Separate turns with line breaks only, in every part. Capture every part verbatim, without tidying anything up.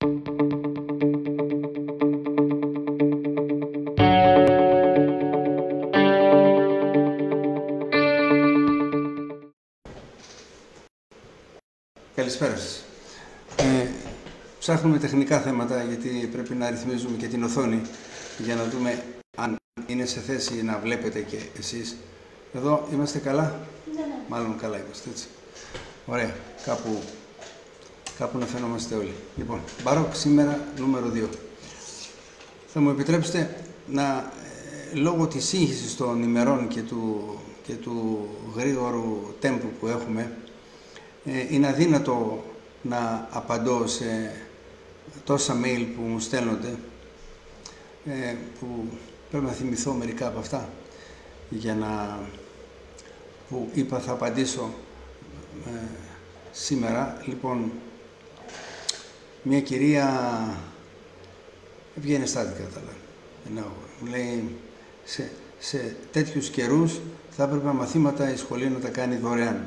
Καλησπέρα σας. Ε, ψάχνουμε τεχνικά θέματα γιατί πρέπει να ρυθμίζουμε και την οθόνη για να δούμε αν είναι σε θέση να βλέπετε και εσείς. Εδώ είμαστε καλά?
Ναι, ναι.
Μάλλον καλά είμαστε, έτσι. Ωραία. Κάπου, κάπου να φαινόμαστε όλοι. Λοιπόν, Μπαρόκ σήμερα νούμερο δύο. Θα μου επιτρέψετε να, ε, λόγω της σύγχυσης των ημερών και του, και του γρήγορου τέμπου που έχουμε, ε, είναι αδύνατο να απαντώ σε τόσα mail που μου στέλνονται, ε, που πρέπει να θυμηθώ μερικά από αυτά για να, που είπα θα απαντήσω ε, σήμερα. Λοιπόν, μια κυρία βγαίνει στάτικα, τα λέω. Μου λέει, σε, σε τέτοιους καιρούς θα έπρεπε μαθήματα η σχολή να τα κάνει δωρεάν.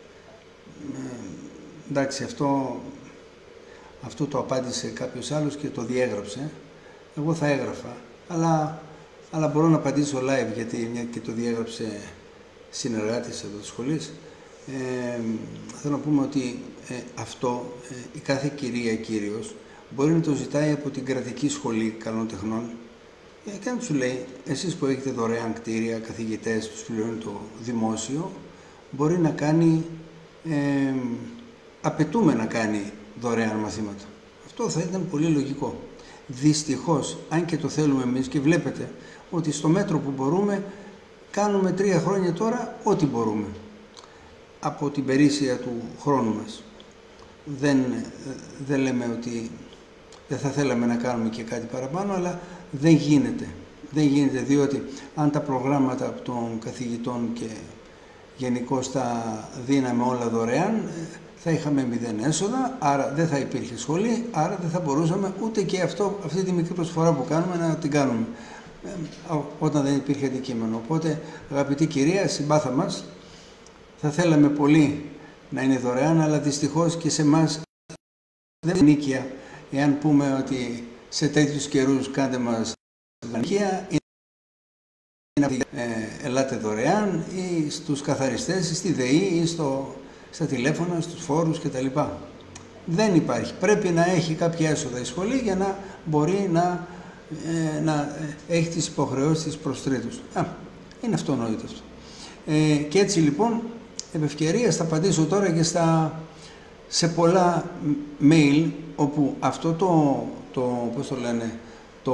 Ε, εντάξει, αυτό, αυτό το απάντησε κάποιος άλλος και το διέγραψε. Εγώ θα έγραφα, αλλά, αλλά μπορώ να απαντήσω live, γιατί μια και το διέγραψε συνεργάτης εδώ της σχολής. Ε, θέλω να πούμε ότι ε, αυτό ε, η κάθε κυρία κύριος μπορεί να το ζητάει από την κρατική σχολή καλών τεχνών ε, και να του λέει, εσείς που έχετε δωρεάν κτίρια, καθηγητές, τους πληρώνει το δημόσιο, μπορεί να κάνει, ε, απαιτούμε να κάνει δωρεάν μαθήματα. Αυτό θα ήταν πολύ λογικό. Δυστυχώς, αν και το θέλουμε εμείς, και βλέπετε ότι στο μέτρο που μπορούμε κάνουμε τρία χρόνια τώρα ό,τι μπορούμε από την περίσσια του χρόνου μας. Δεν, δεν λέμε ότι δεν θα θέλαμε να κάνουμε και κάτι παραπάνω, αλλά δεν γίνεται. Δεν γίνεται, διότι αν τα προγράμματα των καθηγητών και γενικώς τα δίναμε όλα δωρεάν, θα είχαμε μηδέν έσοδα, άρα δεν θα υπήρχε σχολή, άρα δεν θα μπορούσαμε ούτε και αυτό, αυτή τη μικρή προσφορά που κάνουμε να την κάνουμε όταν δεν υπήρχε αντικείμενο. Οπότε, αγαπητή κυρία, συμπάθα μας, θα θέλαμε πολύ να είναι δωρεάν, αλλά δυστυχώς και σε εμάς δεν είναι νίκαια εάν πούμε ότι σε τέτοιους καιρούς κάντε μας νίκαια ή να ε, ελάτε δωρεάν ή στους καθαριστές ή στη ΔΕΗ ή στο, στα τηλέφωνα, στους φόρους κτλ. Δεν υπάρχει. Πρέπει να έχει κάποια έσοδα η σχολή για να μπορεί να, ε, να έχει τις υποχρεώσεις της προς τρίτους. Α, είναι αυτονόητο αυτό. Ε, και έτσι λοιπόν, επ' ευκαιρίας θα απαντήσω τώρα και στα, σε πολλά mail όπου αυτό το, το πώς το λένε, το,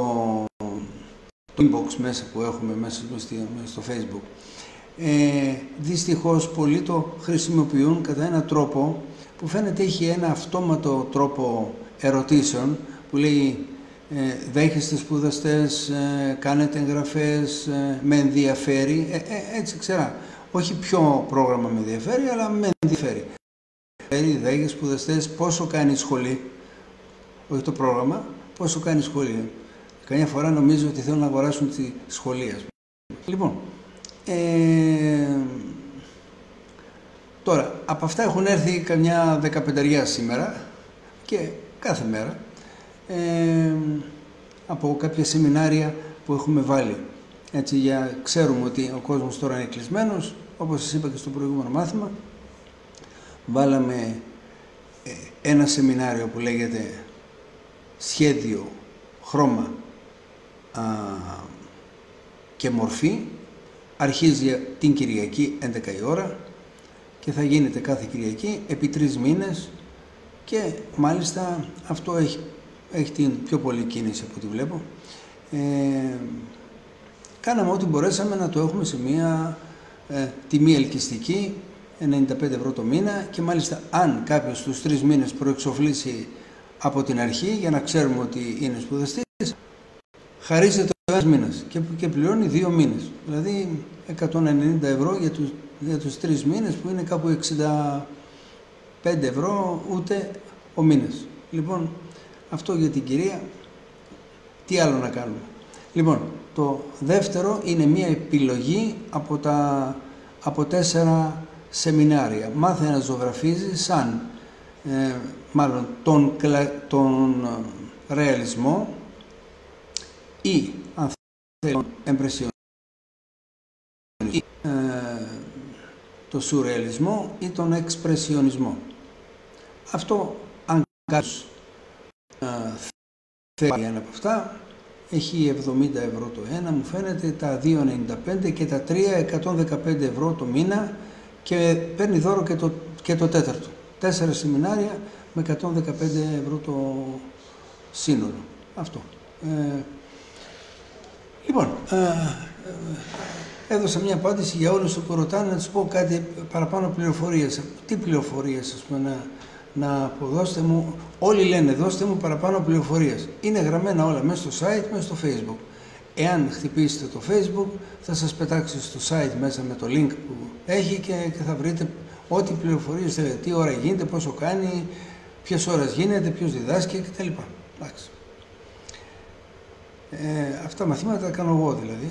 το inbox μέσα που έχουμε μέσα στο, στο Facebook, ε, δυστυχώς πολλοί το χρησιμοποιούν κατά έναν τρόπο που φαίνεται έχει ένα αυτόματο τρόπο ερωτήσεων που λέει ε, δέχεστε σπουδαστές, ε, κάνετε εγγραφές, ε, με ενδιαφέρει, ε, ε, έτσι ξέρα. Όχι ποιο πρόγραμμα με ενδιαφέρει, αλλά με ενδιαφέρει. Δέχεστε σπουδαστές, πόσο κάνει η σχολή, όχι το πρόγραμμα, πόσο κάνει η σχολή. Καμιά φορά νομίζω ότι θέλουν να αγοράσουν τη σχολή. Λοιπόν, ε, τώρα, από αυτά έχουν έρθει καμιά δεκαπενταριά σήμερα και κάθε μέρα ε, από κάποια σεμινάρια που έχουμε βάλει. Έτσι, για ξέρουμε ότι ο κόσμος τώρα είναι κλεισμένος, όπως σας είπα και στο προηγούμενο μάθημα. Βάλαμε ε, ένα σεμινάριο που λέγεται σχέδιο, χρώμα α, και μορφή. Αρχίζει την Κυριακή έντεκα η ώρα και θα γίνεται κάθε Κυριακή επί τρεις μήνες και μάλιστα αυτό έχει, έχει την πιο πολλή κίνηση από ό,τι βλέπω. Ε, κάναμε ό,τι μπορέσαμε να το έχουμε σε μια ε, τιμή ελκυστική, ενενήντα πέντε ευρώ το μήνα, και μάλιστα αν κάποιος στους τρεις μήνες προεξοφλήσει από την αρχή για να ξέρουμε ότι είναι σπουδαστής, χαρίζεται το ένας μήνας και, και πληρώνει δύο μήνες. Δηλαδή εκατόν ενενήντα ευρώ για τους, για τους τρεις μήνες, που είναι κάπου εξήντα πέντε ευρώ ούτε ο μήνας. Λοιπόν, αυτό για την κυρία. Τι άλλο να κάνουμε. Λοιπόν, το δεύτερο είναι μια επιλογή από τα από τέσσερα σεμινάρια. Μάθε να ζωγραφίζεις σαν ε, μάλλον τον, τον ρεαλισμό ή αν θέλει τον εμπρεσιονισμό, ή ε, το σουρεαλισμό ή τον εξπρεσιονισμό. Αυτό, αν κάποιος ε, θέλει ένα από αυτά, έχει εβδομήντα ευρώ το ένα, μου φαίνεται, τα δύο ενενήντα πέντε και τα τρία εκατόν δεκαπέντε ευρώ το μήνα, και παίρνει δώρο και το, και το τέταρτο. Τέσσερα σεμινάρια με εκατόν δεκαπέντε ευρώ το σύνολο. Αυτό. Ε, λοιπόν, ε, ε, έδωσα μια απάντηση για όλους που ρωτάνε, να τους πω κάτι παραπάνω πληροφορίες. Τι πληροφορίες, ας πούμε, να, να αποδώσετε μου. Όλοι λένε, δώστε μου παραπάνω πληροφορίες. Είναι γραμμένα όλα μέσα στο site, μέσα στο Facebook. Εάν χτυπήσετε το Facebook, θα σας πετάξει στο site μέσα με το link που έχει και, και θα βρείτε ό,τι πληροφορίες θέλετε. Τι ώρα γίνεται, πόσο κάνει, ποιες ώρες γίνεται, ποιος διδάσκει κτλ. Εντάξει. Ε, αυτά μαθήματα τα κάνω εγώ δηλαδή.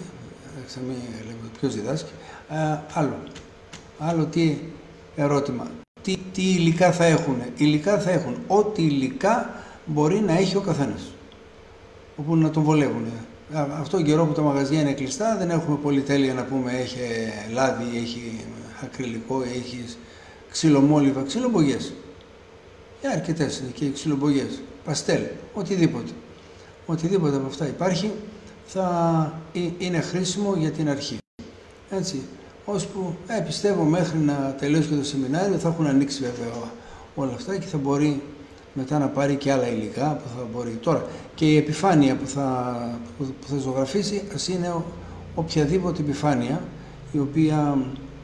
Ποιος διδάσκει. Ε, άλλο. Άλλο τι ερώτημα. Τι, τι υλικά θα έχουν. Υλικά θα έχουν ό,τι υλικά μπορεί να έχει ο καθένας. Όπου να τον βολεύουν. Αυτό τον καιρό που τα μαγαζιά είναι κλειστά, δεν έχουμε πολυτέλεια να πούμε έχει λάδι, έχει ακριλικό, έχει ξυλομόλιβα, ξυλομπογιές. Ε, αρκετές είναι και ξυλομπογιές, παστέλ, οτιδήποτε. Οτιδήποτε από αυτά υπάρχει θα είναι χρήσιμο για την αρχή. Έτσι, ώσπου ε, πιστεύω μέχρι να τελειώσει και το σεμινάριο θα έχουν ανοίξει βέβαια όλα αυτά και θα μπορεί μετά να πάρει και άλλα υλικά που θα μπορεί. Τώρα, και η επιφάνεια που θα, που, που θα ζωγραφίσει ας είναι οποιαδήποτε επιφάνεια, η οποία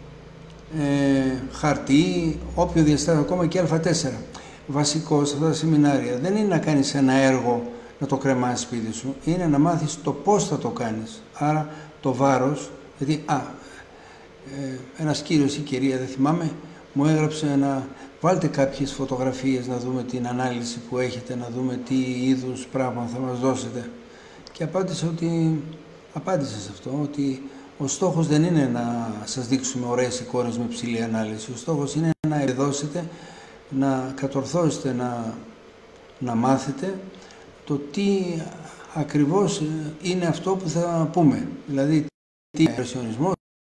ε, χαρτί, όποιο διαστάσει, ακόμα και α τέσσερα. Βασικό σε αυτά τα σεμινάρια δεν είναι να κάνεις ένα έργο να το κρεμάσεις σπίτι σου, είναι να μάθεις το πώς θα το κάνεις. Άρα το βάρος, γιατί α, ε, ένας κύριος ή κυρία, δεν θυμάμαι, μου έγραψε να βάλτε κάποιες φωτογραφίες να δούμε την ανάλυση που έχετε, να δούμε τι είδους πράγμα θα μας δώσετε. Και απάντησε ότι, απάντησε σε αυτό, ότι ο στόχος δεν είναι να σας δείξουμε ωραίες εικόνες με ψηλή ανάλυση. Ο στόχος είναι να εδώσετε, να κατορθώσετε να, να μάθετε το τι ακριβώς είναι αυτό που θα πούμε. Δηλαδή, τι είναι impressionismo,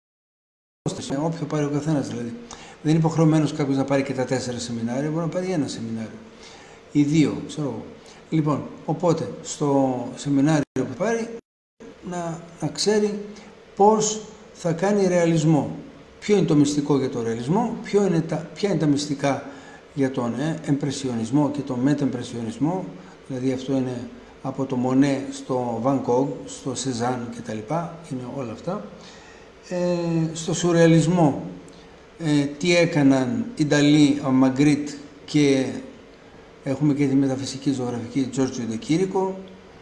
όποιο πάρει ο καθένας δηλαδή. Δεν είναι υποχρεωμένος κάποιος να πάρει και τα τέσσερα σεμινάρια, μπορεί να πάρει ένα σεμινάριο ή δύο, ξέρω εγώ. Λοιπόν, οπότε στο σεμινάριο που πάρει να, να ξέρει πώς θα κάνει ρεαλισμό. Ποιο είναι το μυστικό για το ρεαλισμό, ποιο είναι τα, ποια είναι τα μυστικά για τον ε, εμπρεσιονισμό και τον μετεμπρεσιονισμό, δηλαδή αυτό είναι από το Μονέ στο Van Gogh, στο Σεζάν κτλ. Είναι όλα αυτά. Ε, στο σουρεαλισμό, ε, τι έκαναν οι Νταλή, ο Μαγκρίτ και έχουμε και τη μεταφυσική ζωγραφική Τζόρτζιο Ντε Κίρικο,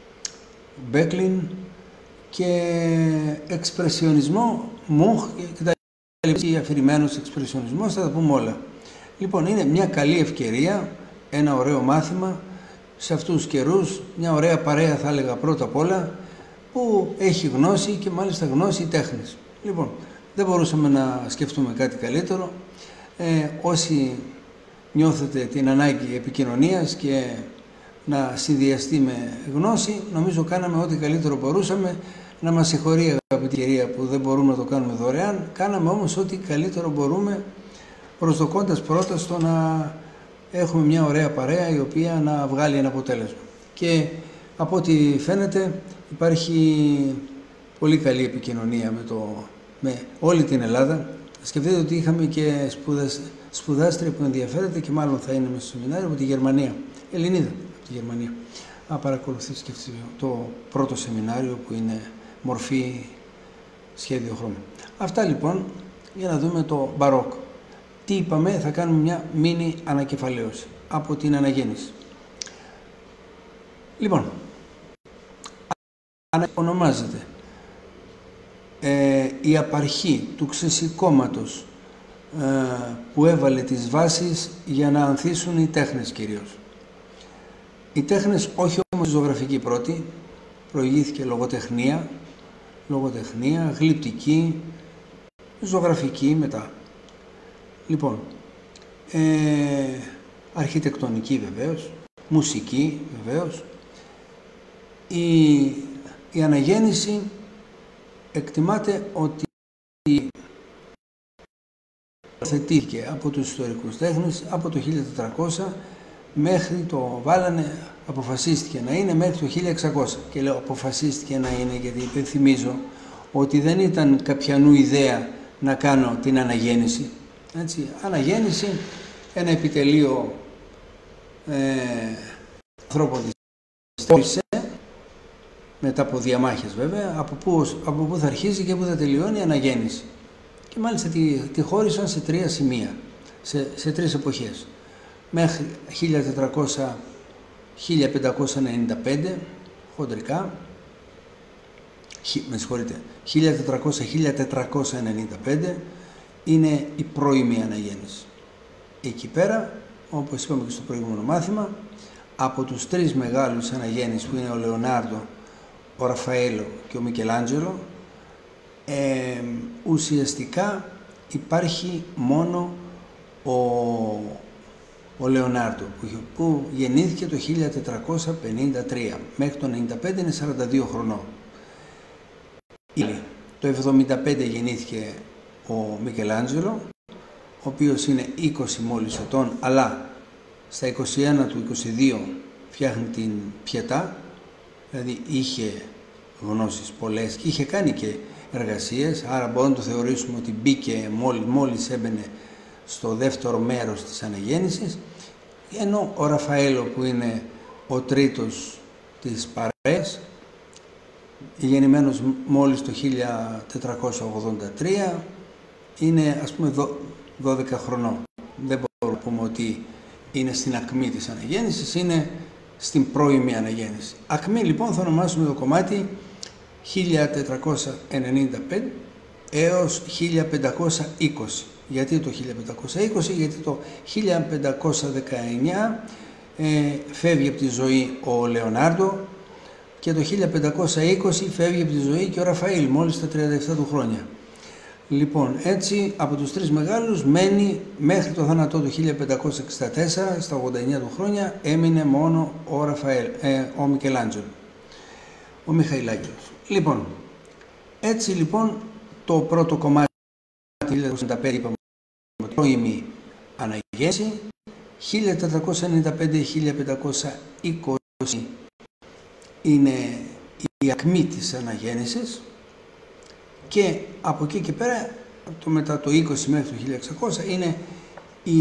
Μπέκλιν και εξπρεσιονισμό, Μουχ και τα λοιπά, αφηρημένος εξπρεσιονισμός, θα τα πούμε όλα. Λοιπόν, είναι μια καλή ευκαιρία, ένα ωραίο μάθημα σε αυτούς τους καιρούς, μια ωραία παρέα θα έλεγα πρώτα απ' όλα, που έχει γνώση και μάλιστα γνώση τέχνης. Λοιπόν, δεν μπορούσαμε να σκεφτούμε κάτι καλύτερο. Ε, όσοι νιώθετε την ανάγκη επικοινωνίας και να συνδυαστεί με γνώση, νομίζω κάναμε ό,τι καλύτερο μπορούσαμε. Να μας συγχωρεί αγαπητή κυρία που δεν μπορούμε να το κάνουμε δωρεάν, κάναμε όμως ό,τι καλύτερο μπορούμε, προσδοκώντας πρώτα στο να έχουμε μια ωραία παρέα η οποία να βγάλει ένα αποτέλεσμα. Και από ό,τι φαίνεται υπάρχει πολύ καλή επικοινωνία με, το, με όλη την Ελλάδα. Σκεφτείτε ότι είχαμε και σπουδασ, σπουδάστρια που ενδιαφέρεται και μάλλον θα είναι μέσα στο σεμινάριο από τη Γερμανία, Ελληνίδα από τη Γερμανία. Να παρακολουθήσει και το πρώτο σεμινάριο που είναι μορφή σχέδιο χρώμα. Αυτά λοιπόν για να δούμε το μπαρόκ. Τι είπαμε, θα κάνουμε μια μίνι ανακεφαλαίωση από την αναγέννηση. Λοιπόν, ονομάζεται ε, η απαρχή του ξεσηκώματος ε, που έβαλε τις βάσεις για να ανθίσουν οι τέχνες κυρίως. Οι τέχνες, όχι όμως η ζωγραφική πρώτη, προηγήθηκε λογοτεχνία, λογοτεχνία, γλυπτική, ζωγραφική μετά. Λοιπόν, ε, αρχιτεκτονική βεβαίως, μουσική βεβαίως. Η, η αναγέννηση εκτιμάται ότι θετήθηκε από τους ιστορικούς τέχνες από το χίλια τετρακόσια μέχρι το βάλανε, αποφασίστηκε να είναι μέχρι το χίλια εξακόσια. Και λέω αποφασίστηκε να είναι γιατί υπενθυμίζω ότι δεν ήταν κάποιανού ιδέα να κάνω την αναγέννηση. Έτσι, αναγέννηση, ένα επιτελείο ε, ανθρώπων της πόλης, μετά από διαμάχες βέβαια, από πού, από πού θα αρχίσει και πού θα τελειώνει η αναγέννηση. Και μάλιστα τη, τη χώρισαν σε τρία σημεία, σε, σε τρεις εποχές. Μέχρι χίλια τετρακόσια με χίλια πεντακόσια ενενήντα πέντε, χοντρικά, με συγχωρείτε, χίλια τετρακόσια με χίλια τετρακόσια ενενήντα πέντε είναι η πρώιμη αναγέννηση. Εκεί πέρα, όπως είπαμε και στο προηγούμενο μάθημα, από τους τρεις μεγάλους αναγέννησης που είναι ο Λεωνάρντο, ο Ραφαέλο και ο Μικελάντζελο, ε, ουσιαστικά υπάρχει μόνο ο, ο Λεωνάρντο που, που γεννήθηκε το χίλια τετρακόσια πενήντα τρία, μέχρι το ενενήντα πέντε είναι σαράντα δύο χρονών. Το εβδομήντα πέντε γεννήθηκε ο Μικελάντζελο, ο οποίος είναι είκοσι μόλις ετών, αλλά στα είκοσι ένα του είκοσι δύο φτιάχνει την Πιετά, δηλαδή είχε γνώσεις πολλές και είχε κάνει και εργασίες, άρα μπορούμε να το θεωρήσουμε ότι μπήκε μόλις, μόλις έμπαινε στο δεύτερο μέρος της αναγέννησης, ενώ ο Ραφαέλο που είναι ο τρίτος της παρέας, γεννημένος μόλις το χίλια τετρακόσια ογδόντα τρία, είναι ας πούμε δώδεκα χρονών. Δεν μπορούμε να πούμε ότι είναι στην ακμή της αναγέννησης, είναι στην πρώιμη αναγέννηση. Ακμή λοιπόν θα ονομάσουμε το κομμάτι χίλια τετρακόσια ενενήντα πέντε έως χίλια πεντακόσια είκοσι. Γιατί το χίλια πεντακόσια είκοσι, γιατί το χίλια πεντακόσια δεκαεννιά ε, φεύγει από τη ζωή ο Λεωνάρντο και το χίλια πεντακόσια είκοσι φεύγει από τη ζωή και ο Ραφαήλ, μόλις στα τριάντα επτά του χρόνια. Λοιπόν, έτσι από τους τρεις μεγάλους μένει μέχρι το θάνατό του χίλια πεντακόσια εξήντα τέσσερα, στα ογδόντα εννιά του χρόνια, έμεινε μόνο ο, Ραφαέλ, ε, ο Μικελάντζελο, ο Μιχαηλάγγελος. Λοιπόν, έτσι λοιπόν το πρώτο κομμάτι του χίλια τετρακόσια ενενήντα πέντε είπαμε πρώιμη αναγέννηση, χίλια τετρακόσια ενενήντα πέντε με χίλια πεντακόσια είκοσι είναι η ακμή της αναγέννησης και από εκεί και πέρα, το μετά το είκοσι μέχρι το χίλια εξακόσια είναι η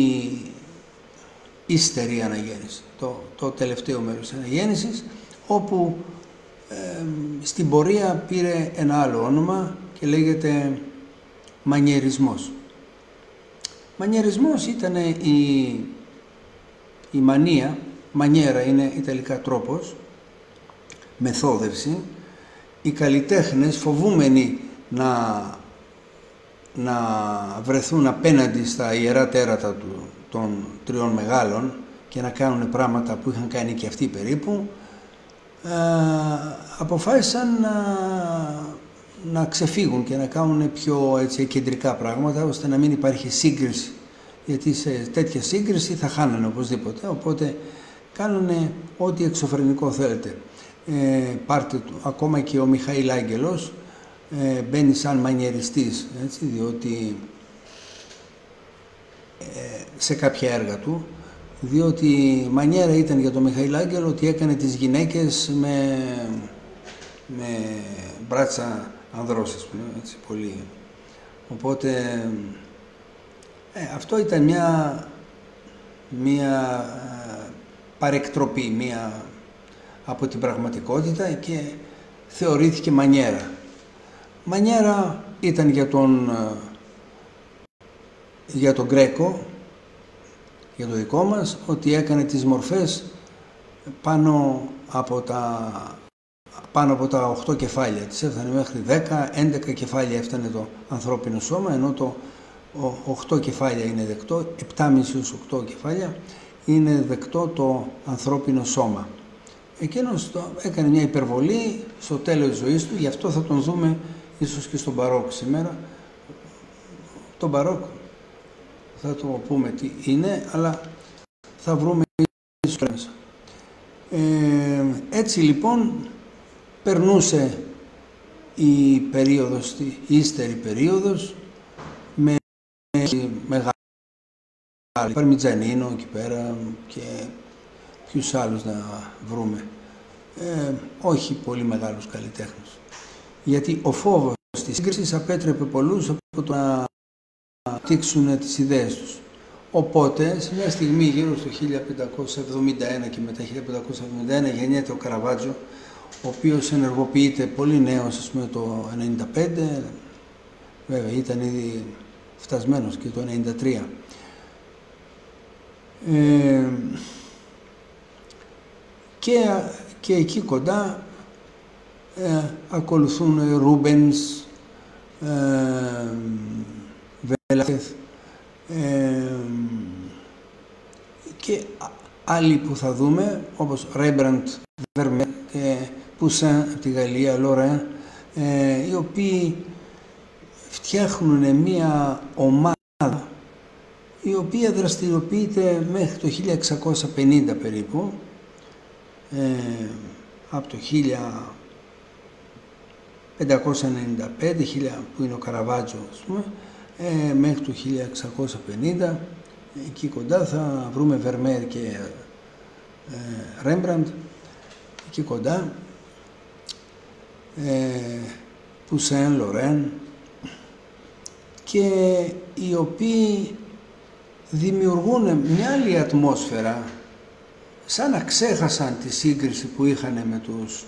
ύστερη αναγέννηση, το, το τελευταίο μέρος της αναγέννησης, όπου ε, στην πορεία πήρε ένα άλλο όνομα και λέγεται μανιερισμός. Μανιερισμός ήταν η, η μανία, μανιέρα είναι ιταλικά τρόπος, μεθόδευση. Οι καλλιτέχνες φοβούμενοι να, να βρεθούν απέναντι στα ιερά τέρατα του, των τριών μεγάλων και να κάνουν πράγματα που είχαν κάνει και αυτοί περίπου, ε, αποφάσισαν να, να ξεφύγουν και να κάνουν πιο έτσι, κεντρικά πράγματα, ώστε να μην υπάρχει σύγκριση, γιατί σε τέτοια σύγκριση θα χάνανε οπωσδήποτε, οπότε κάνουν ό,τι εξωφρενικό θέλετε. Ε, πάρτε του. Ακόμα και ο Μιχαηλάγγελος ε, μπαίνει σαν μανιεριστής, έτσι, διότι ε, σε κάποια έργα του, διότι η μανιέρα ήταν για τον Μιχαηλάγγελο ότι έκανε τις γυναίκες με, με μπράτσα ανδρός, ας πούμε, έτσι, πολύ. Οπότε ε, αυτό ήταν μια, μια ε, παρεκτροπή, μια από την πραγματικότητα και θεωρήθηκε μανιέρα. Μανιέρα ήταν για τον, για τον Γκρέκο, για το δικό μας, ότι έκανε τις μορφές πάνω από τα, πάνω από τα οκτώ κεφάλια. Τις έφτανε μέχρι δέκα, έντεκα κεφάλια έφτανε το ανθρώπινο σώμα, ενώ το οκτώ κεφάλια είναι δεκτό, επτά και μισό έως οκτώ κεφάλια είναι δεκτό το ανθρώπινο σώμα. Εκείνος το έκανε μια υπερβολή στο τέλος της ζωής του, γι' αυτό θα τον δούμε ίσως και στον Μπαρόκ σήμερα. Τον Μπαρόκ θα το πούμε τι είναι, αλλά θα βρούμε μέσα. Ε, έτσι λοιπόν περνούσε η περίοδος, η ύστερη περίοδος με μεγάλη Παρμιτζανίνο εκεί πέρα και ποιους άλλους να βρούμε. Ε, όχι πολύ μεγάλους καλλιτέχνες. Γιατί ο φόβος της σύγκρισης απέτρεπε πολλούς από το να αναπτύξουν τις ιδέες τους. Οπότε, σε μια στιγμή γύρω στο χίλια πεντακόσια εβδομήντα ένα και μετά χίλια πεντακόσια εβδομήντα ένα γεννιέται ο Καραβάτζο, ο οποίος ενεργοποιείται πολύ νέος, ας πούμε, το ενενήντα πέντε, βέβαια ήταν ήδη φτασμένος και το ενενήντα τρία. Ε, και, και εκεί κοντά ε, ακολουθούν Ρούμπενς, ε, Βέλαθεθ ε, και άλλοι που θα δούμε, όπως Ρέμπραντ, Βέρμερ και Πουσέν από τη Γαλλία, Λορέν, ε, οι οποίοι φτιάχνουν μία ομάδα η οποία δραστηριοποιείται μέχρι το χίλια εξακόσια πενήντα περίπου, ε, από το χίλια πεντακόσια ενενήντα πέντε, που είναι ο Καραβάτζο, ας πούμε, ε, μέχρι το χίλια εξακόσια πενήντα, εκεί κοντά θα βρούμε Βερμέρ και ε, Ρέμπραντ, εκεί κοντά, ε, Πουσέν, Λορέν, και οι οποίοι δημιουργούν μια άλλη ατμόσφαιρα, σαν να ξέχασαν τη σύγκριση που είχαν με τους...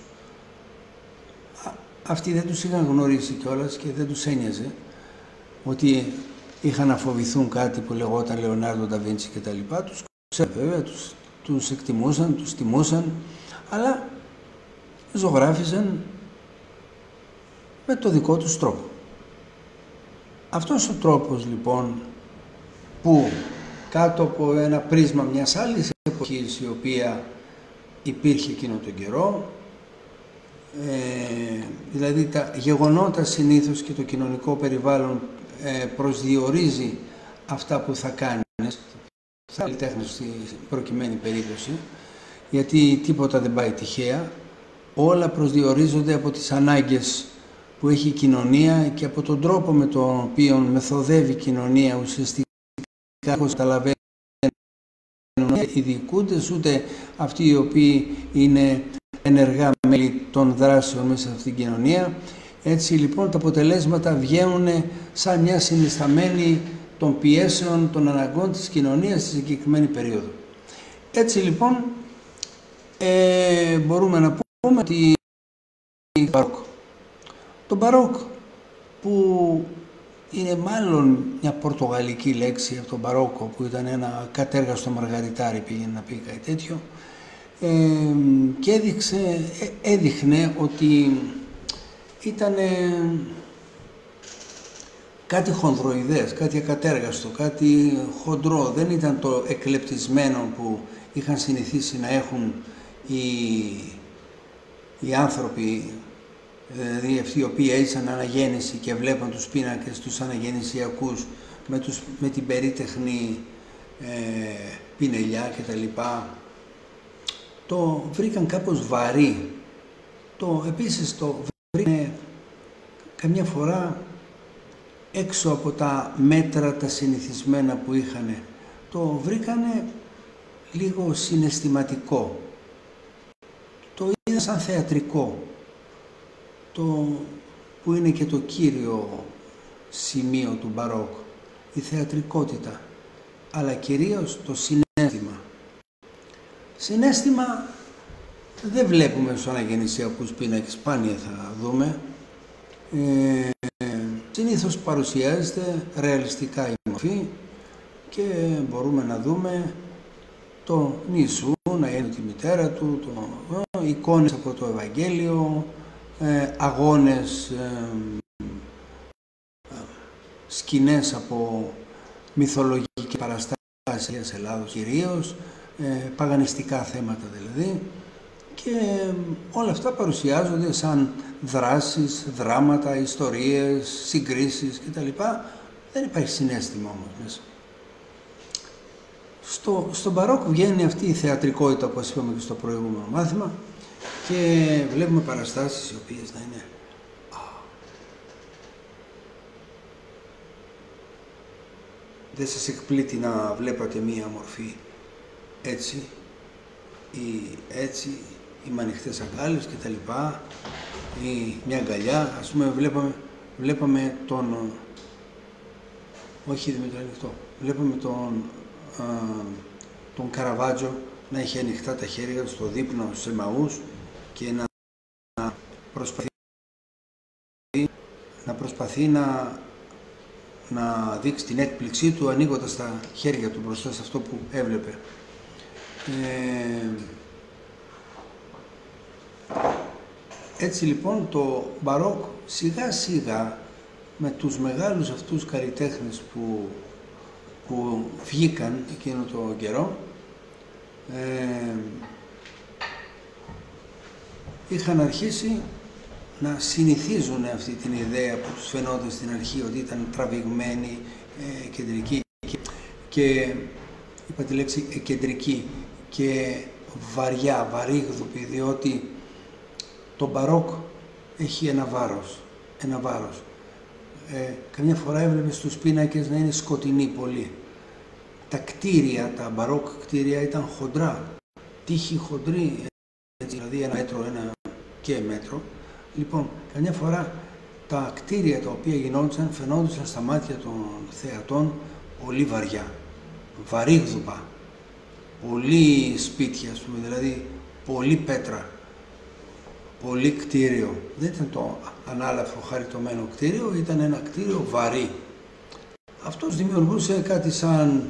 Αυτοί δεν τους είχαν γνωρίσει κιόλας και δεν τους ένοιαζε ότι είχαν να φοβηθούν κάτι που λεγόταν Λεωνάρντο Νταβίντσι και τα λοιπά. Τους ξέρουν βέβαια, τους, τους εκτιμούσαν, τους τιμούσαν, αλλά ζωγράφιζαν με το δικό τους τρόπο. Αυτός ο τρόπος λοιπόν που κάτω από ένα πρίσμα μιας άλλης εποχής η οποία υπήρχε εκείνο τον καιρό, ε, δηλαδή τα γεγονότα συνήθως και το κοινωνικό περιβάλλον ε, προσδιορίζει αυτά που θα κάνεις, θα καλλιτέχνες στη προκειμένη περίπτωση, γιατί τίποτα δεν πάει τυχαία, όλα προσδιορίζονται από τις ανάγκες που έχει η κοινωνία και από τον τρόπο με τον οποίο μεθοδεύει η κοινωνία ουσιαστικά, όπως καταλαβαίνουν οι διοικούντες, ούτε αυτοί οι οποίοι είναι ενεργά μέλη των δράσεων μέσα σε αυτήν την κοινωνία. Έτσι λοιπόν τα αποτελέσματα βγαίνουν σαν μια συνισταμένη των πιέσεων, των αναγκών της κοινωνίας στη συγκεκριμένη περίοδο. Έτσι λοιπόν ε, μπορούμε να πούμε ότι το μπαρόκ, το μπαρόκ που είναι μάλλον μια πορτογαλική λέξη από τον μπαρόκο, που ήταν ένα κατέργαστο μαργαριτάρι, πήγαινε να πει κάτι τέτοιο, ε, και έδειξε, ε, έδειχνε ότι ήταν κάτι χονδροειδές, κάτι ακατέργαστο, κάτι χοντρό. Δεν ήταν το εκλεπτισμένο που είχαν συνηθίσει να έχουν οι, οι άνθρωποι, δηλαδή αυτοί οι οποίοι έζησαν αναγέννηση και βλέπαν τους πίνακες τους αναγεννησιακούς με, τους, με την περίτεχνη ε, πινελιά και τα λοιπά. Το βρήκαν κάπως βαρύ. Το, επίσης το βρήκαν καμιά φορά έξω από τα μέτρα τα συνηθισμένα που είχαν. Το βρήκανε λίγο συναισθηματικό. Το είδαν σαν θεατρικό. Το που είναι και το κύριο σημείο του μπαρόκ, η θεατρικότητα, αλλά κυρίως το συναίσθημα. Συναίσθημα δεν βλέπουμε στους αναγεννησιακούς πίνακες, σπάνια θα δούμε. Ε, συνήθως παρουσιάζεται ρεαλιστικά η μορφή και μπορούμε να δούμε το νησού, να είναι τη μητέρα του, το, ε, εικόνες από το Ευαγγέλιο, Ε, αγώνες, ε, ε, σκηνές από μυθολογικές παραστάσεις της Ελλάδος κυρίως, ε, παγανιστικά θέματα δηλαδή, και ε, όλα αυτά παρουσιάζονται σαν δράσεις, δράματα, ιστορίες, συγκρίσεις κτλ. Δεν υπάρχει συναίσθημα όμως μέσα. Στο, στο μπαρόκ βγαίνει αυτή η θεατρικότητα, όπως είπαμε και στο προηγούμενο μάθημα, και βλέπουμε παραστάσεις οι οποίες να είναι α, δεν σας εκπλήττει να βλέπατε μία μορφή έτσι ή έτσι ή με ανοιχτές αγκάλες και τα λοιπά, ή μια αγκαλιά. Ας πούμε βλέπαμε, βλέπαμε τον, όχι Δημήτρη ανοιχτό, βλέπαμε τον, α, τον Καραβάτζο να έχει ανοιχτά τα χέρια του στο δείπνο στους Εμαούς και να προσπαθεί να, προσπαθεί να, να δείξει την έκπληξή του ανοίγοντας τα χέρια του μπροστά σε αυτό που έβλεπε. Ε, έτσι λοιπόν το μπαρόκ σιγά σιγά με τους μεγάλους αυτούς καλλιτέχνες που, που βγήκαν εκείνο το καιρό, ε, είχαν αρχίσει να συνηθίζουν αυτή την ιδέα που τους φαινόταν στην αρχή ότι ήταν τραβηγμένη, ε, κεντρική και, και είπα τη λέξη κεντρική και βαριά, βαρύγδουπη, διότι το μπαρόκ έχει ένα βάρος, ένα βάρος. Ε, καμιά φορά έβλεπε στους πίνακες να είναι σκοτεινοί πολύ. Τα κτίρια, τα μπαρόκ κτίρια ήταν χοντρά, τείχη χοντρή, έτσι, δηλαδή ένα μέτρο, ένα και μέτρο. Λοιπόν, καμιά φορά τα κτίρια τα οποία γινόντουσαν φαινόντουσαν στα μάτια των θεατών πολύ βαριά, βαρύγδουπα, πολύ σπίτια, ας πούμε, δηλαδή πολύ πέτρα, πολύ κτίριο. Δεν ήταν το ανάλαφρο χαριτωμένο κτίριο, ήταν ένα κτίριο βαρύ. Αυτός δημιουργούσε κάτι σαν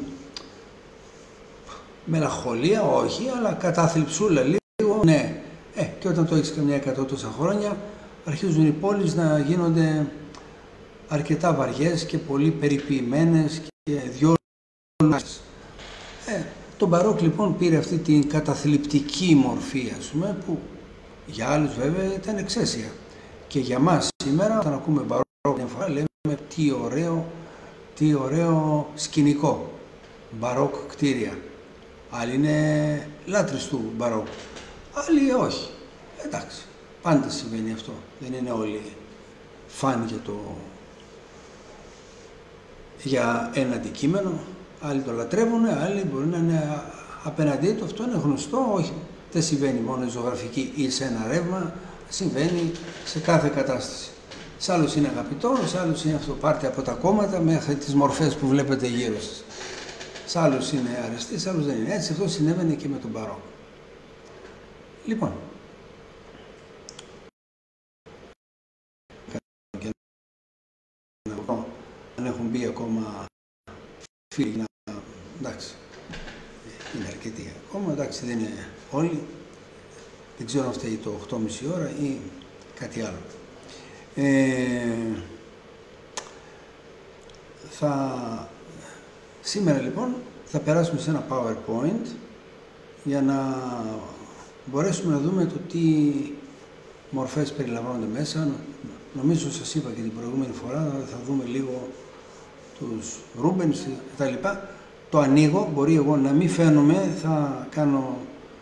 μελαγχολία, όχι, αλλά κατάθλιψούλα λίγο, ναι. Ε, και όταν το έχεις καμιά εκατό τόσα χρόνια, αρχίζουν οι πόλεις να γίνονται αρκετά βαριές και πολύ περιποιημένες και δυο ε, το μπαρόκ λοιπόν πήρε αυτή την καταθλιπτική μορφή, ας πούμε, που για άλλους βέβαια ήταν εξαίσια. Και για μας σήμερα, όταν ακούμε μπαρόκ μια φορά, λέμε τι ωραίο, τι ωραίο σκηνικό, μπαρόκ κτίρια. Άλλοι είναι λάτρες του μπαρόκ, άλλοι όχι. Εντάξει, πάντα συμβαίνει αυτό. Δεν είναι όλοι φαν για, το... για ένα αντικείμενο. Άλλοι το λατρεύουν, άλλοι μπορεί να είναι απέναντί του. Αυτό είναι γνωστό, όχι. Δεν συμβαίνει μόνο ζωγραφική ή σε ένα ρεύμα, συμβαίνει σε κάθε κατάσταση. Σ' άλλους είναι αγαπητό, σ' άλλους είναι αυτό, πάρτε από τα κόμματα μέχρι τις μορφές που βλέπετε γύρω σας. Σ' άλλους είναι αρεστή, σ' άλλους δεν είναι. Έτσι αυτό συνέβαινε και με τον μπαρόκ. Λοιπόν, αν έχουν μπει ακόμα φίλοι, να... εντάξει, είναι αρκετοί ακόμα, εντάξει, δεν είναι όλοι. Δεν ξέρω αν φταίει το οκτώ και μισή ώρα ή κάτι άλλο. Ε, θα... Σήμερα λοιπόν θα περάσουμε σε ένα PowerPoint για να μπορέσουμε να δούμε το τι μορφές περιλαμβάνονται μέσα. Νομίζω σας είπα και την προηγούμενη φορά, θα δούμε λίγο τους Ρούμπενς και τα λοιπά. Το ανοίγω, μπορεί εγώ να μην φαίνομαι, θα κάνω,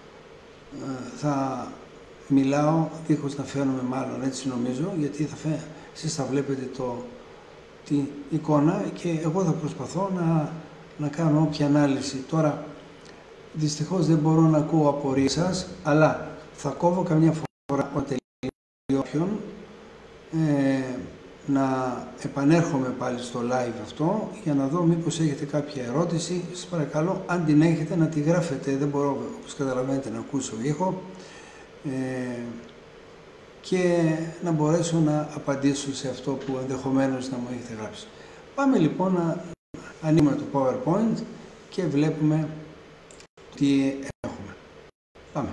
θα μιλάω δίχως να φαίνομαι, μάλλον έτσι νομίζω, γιατί θα φέ... εσείς θα βλέπετε το, την εικόνα και εγώ θα προσπαθώ να, να κάνω όποια ανάλυση. Τώρα, δυστυχώς δεν μπορώ να ακούω απορίες σας, αλλά θα κόβω καμιά φορά όταν τελειώσω, ε, να επανέρχομαι πάλι στο live αυτό για να δω μήπως έχετε κάποια ερώτηση. Σας παρακαλώ, αν την έχετε, να τη γράφετε. Δεν μπορώ, όπως καταλαβαίνετε, να ακούσω ήχο ε, και να μπορέσω να απαντήσω σε αυτό που ενδεχομένως να μου έχετε γράψει. Πάμε λοιπόν να ανοίγουμε το PowerPoint και βλέπουμε τι έχουμε. Πάμε.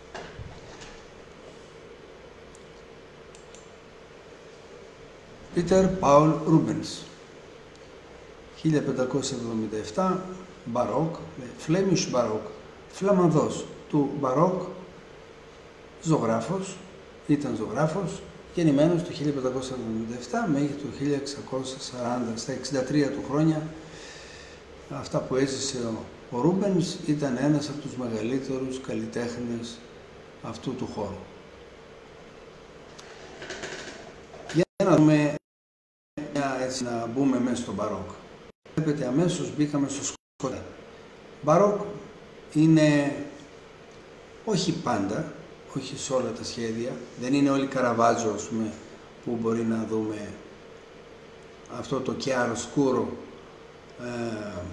Peter Paul Rubens, χίλια πεντακόσια εβδομήντα επτά, μπαρόκ, Flemish μπαρόκ, φλαμανδός του μπαρόκ, ζωγράφος, ήταν ζωγράφος, γεννημένος το χίλια πεντακόσια εβδομήντα επτά μέχρι το χίλια εξακόσια σαράντα, στα εξήντα τρία του χρόνια, αυτά που έζησε ο Ο Ρούμπενς ήταν ένας από τους μεγαλύτερους καλλιτέχνες αυτού του χώρου. Για να δούμε, έτσι να μπούμε μέσα στο μπαρόκ. Βλέπετε, αμέσως μπήκαμε στο σκοτάδι. Μπαρόκ είναι όχι πάντα, όχι σε όλα τα σχέδια, δεν είναι όλοι Καραβάτζο, ας πούμε, που μπορεί να δούμε αυτό το chiaro scuro, ε,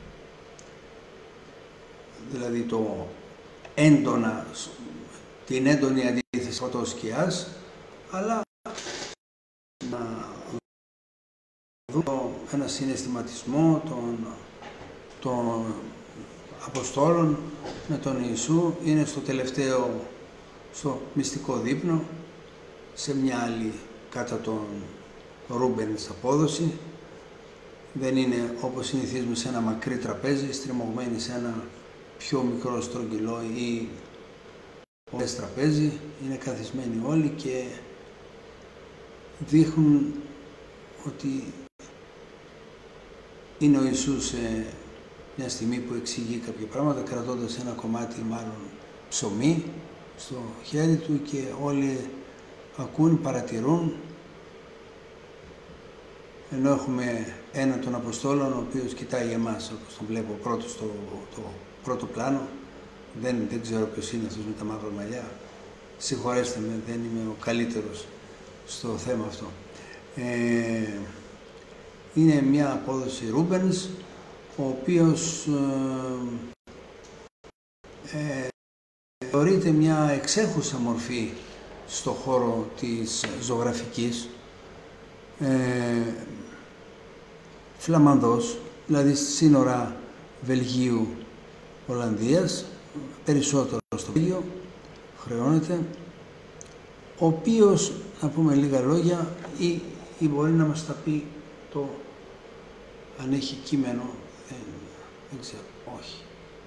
δηλαδή το έντονα, την έντονη αντίθεση φωτός σκιάς, αλλά να δούμε ένα συναισθηματισμό των, των Αποστόλων με τον Ιησού. Είναι στο τελευταίο, στο μυστικό δείπνο, σε μια άλλη κατά τον Ρούμπενς απόδοση. Δεν είναι όπως συνηθίζουμε σε ένα μακρύ τραπέζι, στριμωγμένοι σε ένα πιο μικρό στρογγυλό ή όλες τραπέζι. Είναι καθισμένοι όλοι και δείχνουν ότι είναι ο Ιησούς σε μια στιγμή που εξηγεί κάποια πράγματα, κρατώντας ένα κομμάτι μάλλον ψωμί στο χέρι του, και όλοι ακούν, παρατηρούν, ενώ έχουμε έναν των Αποστόλων ο οποίος κοιτάει εμάς, όπως τον βλέπω πρώτο στο το πρώτο πλάνο. Δεν, δεν ξέρω ποιος είναι αυτός με τα μαύρα μαλλιά. Συγχωρέστε με, δεν είμαι ο καλύτερος στο θέμα αυτό. Ε, είναι μια απόδοση Ρούμπενς, ο οποίος ε, ε, θεωρείται μια εξέχουσα μορφή στο χώρο της ζωγραφικής. Ε, Φλαμανδός, δηλαδή στη σύνορα Βελγίου-Ολλανδίας, περισσότερο στο Βέλγιο, χρεώνεται, ο οποίος, να πούμε λίγα λόγια, ή, ή μπορεί να μας τα πει το, αν έχει κείμενο, δεν, δεν ξέρω, όχι.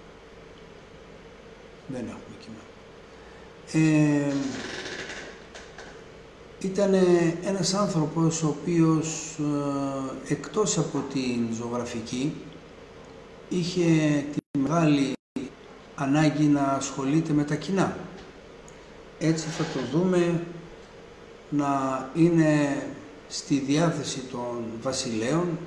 Δεν έχουμε κείμενο. Ε, ήταν ένας άνθρωπος ο οποίος ε, εκτός από την ζωγραφική είχε τη μεγάλη ανάγκη να ασχολείται με τα κοινά. Έτσι θα το δούμε να είναι στη διάθεση των βασιλέων,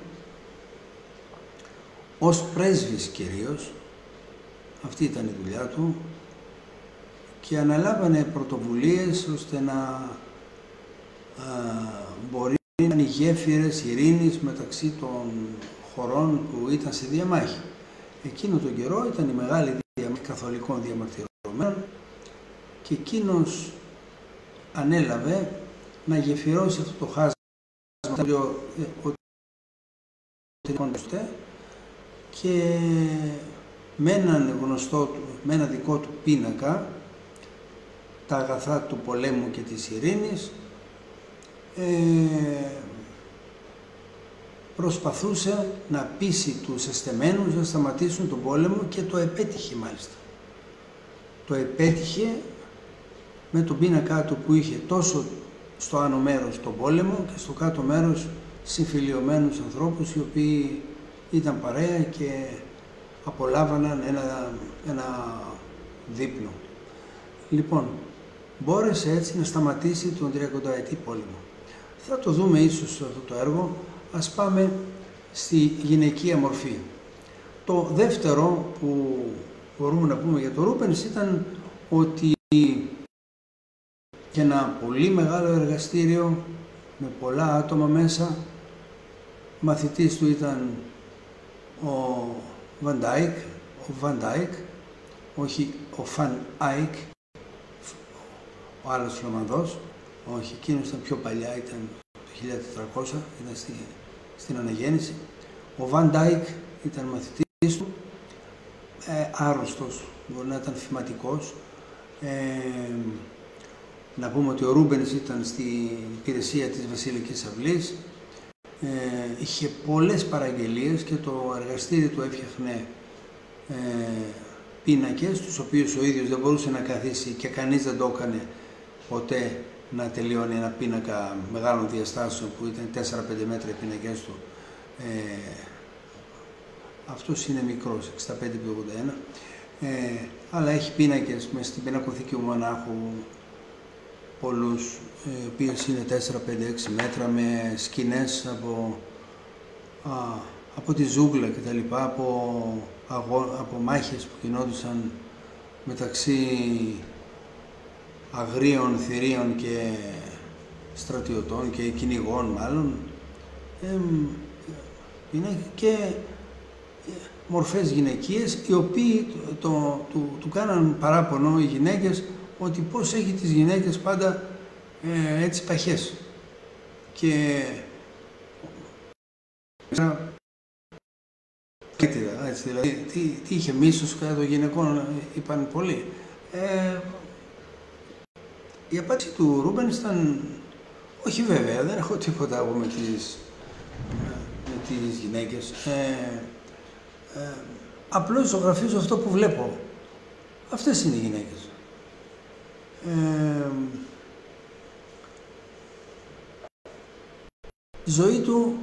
ως πρέσβης κυρίως, αυτή ήταν η δουλειά του, και αναλάβανε πρωτοβουλίες ώστε να α, μπορεί να είναι γέφυρες ειρήνης μεταξύ των χωρών που ήταν σε διαμάχη. Εκείνο τον καιρό ήταν η μεγάλη διαμάχη καθολικών διαμαρτυρωμένων και εκείνος ανέλαβε να γεφυρώσει αυτό το χάσμα και με έναν γνωστό του, με ένα δικό του πίνακα, τα αγαθά του πολέμου και της ειρήνης, ε, προσπαθούσε να πείσει τους εστεμένους να σταματήσουν τον πόλεμο, και το επέτυχε μάλιστα. Το επέτυχε με τον πίνακά του που είχε τόσο στο άνω μέρος τον πόλεμο και στο κάτω μέρος συμφιλιωμένους ανθρώπους οι οποίοι ήταν παρέα και απολάβαναν ένα, ένα δείπνο. Λοιπόν, μπόρεσε έτσι να σταματήσει τον τριακονταετή πόλεμο. Θα το δούμε ίσως σε αυτό το έργο. Ας πάμε στη γυναικεία μορφή. Το δεύτερο που μπορούμε να πούμε για το Ρούμπενς ήταν ότι και ένα πολύ μεγάλο εργαστήριο με πολλά άτομα μέσα. Μαθητής του ήταν ο Βαν Ντάικ, ο Βαν Ντάικ, όχι ο Φαν Άικ, ο άλλος Φλαμανδός, όχι, εκείνος ήταν πιο παλιά, ήταν το χίλια τετρακόσια, ήταν στη, στην αναγέννηση. Ο Βαν Ντάικ ήταν μαθητής του, ε, άρρωστος, μπορεί να ήταν φυματικός. Ε, να πούμε ότι ο Ρούμπενς ήταν στην υπηρεσία της Βασιλικής Αυλής, ε, είχε πολλές παραγγελίες και το εργαστήρι του έφτιαχνε ε, πίνακες, τους οποίους ο ίδιος δεν μπορούσε να καθίσει και κανείς δεν το έκανε ποτέ να τελειώνει ένα πίνακα μεγάλων διαστάσεων που ήταν τέσσερα πέντε μέτρα οι πίνακες του, ε, αυτός είναι μικρός, εξήντα πέντε επί ογδόντα ένα, ε, αλλά έχει πίνακες μέσα στην πινακοθήκη του Μονάχου, πολλούς, οι οποίες είναι τέσσερα, πέντε, έξι μέτρα, με σκηνές από, α, από τη ζούγκλα και τα λοιπά, από, αγώ, από μάχες που γινόντουσαν μεταξύ αγρίων, θηρίων και στρατιωτών και κυνηγών μάλλον, ε, είναι και μορφές γυναικείες, οι οποίοι το, το, του, του κάναν παράπονο οι γυναίκες ότι πώς έχει τις γυναίκες πάντα ε, έτσι παχές. Και έτσι, δηλαδή, τι, τι είχε μίσος κατά των γυναικών, είπαν πολλοί. Ε, η απάντηση του Ρούμπενς ήταν, όχι βέβαια, δεν έχω τίποτα εγώ με τις, με τις γυναίκες. Ε, ε, απλώς ζωγραφίζω αυτό που βλέπω. Αυτές είναι οι γυναίκες. Ε, η ζωή του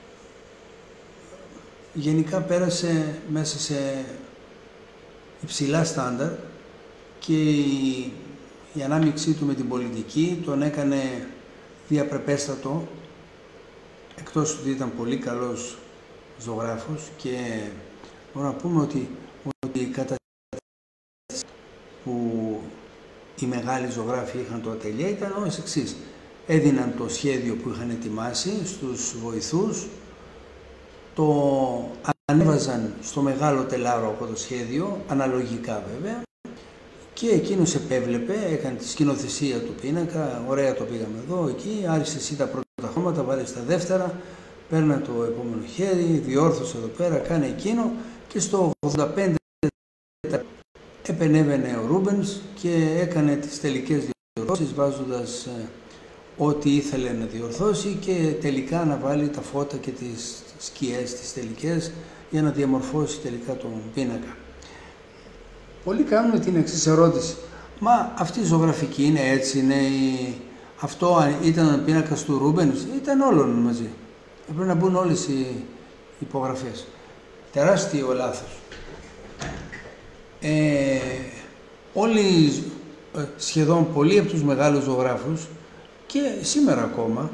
γενικά πέρασε μέσα σε υψηλά στάνταρ και η, η ανάμειξή του με την πολιτική τον έκανε διαπρεπέστατο, εκτός ότι ήταν πολύ καλός ζωγράφος, και μπορούμε να πούμε ότι, ότι η κατάσταση που οι μεγάλοι ζωγράφοι είχαν το ατελιέ ήταν ως εξής. Έδιναν το σχέδιο που είχαν ετοιμάσει στους βοηθούς, το ανέβαζαν στο μεγάλο τελάρο από το σχέδιο, αναλογικά βέβαια, και εκείνος επέβλεπε, έκανε τη σκηνοθεσία του πίνακα, ωραία το πήγαμε εδώ, εκεί, άρισε εσύ τα πρώτα χρώματα, βάλεις τα δεύτερα, παίρνα το επόμενο χέρι, διόρθωσε εδώ πέρα, κάνε εκείνο, και στο ογδόντα πέντε επενέβαινε ο Ρούμπενς και έκανε τις τελικές διορθώσεις, βάζοντας ε, ό,τι ήθελε να διορθώσει και τελικά να βάλει τα φώτα και τις σκιές τις τελικές για να διαμορφώσει τελικά τον πίνακα. Πολλοί κάνουν την εξής ερώτηση. Μα αυτή η ζωγραφική είναι έτσι, είναι η... αυτό ήταν ο πίνακας του Ρούμπενς, ήταν όλων μαζί. Πρέπει να μπουν όλες οι υπογραφές. Τεράστιο λάθος. Ε, όλοι, σχεδόν πολλοί από τους μεγάλους ζωγράφους και σήμερα ακόμα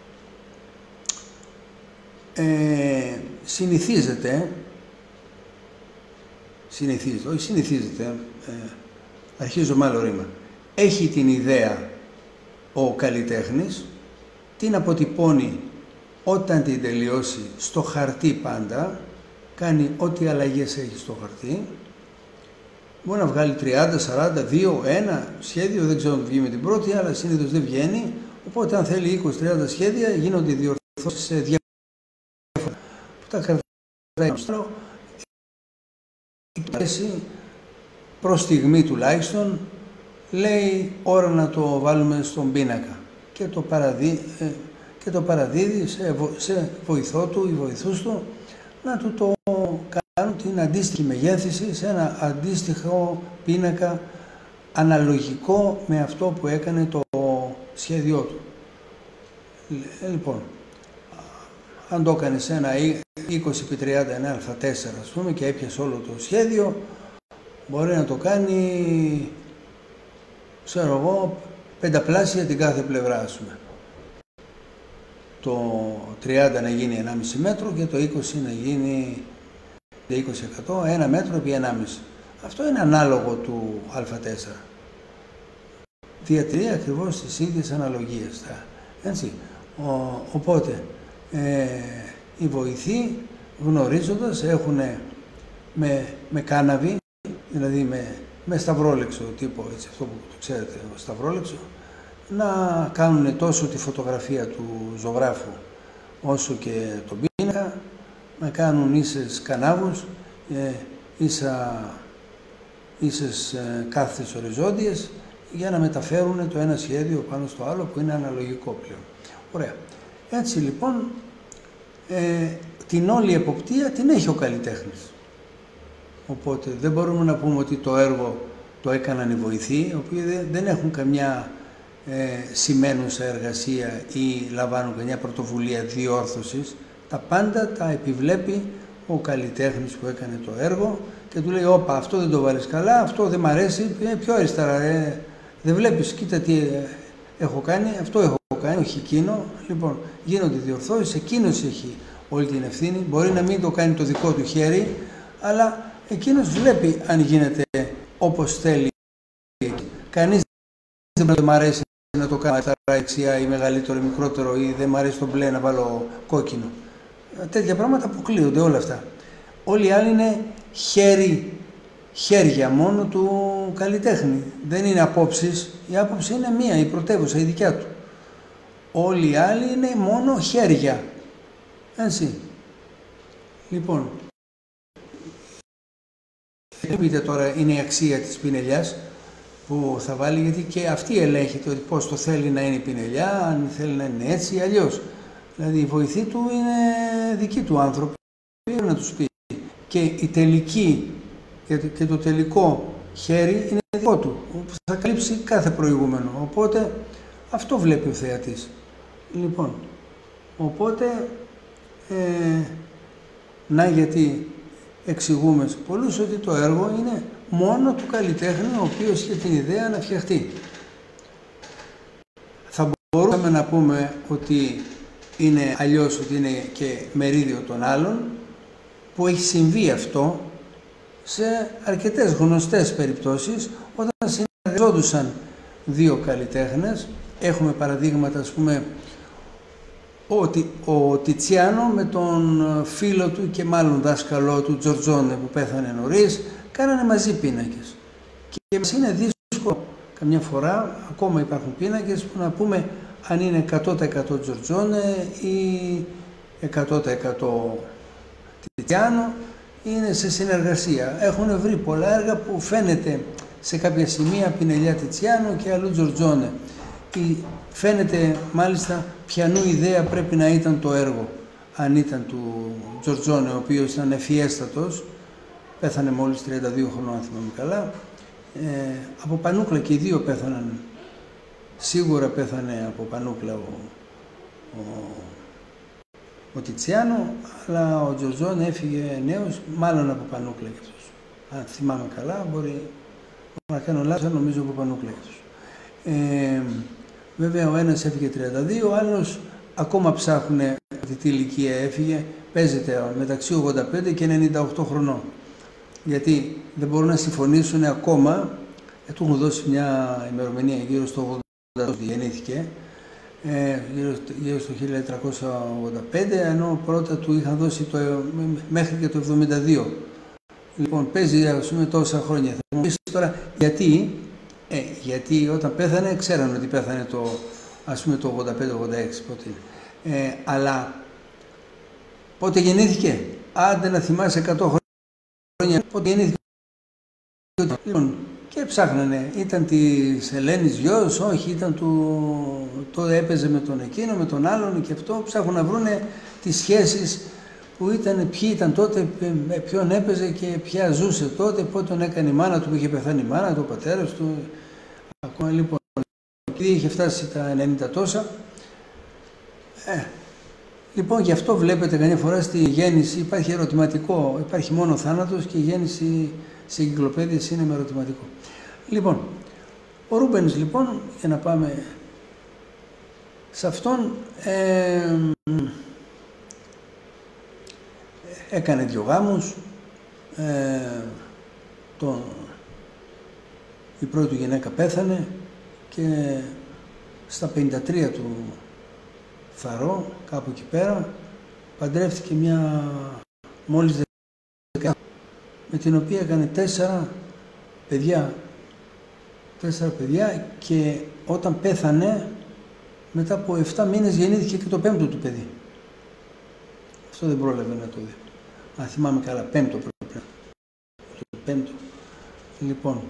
ε, συνηθίζεται, συνηθίζεται, όχι συνηθίζεται, ε, αρχίζω με άλλο ρήμα, έχει την ιδέα ο καλλιτέχνης, την αποτυπώνει όταν την τελειώσει στο χαρτί πάντα, κάνει ό,τι αλλαγές έχει στο χαρτί, μπορεί να βγάλει τριάντα, σαράντα, δύο, ένα σχέδιο, δεν ξέρω αν βγει με την πρώτη, αλλά συνήθως δεν βγαίνει, οπότε αν θέλει είκοσι τριάντα σχέδια γίνονται διορθώσεις σε διάφορα που τα κρατάει στο προς στιγμή τουλάχιστον, λέει ώρα να το βάλουμε στον πίνακα και το, παραδί, ε, και το παραδίδει σε, σε βοηθό του ή βοηθούς του να του το κάνουν την αντίστοιχη μεγέθυνση σε ένα αντίστοιχο πίνακα αναλογικό με αυτό που έκανε το σχέδιό του. Λοιπόν, αν το έκανε σε ένα είκοσι επί τριάντα ένα α τέσσερα ας πούμε και έπιασε όλο το σχέδιο, μπορεί να το κάνει, ξέρω εγώ, πενταπλάσια την κάθε πλευρά, ας πούμε. Το τριάντα να γίνει ενάμιση μέτρο και το είκοσι να γίνει είκοσι τοις εκατό, ένα μέτρο επί ενάμιση. Αυτό είναι ανάλογο του α τέσσερα. Διατηρεί ακριβώς τις ίδιες αναλογίες. Έτσι. Ο, οπότε, ε, οι βοηθοί γνωρίζοντας έχουν με, με κάναβη, δηλαδή με, με σταυρόλεξο τύπο, έτσι, αυτό που το ξέρετε, ο σταυρόλεξο, να κάνουν τόσο τη φωτογραφία του ζωγράφου όσο και τον πίνακα, να κάνουν ίσες κανάβους, ε, ίσα, ίσες ε, κάθετες οριζόντιες, για να μεταφέρουν το ένα σχέδιο πάνω στο άλλο που είναι αναλογικό πλέον. Ωραία. Έτσι λοιπόν, ε, την όλη εποπτεία την έχει ο καλλιτέχνης. Οπότε δεν μπορούμε να πούμε ότι το έργο το έκαναν οι βοηθοί, οι οποίοι δεν έχουν καμιά ε, σημαίνουσα εργασία ή λαμβάνουν καμιά πρωτοβουλία διόρθωσης. Τα πάντα τα επιβλέπει ο καλλιτέχνης που έκανε το έργο και του λέει όπα αυτό δεν το βάλεις καλά, αυτό δεν μ' αρέσει, είναι πιο αριστερά, ε, δεν βλέπεις, κοίτα τι ε, έχω κάνει, αυτό έχω κάνει, όχι εκείνο. Λοιπόν, γίνονται διορθώσεις, εκείνος έχει όλη την ευθύνη, μπορεί να μην το κάνει το δικό του χέρι, αλλά εκείνος βλέπει αν γίνεται όπως θέλει. Κανείς δεν μ' αρέσει να το κάνω δεξιά ή μεγαλύτερο ή μικρότερο ή δεν μ' αρέσει το μπλε να βάλω κόκκινο. Τέτοια πράγματα αποκλείονται όλα αυτά. Όλοι οι άλλοι είναι χέρι, χέρια μόνο του καλλιτέχνη. Δεν είναι απόψεις. Η άποψη είναι μία, η πρωτεύουσα, η δικιά του. Όλοι οι άλλοι είναι μόνο χέρια. Έτσι. Λοιπόν, πείτε τώρα είναι η αξία της πινελιάς που θα βάλει, γιατί και αυτή ελέγχεται ότι πώς το θέλει να είναι η πινελιά, αν θέλει να είναι έτσι ή αλλιώς. Δηλαδή η βοηθή του είναι δική του άνθρωποι, να τους πει. Και η τελική και το τελικό χέρι είναι δικό του, που θα καλύψει κάθε προηγούμενο. Οπότε αυτό βλέπει ο θεατής. Λοιπόν, οπότε ε, να γιατί εξηγούμε σε πολλούς ότι το έργο είναι μόνο του καλλιτέχνη ο οποίος είχε την ιδέα να φτιαχτεί. Θα μπορούσαμε να πούμε ότι είναι αλλιώς, ότι είναι και μερίδιο των άλλων, που έχει συμβεί αυτό σε αρκετές γνωστές περιπτώσεις όταν συνεργαζόντουσαν δύο καλλιτέχνες. Έχουμε παραδείγματα, ας πούμε, ότι ο Τιτσιάνο με τον φίλο του και μάλλον δάσκαλό του Τζορτζόνε που πέθανε νωρίς, κάνανε μαζί πίνακες. Και μας είναι δύσκολο καμιά φορά, ακόμα υπάρχουν πίνακες που να πούμε αν είναι εκατό τοις εκατό Τζορτζόνε ή εκατό τοις εκατό Τιτσιάνο, είναι σε συνεργασία. Έχουν βρει πολλά έργα που φαίνεται σε κάποια σημεία πινελιά Τιτσιάνο και αλλού Τζορτζόνε. Φαίνεται μάλιστα ποιανού ιδέα πρέπει να ήταν το έργο. Αν ήταν του Τζορτζόνε, ο οποίος ήταν ευφιέστατος, πέθανε μόλις τριάντα δύο χρονών, αν θυμάμαι καλά. Ε, από πανούκλα και οι δύο πέθαναν. Σίγουρα πέθανε από πανούκλα ο, ο, ο Τιτσιάνο, αλλά ο Τζορτζόνε έφυγε νέος, μάλλον από πανούκλα κι αυτός. Αν θυμάμαι καλά, μπορεί να κάνω λάθος, νομίζω από πανούκλα κι αυτός. Ε, βέβαια ο ένας έφυγε τριάντα δύο, ο άλλος ακόμα ψάχνουν τι ηλικία έφυγε, παίζεται μεταξύ ογδόντα πέντε και ενενήντα οκτώ χρονών. Γιατί δεν μπορούν να συμφωνήσουν ακόμα, ε, του έχουν δώσει μια ημερομηνία γύρω στο ογδόντα γεννήθηκε, ε, γύρω, γύρω στο χίλια τετρακόσια ογδόντα πέντε, ενώ πρώτα του είχαν δώσει το, μέχρι και το εβδομήντα δύο. Λοιπόν, παίζει ας πούμε τόσα χρόνια. Θα μου πεις τώρα γιατί, ε, γιατί όταν πέθανε ξέραν ότι πέθανε το, ας πούμε, το ογδόντα πέντε ογδόντα έξι, πότε είναι. Ε, αλλά πότε γεννήθηκε, άντε να θυμάσαι εκατό χρόνια, πότε γεννήθηκε. Λοιπόν, και ψάχνανε, ήταν της Ελένης γιος, όχι, ήταν του, τότε έπαιζε με τον εκείνο, με τον άλλον και αυτό, ψάχνουν να βρούνε τις σχέσεις που ήταν, ποιοι ήταν τότε, με ποιον έπαιζε και ποια ζούσε τότε, πότε τον έκανε η μάνα του, που είχε πεθάνει η μάνα του, ο πατέρας του, ακόμα λοιπόν, επειδή είχε φτάσει τα ενενήντα τόσα. Ε, λοιπόν, γι' αυτό βλέπετε καμιά φορά στη γέννηση υπάρχει ερωτηματικό, υπάρχει μόνο θάνατος και η γέννηση σε εγκυκλοπαίδειες είναι με ερωτηματικό. Λοιπόν, ο Ρούμπενς λοιπόν, για να πάμε σε αυτόν, ε, έκανε δύο γάμους, ε, το, η πρώτη του γυναίκα πέθανε και στα πενήντα τρία του θαρώ, κάπου εκεί πέρα, παντρεύτηκε μια μόλις δεκαετία, με την οποία έκανε τέσσερα παιδιά, τέσσερα παιδιά και όταν πέθανε, μετά από επτά μήνες γεννήθηκε και το πέμπτο του παιδί. Αυτό δεν πρόλαβε να το δει. Αν θυμάμαι καλά, πέμπτο πρέπει. Το πέμπτο. Λοιπόν,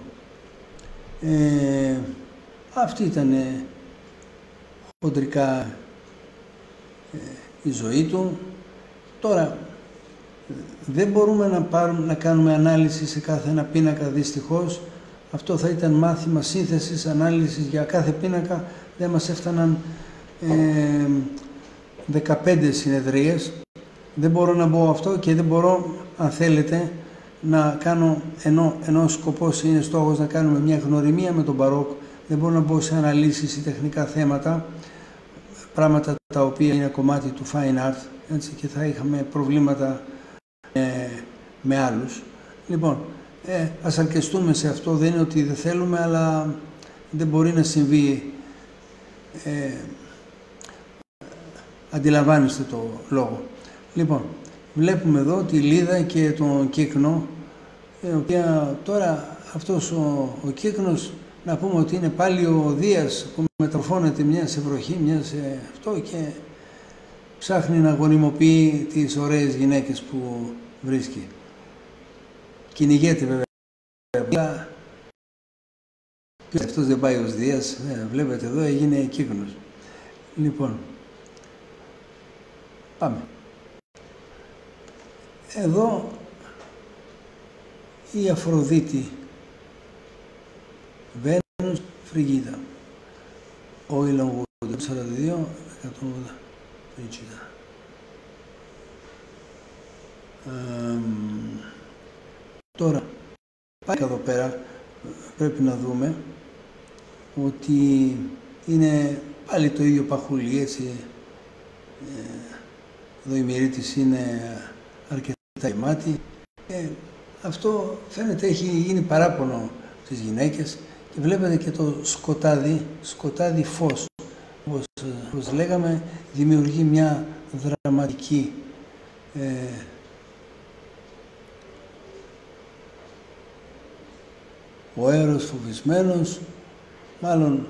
ε, αυτή ήταν χοντρικά ε, η ζωή του. Τώρα, δεν μπορούμε να, πάρουμε, να κάνουμε ανάλυση σε κάθε ένα πίνακα, δυστυχώς. Αυτό θα ήταν μάθημα σύνθεσης, ανάλυσης για κάθε πίνακα. Δεν μας έφταναν ε, δεκαπέντε συνεδρίες. Δεν μπορώ να μπω αυτό και δεν μπορώ, αν θέλετε, να κάνω, ενώ, ενώ ο σκοπός είναι στόχος να κάνουμε μια γνωριμία με τον μπαρόκ, δεν μπορώ να μπω σε αναλύσεις ή τεχνικά θέματα, πράγματα τα οποία είναι κομμάτι του fine art, έτσι, και θα είχαμε προβλήματα ε, με άλλους. Λοιπόν, ε, ας αρκεστούμε σε αυτό, δεν είναι ότι δεν θέλουμε, αλλά δεν μπορεί να συμβεί. Ε, αντιλαμβάνεστε το λόγο. Λοιπόν, βλέπουμε εδώ τη Λίδα και τον Κύκνο, η οποία τώρα αυτός ο, ο Κύκνος, να πούμε ότι είναι πάλι ο Δίας που μεταμορφώνεται μια σε βροχή, μια σε αυτό, και ψάχνει να γονιμοποιεί τις ωραίες γυναίκες που βρίσκει. Κυνηγέται βέβαια. Αυτός δεν πάει ως Δίας, ε, βλέπετε εδώ έγινε Κύκνος. Λοιπόν, πάμε. Εδώ η Αφροδίτη, Βένους, Φριγίδα, ο Ιλαγούδος, σαράντα δύο, εκατόν ογδόντα, Φριγίδα. Ε, τώρα, πάει εδώ πέρα, πρέπει να δούμε ότι είναι πάλι το ίδιο παχούλι, έτσι. Ε, εδώ η μυρή της είναι αρκετά γεμάτη. Ε, αυτό φαίνεται έχει γίνει παράπονο στις γυναίκες και βλέπετε και το σκοτάδι, σκοτάδι φως, όπως, όπως λέγαμε, δημιουργεί μια δραματική ε, ο Έρος φοβισμένος, μάλλον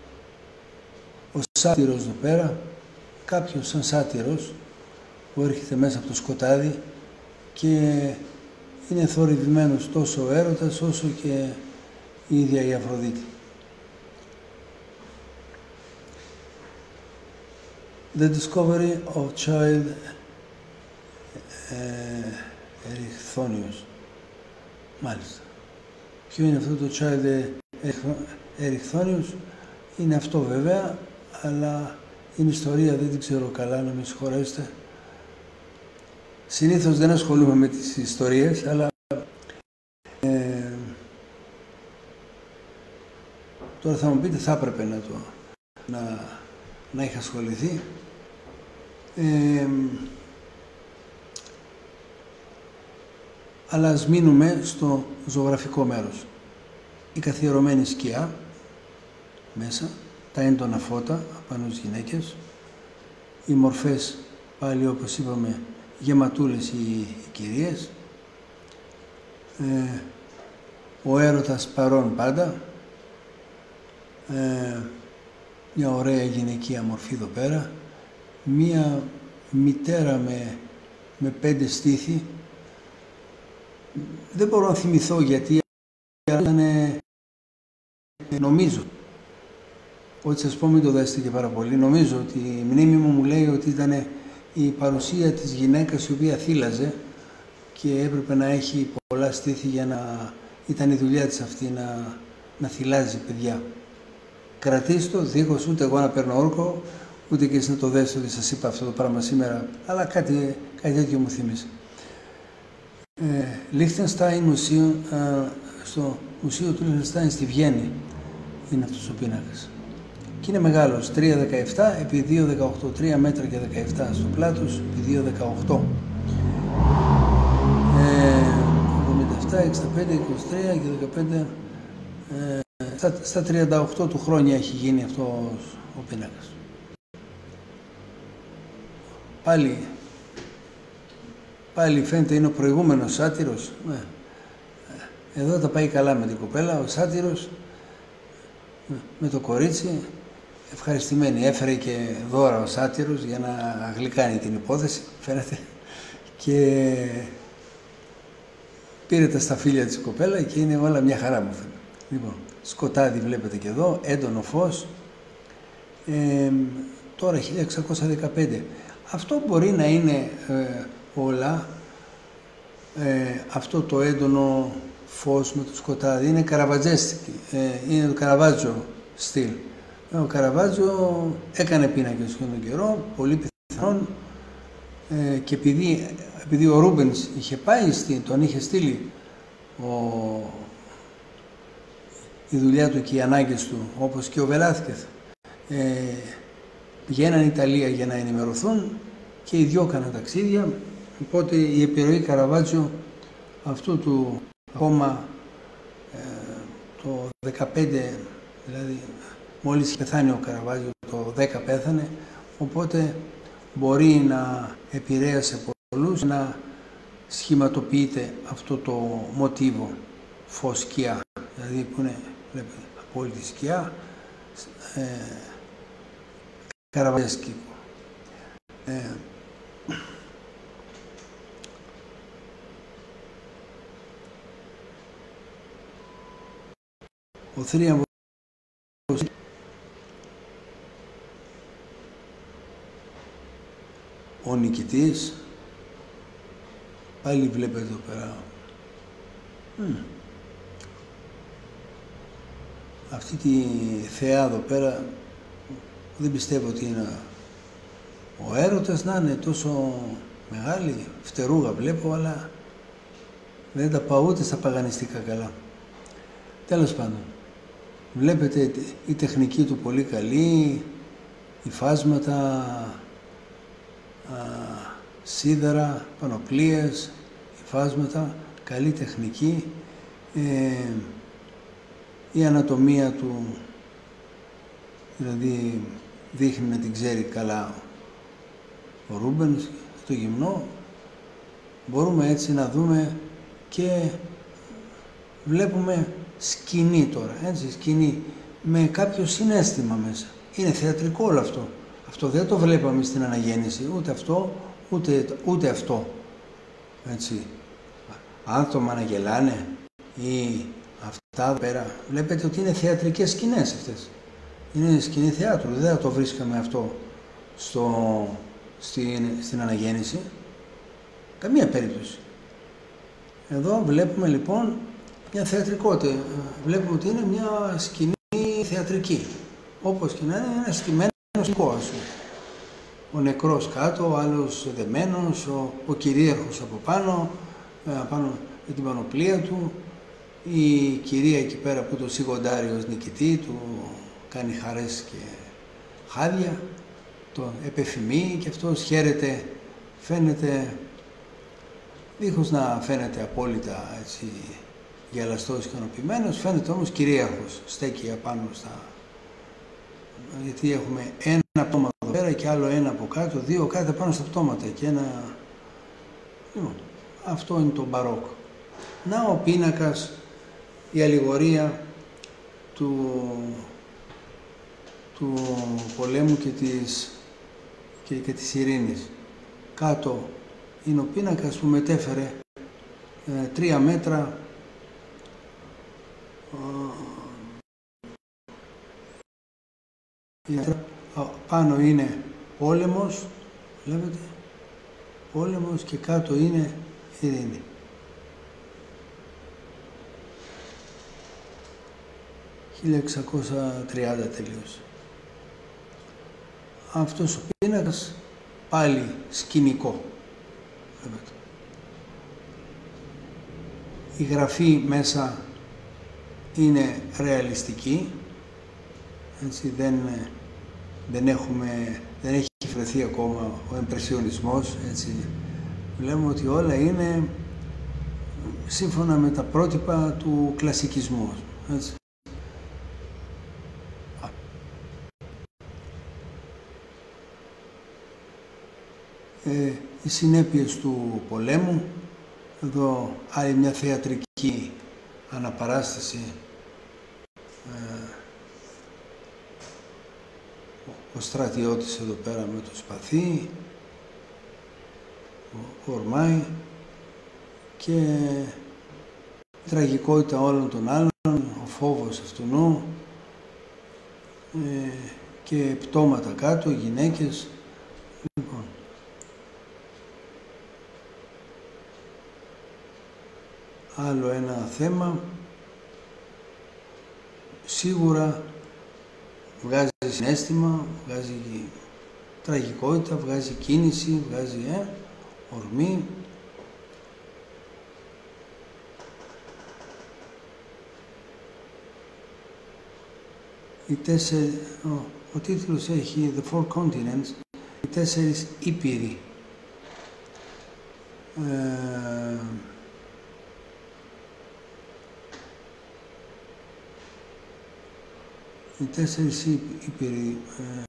ο σάτυρος εδώ πέρα, κάποιος σαν σάτυρος που έρχεται μέσα από το σκοτάδι και είναι θορυβημένος τόσο ο έρωτας όσο και η ίδια η Αφροδίτη. The discovery of child Ερυχθόνιος. Μάλιστα. Ποιο είναι αυτό το child Ερυχθόνιος? Είναι αυτό βέβαια, αλλά είναι ιστορία, δεν την ξέρω καλά, να με συγχωρέσετε. Συνήθως δεν ασχολούμαι με τις ιστορίες, αλλά ε, τώρα θα μου πείτε θα έπρεπε να το να, να είχα ασχοληθεί. Ε, αλλά ας μείνουμε στο ζωγραφικό μέρος. Η καθιερωμένη σκιά μέσα, τα έντονα φώτα απάνω στις γυναίκες, οι μορφές πάλι όπως είπαμε γεματούλες οι, οι κυρίες, ε, ο έρωτας παρών πάντα, ε, μια ωραία γυναικεία μορφή εδώ πέρα, μια μητέρα με, με πέντε στήθη, δεν μπορώ να θυμηθώ γιατί ήταν, νομίζω, ότι σας πω μην το δέσετε και πάρα πολύ, νομίζω ότι η μνήμη μου μου λέει ότι ήταν η παρουσία της γυναίκας η οποία θύλαζε και έπρεπε να έχει πολλά στήθη για να ήταν η δουλειά της αυτή να, να θυλάζει παιδιά. Κρατήστε το, δίχως ούτε εγώ να παίρνω όρκο, ούτε και εσείς να το δέσετε ότι σας είπα αυτό το πράγμα σήμερα, αλλά κάτι, κάτι τέτοιο μου θύμισε. Λίχτενστάιν, μουσείο, ε, στο μουσείο του Λίχτενστάιν στη Βιέννη είναι αυτός ο πίνακας. Και είναι μεγάλος, τρία κόμμα δεκαεπτά επί δύο κόμμα δεκαοκτώ, τρία μέτρα και δεκαεπτά στο πλάτος επί δύο κόμμα δεκαοκτώ. εβδομήντα επτά, εξήντα πέντε, είκοσι τρία και δεκαπέντε. Ε, στα, στα τριάντα οκτώ του χρόνια έχει γίνει αυτός ο πίνακας. Πάλι, πάλι φαίνεται είναι ο προηγούμενος σάτυρος. Ε, εδώ τα πάει καλά με την κοπέλα, ο σάτυρος με το κορίτσι. Ευχαριστημένη. Έφερε και δώρα ο σάτυρος για να γλυκάνει την υπόθεση, φαίνεται. Και πήρε τα σταφύλια της κοπέλα και είναι όλα μια χαρά μου φαίνεται. Λοιπόν, σκοτάδι βλέπετε και εδώ, έντονο φως. Ε, τώρα χίλια εξακόσια δεκαπέντε. Αυτό μπορεί να είναι ε, όλα, ε, αυτό το έντονο φως με το σκοτάδι, είναι καραβατζέστικη, ε, είναι το Καραβάτζο στυλ. Ο Καραβάτζο έκανε πίνακες για τον καιρό, πολύ πιθανόν ε, και επειδή, επειδή ο Ρούμπενς είχε πάει, στη, τον είχε στείλει ο, η δουλειά του και οι ανάγκες του, όπως και ο Βελάθκεθ, ε, πηγαίναν Ιταλία για να ενημερωθούν και οι δυο έκαναν ταξίδια, οπότε η επιρροή Καραβάτζο αυτού του ακόμα ε, το δεκαπέντε, δηλαδή μόλις πεθάνει ο Καραβάτζο, το δέκα πέθανε, οπότε μπορεί να επηρέασε πολλούς να σχηματοποιείται αυτό το μοτίβο φως σκιά, δηλαδή που είναι, βλέπετε, απόλυτη σκιά, ε, καραβατζέσκικο. Ε, ο θρίαμβος ο νικητής, πάλι βλέπετε εδώ πέρα. Mm. Αυτή τη θεά εδώ πέρα δεν πιστεύω ότι είναι ο έρωτας να είναι τόσο μεγάλη, φτερούγα βλέπω, αλλά δεν τα πάω ούτε στα παγανιστικά καλά. Τέλος πάντων, βλέπετε η τεχνική του πολύ καλή, οι φάσματα, α, σίδερα, πανοπλίες, υφάσματα, καλή τεχνική, ε, η ανατομία του, δηλαδή δείχνει να την ξέρει καλά ο Ρούμπενς, το γυμνό. Μπορούμε έτσι να δούμε και βλέπουμε σκηνή τώρα, έτσι, σκηνή με κάποιο συναίσθημα μέσα. Είναι θεατρικό όλο αυτό. Αυτό δεν το βλέπαμε στην αναγέννηση, ούτε αυτό, ούτε, ούτε αυτό. Έτσι. Άτομα να γελάνε ή αυτά εδώ πέρα. Βλέπετε ότι είναι θεατρικές σκηνές αυτές. Είναι σκηνή θεάτρου, δεν θα το βρίσκαμε αυτό στο, στην, στην αναγέννηση. Καμία περίπτωση. Εδώ βλέπουμε λοιπόν μια θεατρικότητα. Βλέπουμε ότι είναι μια σκηνή θεατρική. Όπως και να είναι, ένα στημένος σκηνικό, ας πούμε. Ο νεκρός κάτω, ο άλλος δεμένος, ο, ο κυρίαρχος από πάνω, πάνω με την πανοπλία του, η κυρία εκεί πέρα που το σιγοντάρει ως νικητή, του κάνει χαρές και χάδια, τον επεφημεί και αυτός χαίρεται, φαίνεται, δίχως να φαίνεται απόλυτα έτσι γελαστός, ικανοποιημένος, φαίνεται όμως κυρίαρχος, στέκει απάνω στα... γιατί έχουμε ένα πτώμα εδώ πέρα και άλλο ένα από κάτω, δύο κάτω πάνω στα πτώματα και ένα... Λοιπόν, αυτό είναι το μπαρόκ. Να ο πίνακας, η αλληγορία του, του πολέμου και της, και, και της ειρήνης. Κάτω είναι ο πίνακας που μετέφερε ε, τρία μέτρα ε, πάνω είναι πόλεμος, βλέπετε, πόλεμος και κάτω είναι ειρήνη. χίλια εξακόσια τριάντα τελείωσε. Αυτός ο πίνακας πάλι σκηνικό. Βλέπετε. Η γραφή μέσα είναι ρεαλιστική, έτσι, δεν, δεν, έχουμε, δεν έχει βρεθεί ακόμα ο εμπρεσιονισμός, έτσι. Βλέπουμε ότι όλα είναι σύμφωνα με τα πρότυπα του κλασικισμού, έτσι. Ε, οι συνέπειες του πολέμου, εδώ άλλη μια θεατρική αναπαράσταση, ε, ο στρατιώτης εδώ πέρα με το σπαθί, ο ορμάει και η τραγικότητα όλων των άλλων, ο φόβος αυτού ε, και πτώματα κάτω, γυναίκες. Λοιπόν, άλλο ένα θέμα, σίγουρα βγάζει συναίσθημα, βγάζει τραγικότητα, βγάζει κίνηση, βγάζει ε, ορμή. Οι τέσσερι, ο, ο τίτλος έχει The Four Continents, οι τέσσερις ήπειροι. Ε, οι τέσσερις ήπειροι. Ε,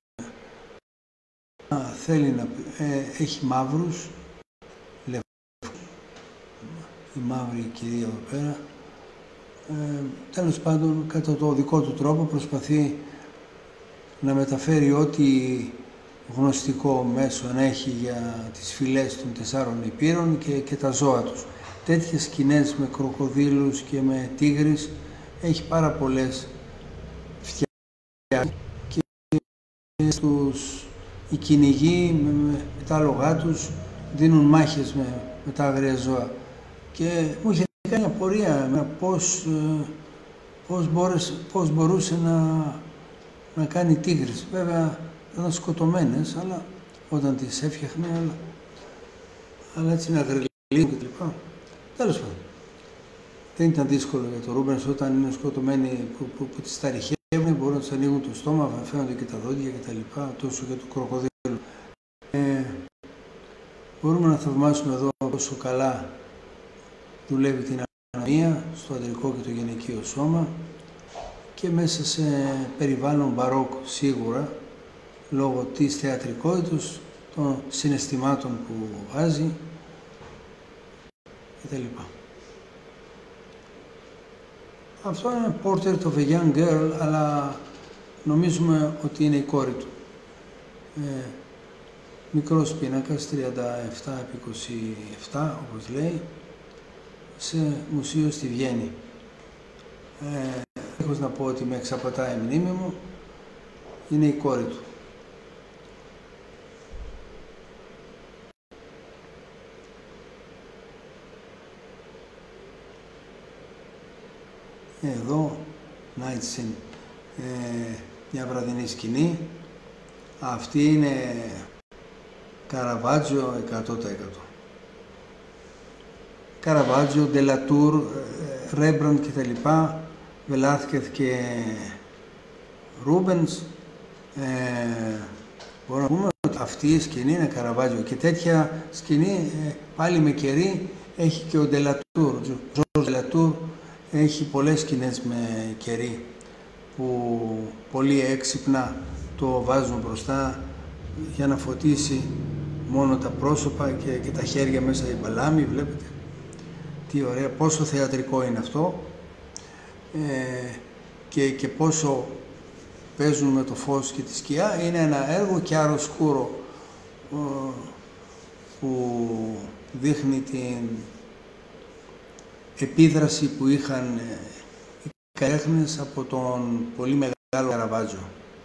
θέλει να ε, έχει μαύρους, λευκούς, η μαύρη κυρία εδώ πέρα. Ε, τέλος πάντων, κατά το δικό του τρόπο προσπαθεί να μεταφέρει ό,τι γνωστικό μέσον έχει για τις φυλές των τεσσάρων υπήρων και, και τα ζώα τους. Τέτοιες σκηνές με κροκοδίλους και με τίγρης έχει πάρα πολλές φτιάξει και τους, οι κυνηγοί με, με, με τα άλογά τους δίνουν μάχες με, με τα άγρια ζώα. Και μου είχε κάνει απορία με πώς, πώς, μπόρεσε, πώς μπορούσε να, να κάνει τίγρης. Βέβαια ήταν σκοτωμένες, αλλά όταν τις έφτιαχνε, αλλά, αλλά έτσι να γρυλίγουν και τα λοιπά. Τέλος πάντων. Δεν ήταν δύσκολο για το Ρούμπενς όταν είναι σκοτωμένοι που, που, που τις τα ρηχεύουν, μπορούν να τους ανοίγουν το στόμα, φαίνονται και τα δόντια και τα λοιπά, τόσο για το κροκοδίλο. Ε, μπορούμε να θαυμάσουμε εδώ πόσο καλά δουλεύει την ανατομία στο αντρικό και το γυναικείο σώμα και μέσα σε περιβάλλον μπαρόκ σίγουρα, λόγω της θεατρικότητας, των συναισθημάτων που βάζει κτλ. Αυτό είναι Portrait of a Young Girl, αλλά νομίζουμε ότι είναι η κόρη του. Ε, μικρός πίνακας, τριάντα επτά επί είκοσι επτά, όπως λέει, σε μουσείο στη Βιέννη. Ε, έχω να πω ότι με εξαπατάει η μνήμη μου, είναι η κόρη του. Εδώ, Night Scene, ε, μια βραδινή σκηνή. Αυτή είναι Καραβάτζιο εκατό τοις εκατό. Καραβάτζιο, Ντελατούρ, Ρέμπραντ και τα λοιπά, Βελάθκεθ και Ρούμπενς. Ε, μπορούμε να πούμε ότι αυτή η σκηνή είναι Καραβάτζιο και τέτοια σκηνή ε, πάλι με κερί έχει και ο Ντελατούρ. Ο Ντελατούρ έχει πολλές σκηνές με κερί που πολύ έξυπνα το βάζουν μπροστά για να φωτίσει μόνο τα πρόσωπα και, και τα χέρια μέσα η μπαλάμη, βλέπετε. Τι ωραία, πόσο θεατρικό είναι αυτό ε, και, και πόσο παίζουν με το φως και τη σκιά. Είναι ένα έργο chiaroscuro ε, που δείχνει την επίδραση που είχαν ε, οι καλλιτέχνες από τον πολύ μεγάλο Καραβάτζο.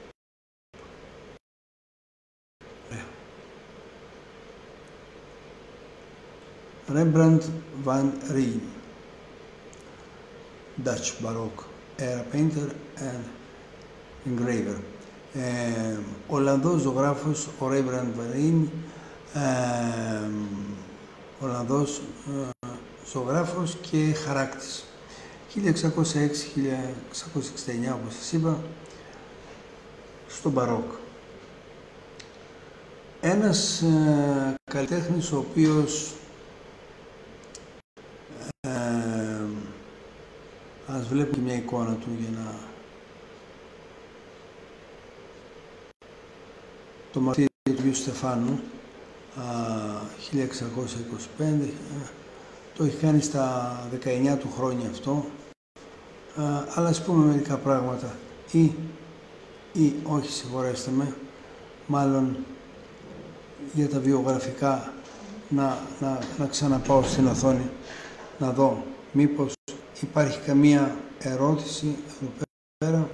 Rembrandt van Rijn, Dutch Baroque era painter and engraver. Ε, Ολλανδός ζωγράφος, ο Rembrandt van Rijn, ε, Ολλανδός ε, ζωγράφος και χαράκτης. χίλια εξακόσια έξι με χίλια εξακόσια εξήντα εννιά, όπως σας είπα, στο Μπαρόκ. Ένας ε, καλλιτέχνης ο οποίος ε, ας βλέπουμε μια εικόνα του για να... Το μαρτύριο του Αγίου Στεφάνου, χίλια εξακόσια είκοσι πέντε, το έχει κάνει στα δεκαεννιά του χρόνια αυτό, αλλά ας πούμε μερικά πράγματα ή, ή όχι, συγχωρέστε με, μάλλον για τα βιογραφικά να, να, να ξαναπάω στην οθόνη να δω μήπως υπάρχει καμία ερώτηση εδώ πέρα.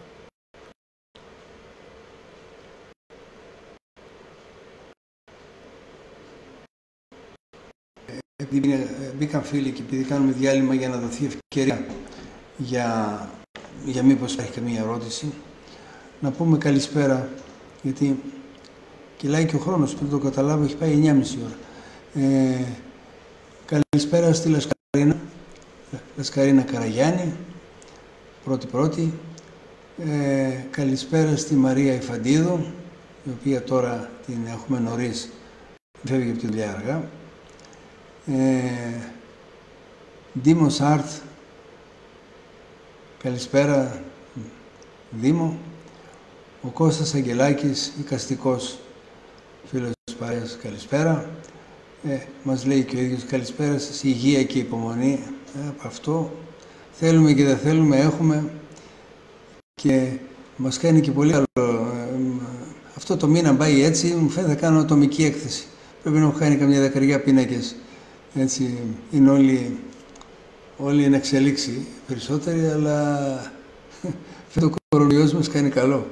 Επειδή μπήκαν φίλοι και επειδή κάνουμε διάλειμμα για να δοθεί ευκαιρία για, για μήπως υπάρχει καμία ερώτηση, να πούμε καλησπέρα, γιατί κυλάει και ο χρόνος, πριν το καταλάβω, έχει πάει εννιά και μισή ώρα. Ε, καλησπέρα στη Λασκαρίνα, Λασκαρίνα Καραγιάννη, πρώτη-πρώτη. Ε, καλησπέρα στη Μαρία Ιφαντίδου, η οποία τώρα την έχουμε νωρίς, φεύγει από τη δουλειά αργά. Ε, Δήμος Άρτ, καλησπέρα Δήμο. Ο Κώστας Αγγελάκης, οικαστικός φίλος της παρέας, καλησπέρα. Ε, μας λέει και ο ίδιος καλησπέρα σας, υγεία και υπομονή. Ε, από αυτό θέλουμε και δεν θέλουμε, έχουμε, και μας κάνει και πολύ καλό. Ε, αυτό το μήνα πάει έτσι, μου φαίνεται θα κάνω ατομική έκθεση. Πρέπει να έχω κάνει καμιά δεκαριά πίνακες. Έτσι, είναι όλοι, όλοι εν εξελίξη περισσότεροι, αλλά το κορονοϊός μας κάνει καλό.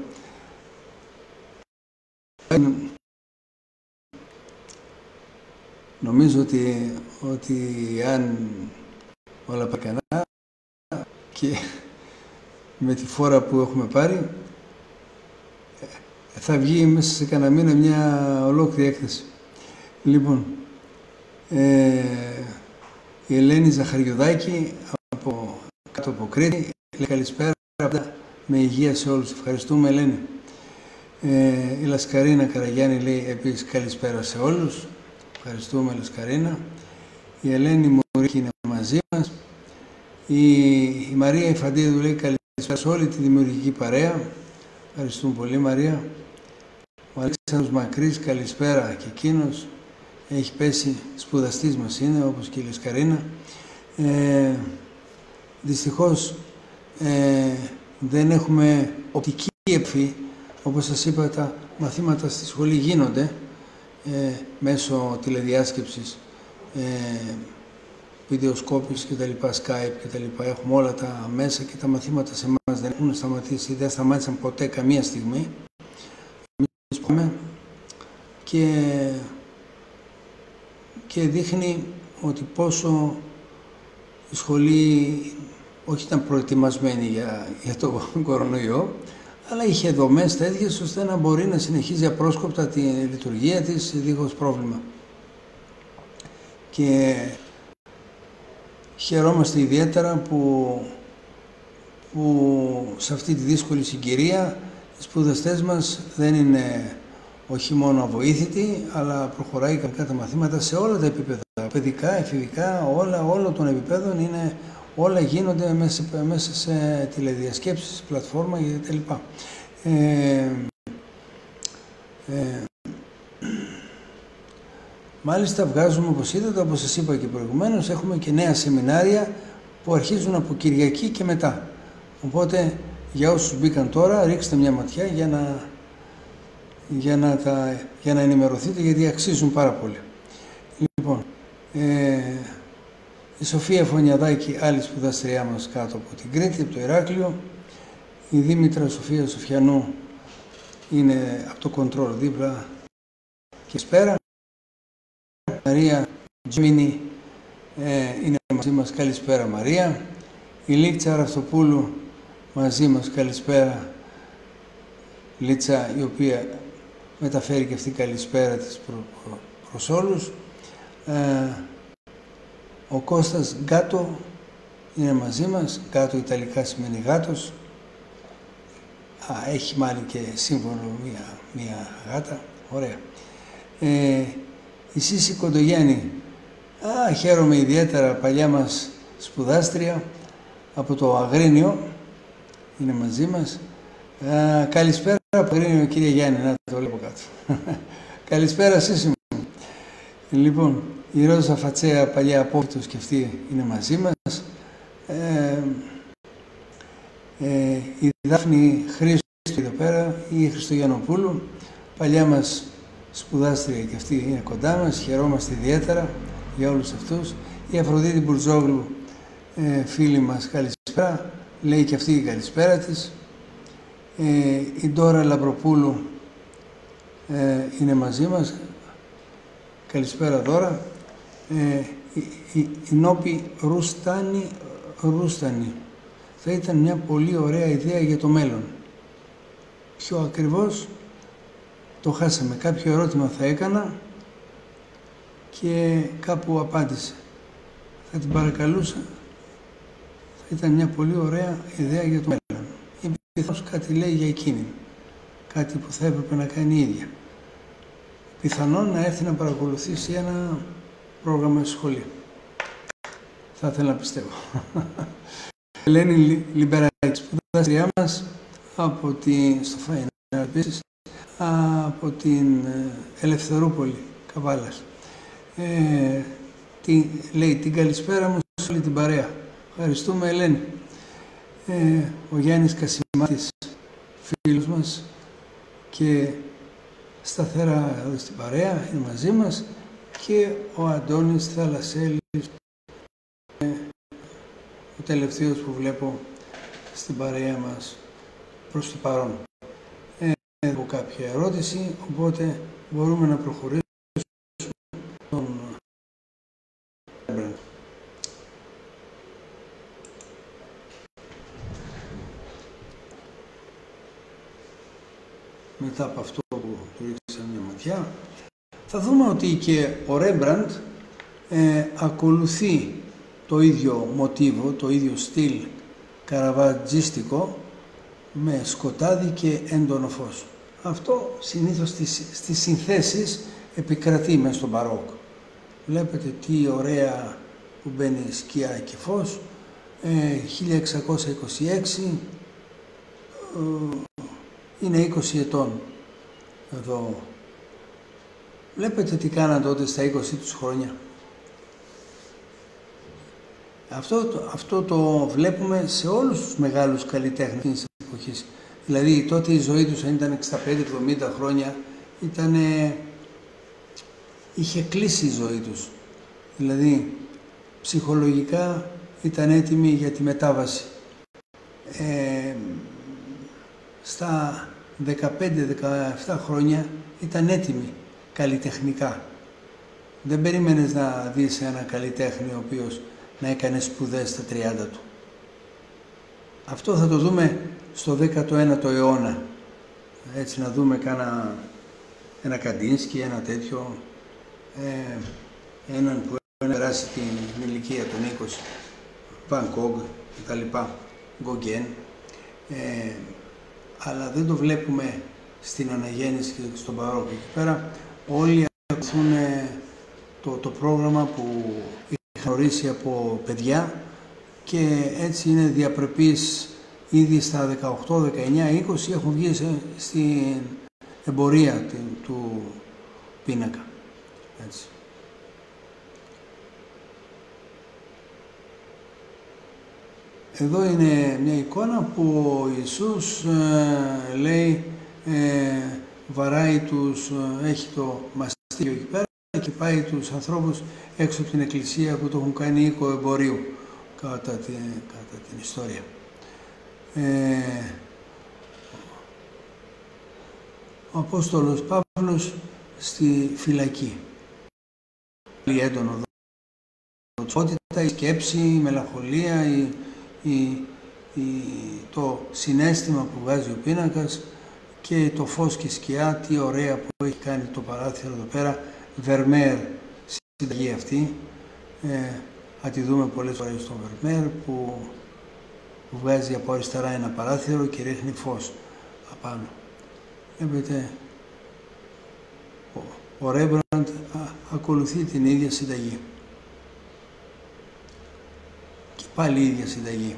Νομίζω ότι, ότι αν όλα πάει καλά και με τη φόρα που έχουμε πάρει, θα βγει μέσα σε κανένα μήνα μια ολόκληρη έκθεση. Λοιπόν, ε, η Ελένη Ζαχαριουδάκη από κάτω από Κρήτη λέει καλησπέρα με υγεία σε όλους. Ευχαριστούμε, Ελένη. Ε, η Λασκαρίνα Καραγιάννη λέει επίσης καλησπέρα σε όλους. Ευχαριστούμε, Λασκαρίνα. Η Ελένη Μουρίκη είναι μαζί μας. Η, η Μαρία Ιφαντίδου λέει καλησπέρα σε όλη τη δημιουργική παρέα. Ευχαριστούμε πολύ, Μαρία. Ο Αλέξανδρος Μακρύς, καλησπέρα και εκείνος. Έχει πέσει, σπουδαστής μας είναι, όπως και η Λασκαρίνα. Ε, δυστυχώς ε, δεν έχουμε οπτική επαφή. Όπως σας είπα, τα μαθήματα στη σχολή γίνονται ε, μέσω τηλεδιάσκεψης, ε, βιντεοσκόπης κτλ, Skype κτλ. Έχουμε όλα τα μέσα και τα μαθήματα σε εμάς δεν έχουν σταματήσει, δεν σταμάτησαν ποτέ καμία στιγμή. Εμείς πάμε και, και δείχνει ότι πόσο η σχολή όχι ήταν προετοιμασμένη για, για το κορονοϊό, αλλά είχε δομές τέτοιες ώστε να μπορεί να συνεχίζει απρόσκοπτα τη λειτουργία της δίχως πρόβλημα. Και χαιρόμαστε ιδιαίτερα που, που σε αυτή τη δύσκολη συγκυρία οι σπουδαστές μας δεν είναι όχι μόνο αβοήθητοι, αλλά προχωράει κανονικά τα μαθήματα σε όλα τα επίπεδα. Παιδικά, εφηβικά, όλα, όλων των επίπεδων είναι, όλα γίνονται μέσα, μέσα σε τηλεδιασκέψεις, πλατφόρμα κτλ. Ε, ε, μάλιστα βγάζουμε, όπως είδατε, όπως σας είπα και προηγουμένως, έχουμε και νέα σεμινάρια που αρχίζουν από Κυριακή και μετά. Οπότε, για όσους μπήκαν τώρα, ρίξτε μια ματιά για να, για να, τα, για να ενημερωθείτε, γιατί αξίζουν πάρα πολύ. Λοιπόν, ε, η Σοφία Φωνιαδάκη, άλλη σπουδαστριά μας κάτω από την Κρήτη, από το Ηράκλειο. Η Δήμητρα Σοφία Σοφιανού είναι από το κοντρόλ δίπλα και σπέρα. Η Μαρία Τζιμίνη ε, είναι μαζί μας, καλησπέρα Μαρία. Η Λίτσα Ραυτοπούλου μαζί μας, καλησπέρα Λίτσα, η οποία μεταφέρει και αυτή καλησπέρα της προ, προ, προς όλους. Ε, ο Κώστας Γκάτο είναι μαζί μας, Γκάτο Ιταλικά σημαίνει γάτος. Α, έχει μάλλον και σύμβολο μία, μία γάτα, ωραία. Ε, η Σύση Κοντογιάννη, α, χαίρομαι ιδιαίτερα, παλιά μας σπουδάστρια από το Αγρίνιο, είναι μαζί μας. Α, καλησπέρα από το Αγρίνιο, κύριε Γιάννη, να το λέω από κάτω. Καλησπέρα Σύση μου. Λοιπόν, η Ρόζα Φατσέα, παλιά απόφυτος και αυτή είναι μαζί μας. Ε, ε, η Δάφνη Χρήστο εδώ πέρα, η Χριστογιαννοπούλου, παλιά μας σπουδάστρια και αυτή είναι κοντά μας, χαιρόμαστε ιδιαίτερα για όλους αυτούς. Η Αφροδίτη Μπουρτζόγλου, ε, φίλη μας, καλησπέρα, λέει και αυτή η καλησπέρα της. Ε, η Ντόρα Λαμπροπούλου ε, είναι μαζί μας, καλησπέρα Δώρα. Ε, η, η, η Νόπη Ρουστάνη, Ρούστανη, θα ήταν μια πολύ ωραία ιδέα για το μέλλον. Πιο ακριβώς, το χάσαμε. Κάποιο ερώτημα θα έκανα και κάπου απάντησε. Θα την παρακαλούσα. Θα ήταν μια πολύ ωραία ιδέα για το μέλλον. Ή πιθανώς κάτι λέει για εκείνη. Κάτι που θα έπρεπε να κάνει η ίδια. Πιθανόν να έρθει να παρακολουθήσει ένα πρόγραμμα σχολείο. Θα ήθελα να πιστεύω. Ελένη Λιμπεράκη, σπουδάστριά μας από τη, στο Φαϊνά, επίσης, από την Ελευθερούπολη, Καβάλας. Ε, τι, λέει την καλησπέρα μου σε όλη την παρέα. Ευχαριστούμε, Ελένη. Ε, ο Γιάννης Κασιμάτης, φίλος μας και σταθερά εδώ στην παρέα, είναι μαζί μας, και ο Αντώνης Θαλασσέλης, ε, ο τελευταίος που βλέπω στην παρέα μας προς το παρόν. Ε, έχω κάποια ερώτηση, οπότε μπορούμε να προχωρήσουμε στον Rembrandt. Μετά από αυτό που του ρίξα μια ματιά, θα δούμε ότι και ο Rembrandt ε, ακολουθεί το ίδιο μοτίβο, το ίδιο στυλ καραβατζίστικο, με σκοτάδι και έντονο φως. Αυτό συνήθως στις, στις συνθέσεις επικρατεί μες στον μπαρόκ. Βλέπετε τι ωραία που μπαίνει σκιά και φως. Ε, χίλια εξακόσια είκοσι έξι, ε, είναι είκοσι ετών εδώ. Βλέπετε τι κάναν τότε στα είκοσι τους χρόνια. Αυτό, αυτό το βλέπουμε σε όλους τους μεγάλους καλλιτέχνες της εποχής. Δηλαδή τότε η ζωή τους, αν ήταν εξήντα πέντε εβδομήντα χρόνια, ήταν, είχε κλείσει η ζωή τους. Δηλαδή ψυχολογικά ήταν έτοιμοι για τη μετάβαση. Ε, στα δεκαπέντε δεκαεπτά χρόνια ήταν έτοιμοι καλλιτεχνικά. Δεν περίμενες να δεις ένα καλλιτέχνη ο οποίος να έκανε σπουδές στα τριάντα του. Αυτό θα το δούμε στο δέκατο ένατο αιώνα. Έτσι να δούμε κάνα, ένα Καντίνσκι, ένα τέτοιο, ε, έναν που έχει περάσει την ηλικία των είκοσι, Βαν Γκόγκ κτλ, Γκογκέν. Ε, αλλά δεν το βλέπουμε στην αναγέννηση και στον μπαρόκο. Εκεί πέρα όλοι ακολουθούν το, το πρόγραμμα που είχαν ορίσει από παιδιά και έτσι είναι διαπρεπείς. Ήδη στα δεκαοκτώ, δεκαεννιά, είκοσι έχουν βγει σε, στην εμπορία την, του πίνακα. Έτσι. Εδώ είναι μια εικόνα που ο Ιησούς ε, λέει, ε, βαράει τους, ε, έχει το μαστίγιο εκεί πέρα και πάει τους ανθρώπους έξω από την εκκλησία που το έχουν κάνει οίκο εμπορίου κατά την, κατά την ιστορία. Ε, ο Απόστολος Παύλος στη φυλακή. Πολύ έντονο δοτικότητα, η σκέψη, η μελαγχολία, η, η, η, το συναίσθημα που βγάζει ο πίνακας και το φως και σκιά, τι ωραία που έχει κάνει το παράθυρο εδώ πέρα, Βερμέρ, συνταγή αυτή. Ε, θα τη δούμε πολλές φορές στο Βερμέρ που που βγάζει από αριστερά ένα παράθυρο και ρίχνει φως απάνω. Βλέπετε, ο, ο Ρέμπραντ ακολουθεί την ίδια συνταγή. Και πάλι η ίδια συνταγή.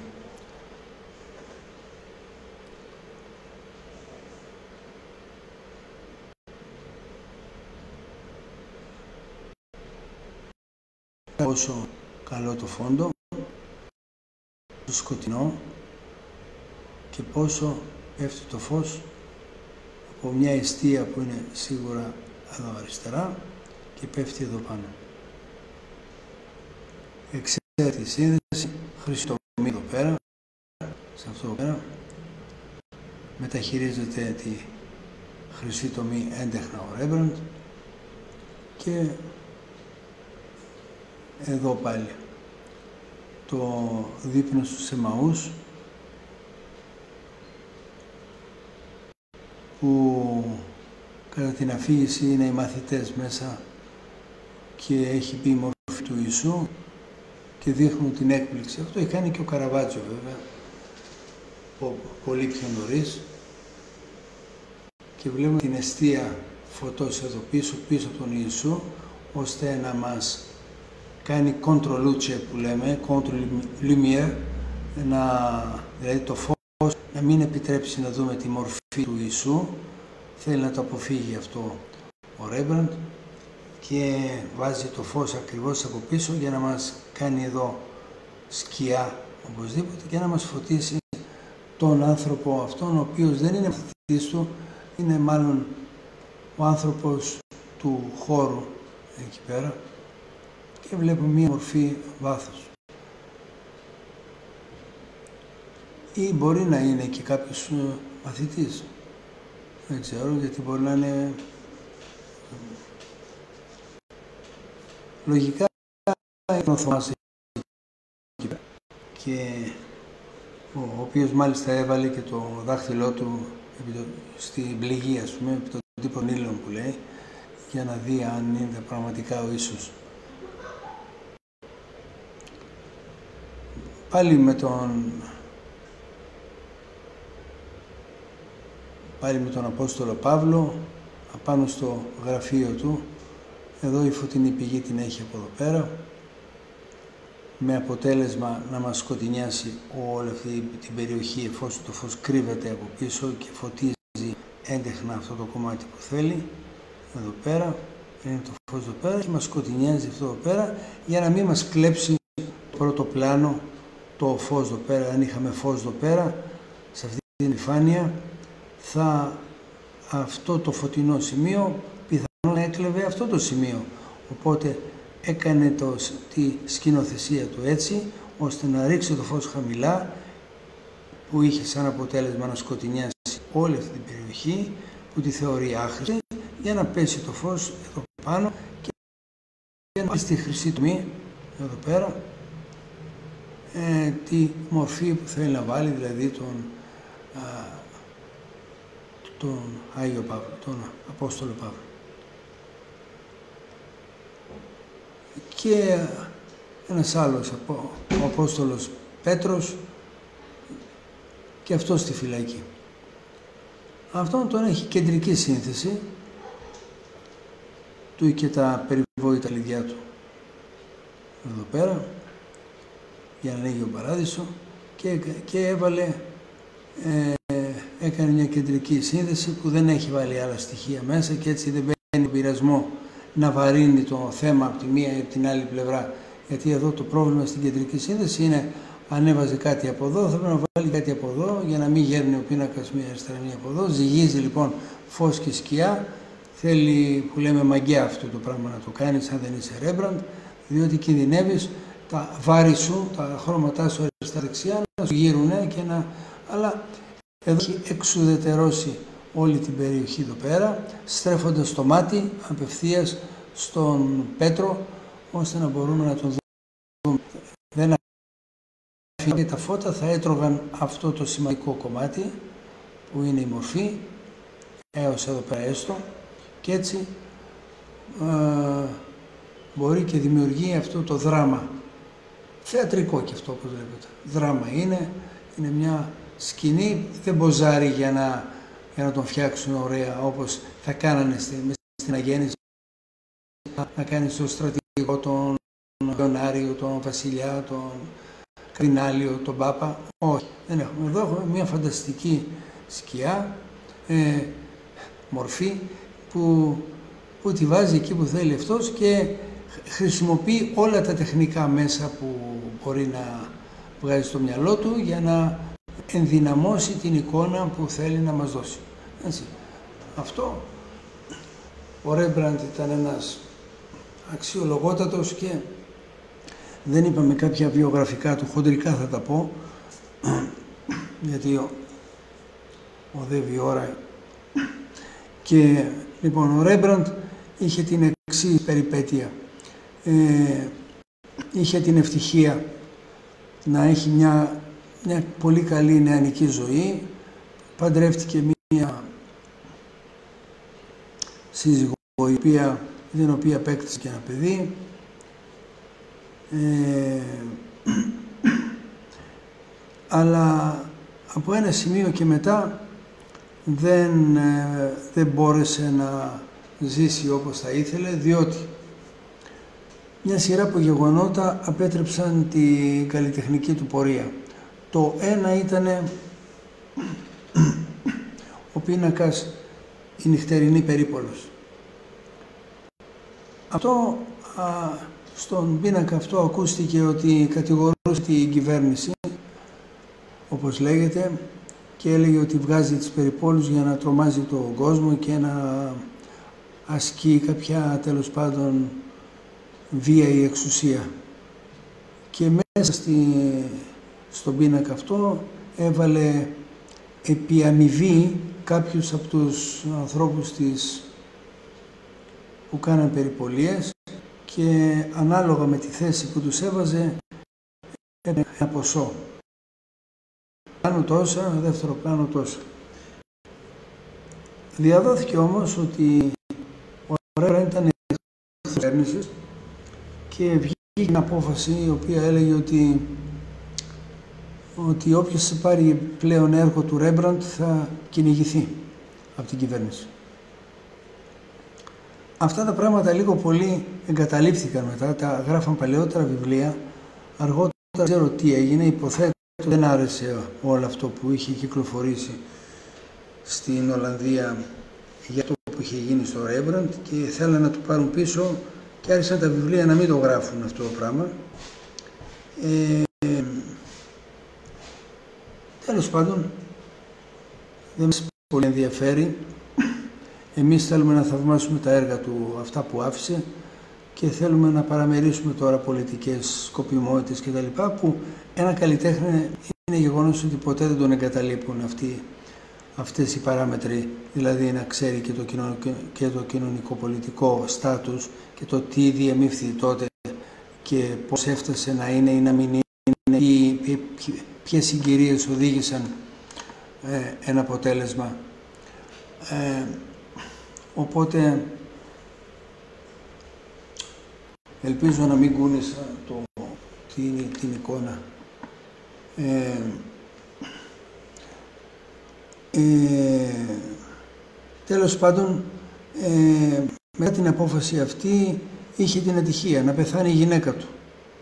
Πόσο καλό το φόντο, το σκοτεινό και πόσο πέφτει το φως από μια εστία που είναι σίγουρα εδώ αριστερά και πέφτει εδώ πάνω. Εξαίρετη σύνδεση, χρυσή τομή εδώ πέρα, σε αυτό εδώ πέρα. Μεταχειρίζεται τη χρυσή τομή έντεχνα ο Ρέμπραντ και εδώ πάλι το δείπνο στους Εμαούς που κατά την αφήγηση είναι οι μαθητές μέσα και έχει πει η μορφή του Ιησού και δείχνουν την έκπληξη. Αυτό έχει κάνει και ο Καραβάτσιο βέβαια, πολύ πιο νωρίς. Και βλέπουμε την εστία φωτός εδώ πίσω, πίσω από τον Ιησού, ώστε να μας κάνει contre-luce που λέμε, contre-lumière, να, δηλαδή το φως να μην επιτρέψει να δούμε τη μορφή του Ιησού. Θέλει να το αποφύγει αυτό ο Ρέμπραντ και βάζει το φως ακριβώς από πίσω για να μας κάνει εδώ σκιά οπωσδήποτε και να μας φωτίσει τον άνθρωπο αυτόν, ο οποίος δεν είναι μαθητής του, είναι μάλλον ο άνθρωπος του χώρου εκεί πέρα και βλέπουμε μία μορφή βάθος. Ή μπορεί να είναι και κάποιος μαθητής. Δεν ξέρω, γιατί μπορεί να είναι λογικά είναι ο Θωμάς και ο οποίος μάλιστα έβαλε και το δάχτυλό του στην πληγή, ας πούμε, επί τον τύπο Νίλων που λέει, για να δει αν είναι πραγματικά ο Ιησούς. Πάλι με τον πάλι με τον Απόστολο Παύλο, απάνω στο γραφείο του, εδώ η φωτεινή πηγή την έχει από εδώ πέρα, με αποτέλεσμα να μας σκοτεινιάσει όλη αυτή την περιοχή, εφόσον το φως κρύβεται από πίσω και φωτίζει έντεχνα αυτό το κομμάτι που θέλει, εδώ πέρα, είναι το φως εδώ πέρα και μας σκοτεινιάζει αυτό εδώ πέρα, για να μην μας κλέψει το πρώτο πλάνο, το φως εδώ πέρα. Αν είχαμε φως εδώ πέρα, σε αυτή την επιφάνεια, θα αυτό το φωτεινό σημείο πιθανόν έκλεβε αυτό το σημείο. Οπότε έκανε το, τη σκηνοθεσία του έτσι, ώστε να ρίξει το φως χαμηλά, που είχε σαν αποτέλεσμα να σκοτεινιάσει όλη αυτή την περιοχή, που τη θεωρεί άχρηστη, για να πέσει το φως εδώ πάνω και να πάει στη χρυσή τομή, εδώ πέρα, ε, τη μορφή που θέλει να βάλει, δηλαδή τον, α, τον Άγιο Παύλο, τον Απόστολο Παύλο. Και ένας άλλος, ο Απόστολος Πέτρος, και αυτός στη φυλακή. Αυτόν τον έχει κεντρική σύνθεση του και τα περιβόητα κλειδιά του εδώ πέρα, για να ανοίγει ο παράδεισο, και, και έβαλε, ε, έκανε μια κεντρική σύνθεση που δεν έχει βάλει άλλα στοιχεία μέσα και έτσι δεν μπαίνει πειρασμό να βαρύνει το θέμα από τη μία ή από την άλλη πλευρά. Γιατί εδώ το πρόβλημα στην κεντρική σύνθεση είναι, αν έβαζε κάτι από εδώ, θα πρέπει να βάλει κάτι από εδώ για να μην γέρνει ο πίνακας μία αριστερά μία από εδώ. Ζυγίζει λοιπόν φως και σκιά. Θέλει, που λέμε, μαγκιά αυτό το πράγμα να το κάνεις αν δεν είσαι Ρέμπραντ, διότι κινδυνεύεις τα βάρη σου, τα χρώματά σου αριστερά δεξιά να σου γύρουνε και να... Αλλά εδώ έχει εξουδετερώσει όλη την περιοχή εδώ πέρα, στρέφοντας το μάτι απευθείας στον Πέτρο, ώστε να μπορούμε να τον δούμε. Δεν αφήνει τα φώτα, θα έτρωγαν αυτό το σημαντικό κομμάτι που είναι η μορφή, έως εδώ πέρα έστω, και έτσι ε, μπορεί και δημιουργεί αυτό το δράμα. Θεατρικό και αυτό, όπως βλέπετε. Δράμα είναι, είναι μια σκηνή, δεν μποζάρει για να, για να τον φτιάξουν ωραία, όπως θα κάνανε στην, στην αγέννηση, να κάνεις τον στρατηγικό, τον Λεωνάριο, τον Βασιλιά, τον Καρδινάλιο, τον Πάπα. Όχι, δεν έχουμε. Εδώ έχουμε μια φανταστική σκιά, ε, μορφή, που, που τη βάζει εκεί που θέλει αυτός και χρησιμοποιεί όλα τα τεχνικά μέσα που μπορεί να βγάζει στο μυαλό του για να ενδυναμώσει την εικόνα που θέλει να μας δώσει. Έτσι. Αυτό, ο Ρέμπραντ ήταν ένας αξιολογότατος και δεν είπαμε κάποια βιογραφικά του, χοντρικά θα τα πω, γιατί οδεύει η ώρα. Και λοιπόν, ο Ρέμπραντ είχε την εξής περιπέτεια. Ε, είχε την ευτυχία να έχει μια, μια πολύ καλή νεανική ζωή. Παντρεύτηκε μια σύζυγο, η οποία, την οποία απέκτησε και ένα παιδί. Ε, αλλά από ένα σημείο και μετά δεν, ε, δεν μπόρεσε να ζήσει όπως θα ήθελε, διότι μια σειρά από γεγονότα απέτρεψαν την καλλιτεχνική του πορεία. Το ένα ήταν ο πίνακας «Η νυχτερινή περίπολος». Αυτό, α, στον πίνακα αυτό ακούστηκε ότι κατηγορούσε την κυβέρνηση, όπως λέγεται, και έλεγε ότι βγάζει τις περιπόλους για να τρομάζει τον κόσμο και να ασκεί κάποια, τέλος πάντων, βίαιη εξουσία. Και μέσα στη, στον πίνακα αυτό έβαλε επί αμοιβή κάποιους από τους ανθρώπους της που κάναν περιπολίες και ανάλογα με τη θέση που τους έβαζε έπαιρνε ένα ποσό. Πλάνο τόσα, δεύτερο πλάνο τόσα. Διαδόθηκε όμως ότι ο Ρέμπραντ ήταν της κυβέρνησης και βγήκε μια απόφαση η οποία έλεγε ότι, ότι όποιος πάρει πλέον έργο του Ρέμπραντ θα κυνηγηθεί από την κυβέρνηση. Αυτά τα πράγματα λίγο πολύ εγκαταλείφθηκαν μετά, τα γράφαν παλαιότερα βιβλία, αργότερα δεν ξέρω τι έγινε, υποθέτω δεν άρεσε όλο αυτό που είχε κυκλοφορήσει στην Ολλανδία για το που είχε γίνει στο Ρέμπραντ και θέλανε να το πάρουν πίσω και άρχισαν τα βιβλία να μην το γράφουν αυτό το πράγμα. Ε, ε, τέλος πάντων, δεν μας πολύ ενδιαφέρει. Εμείς θέλουμε να θαυμάσουμε τα έργα του, αυτά που άφησε, και θέλουμε να παραμερίσουμε τώρα πολιτικές σκοπιμότητες κτλ. Που ένα καλλιτέχνη είναι γεγονός ότι ποτέ δεν τον εγκαταλείπουν αυτοί, αυτές οι παράμετροι, δηλαδή να ξέρει και το, κοινωνικό, και το κοινωνικό-πολιτικό στάτους και το τι διαμήφθη τότε και πώς έφτασε να είναι ή να μην είναι ή ποιες συγκυρίες οδήγησαν ε, ένα αποτέλεσμα. Ε, οπότε ελπίζω να μην κούνησα το, την, την εικόνα. Ε, ε, τέλος πάντων, ε, μετά την απόφαση αυτή είχε την ατυχία να πεθάνει η γυναίκα του.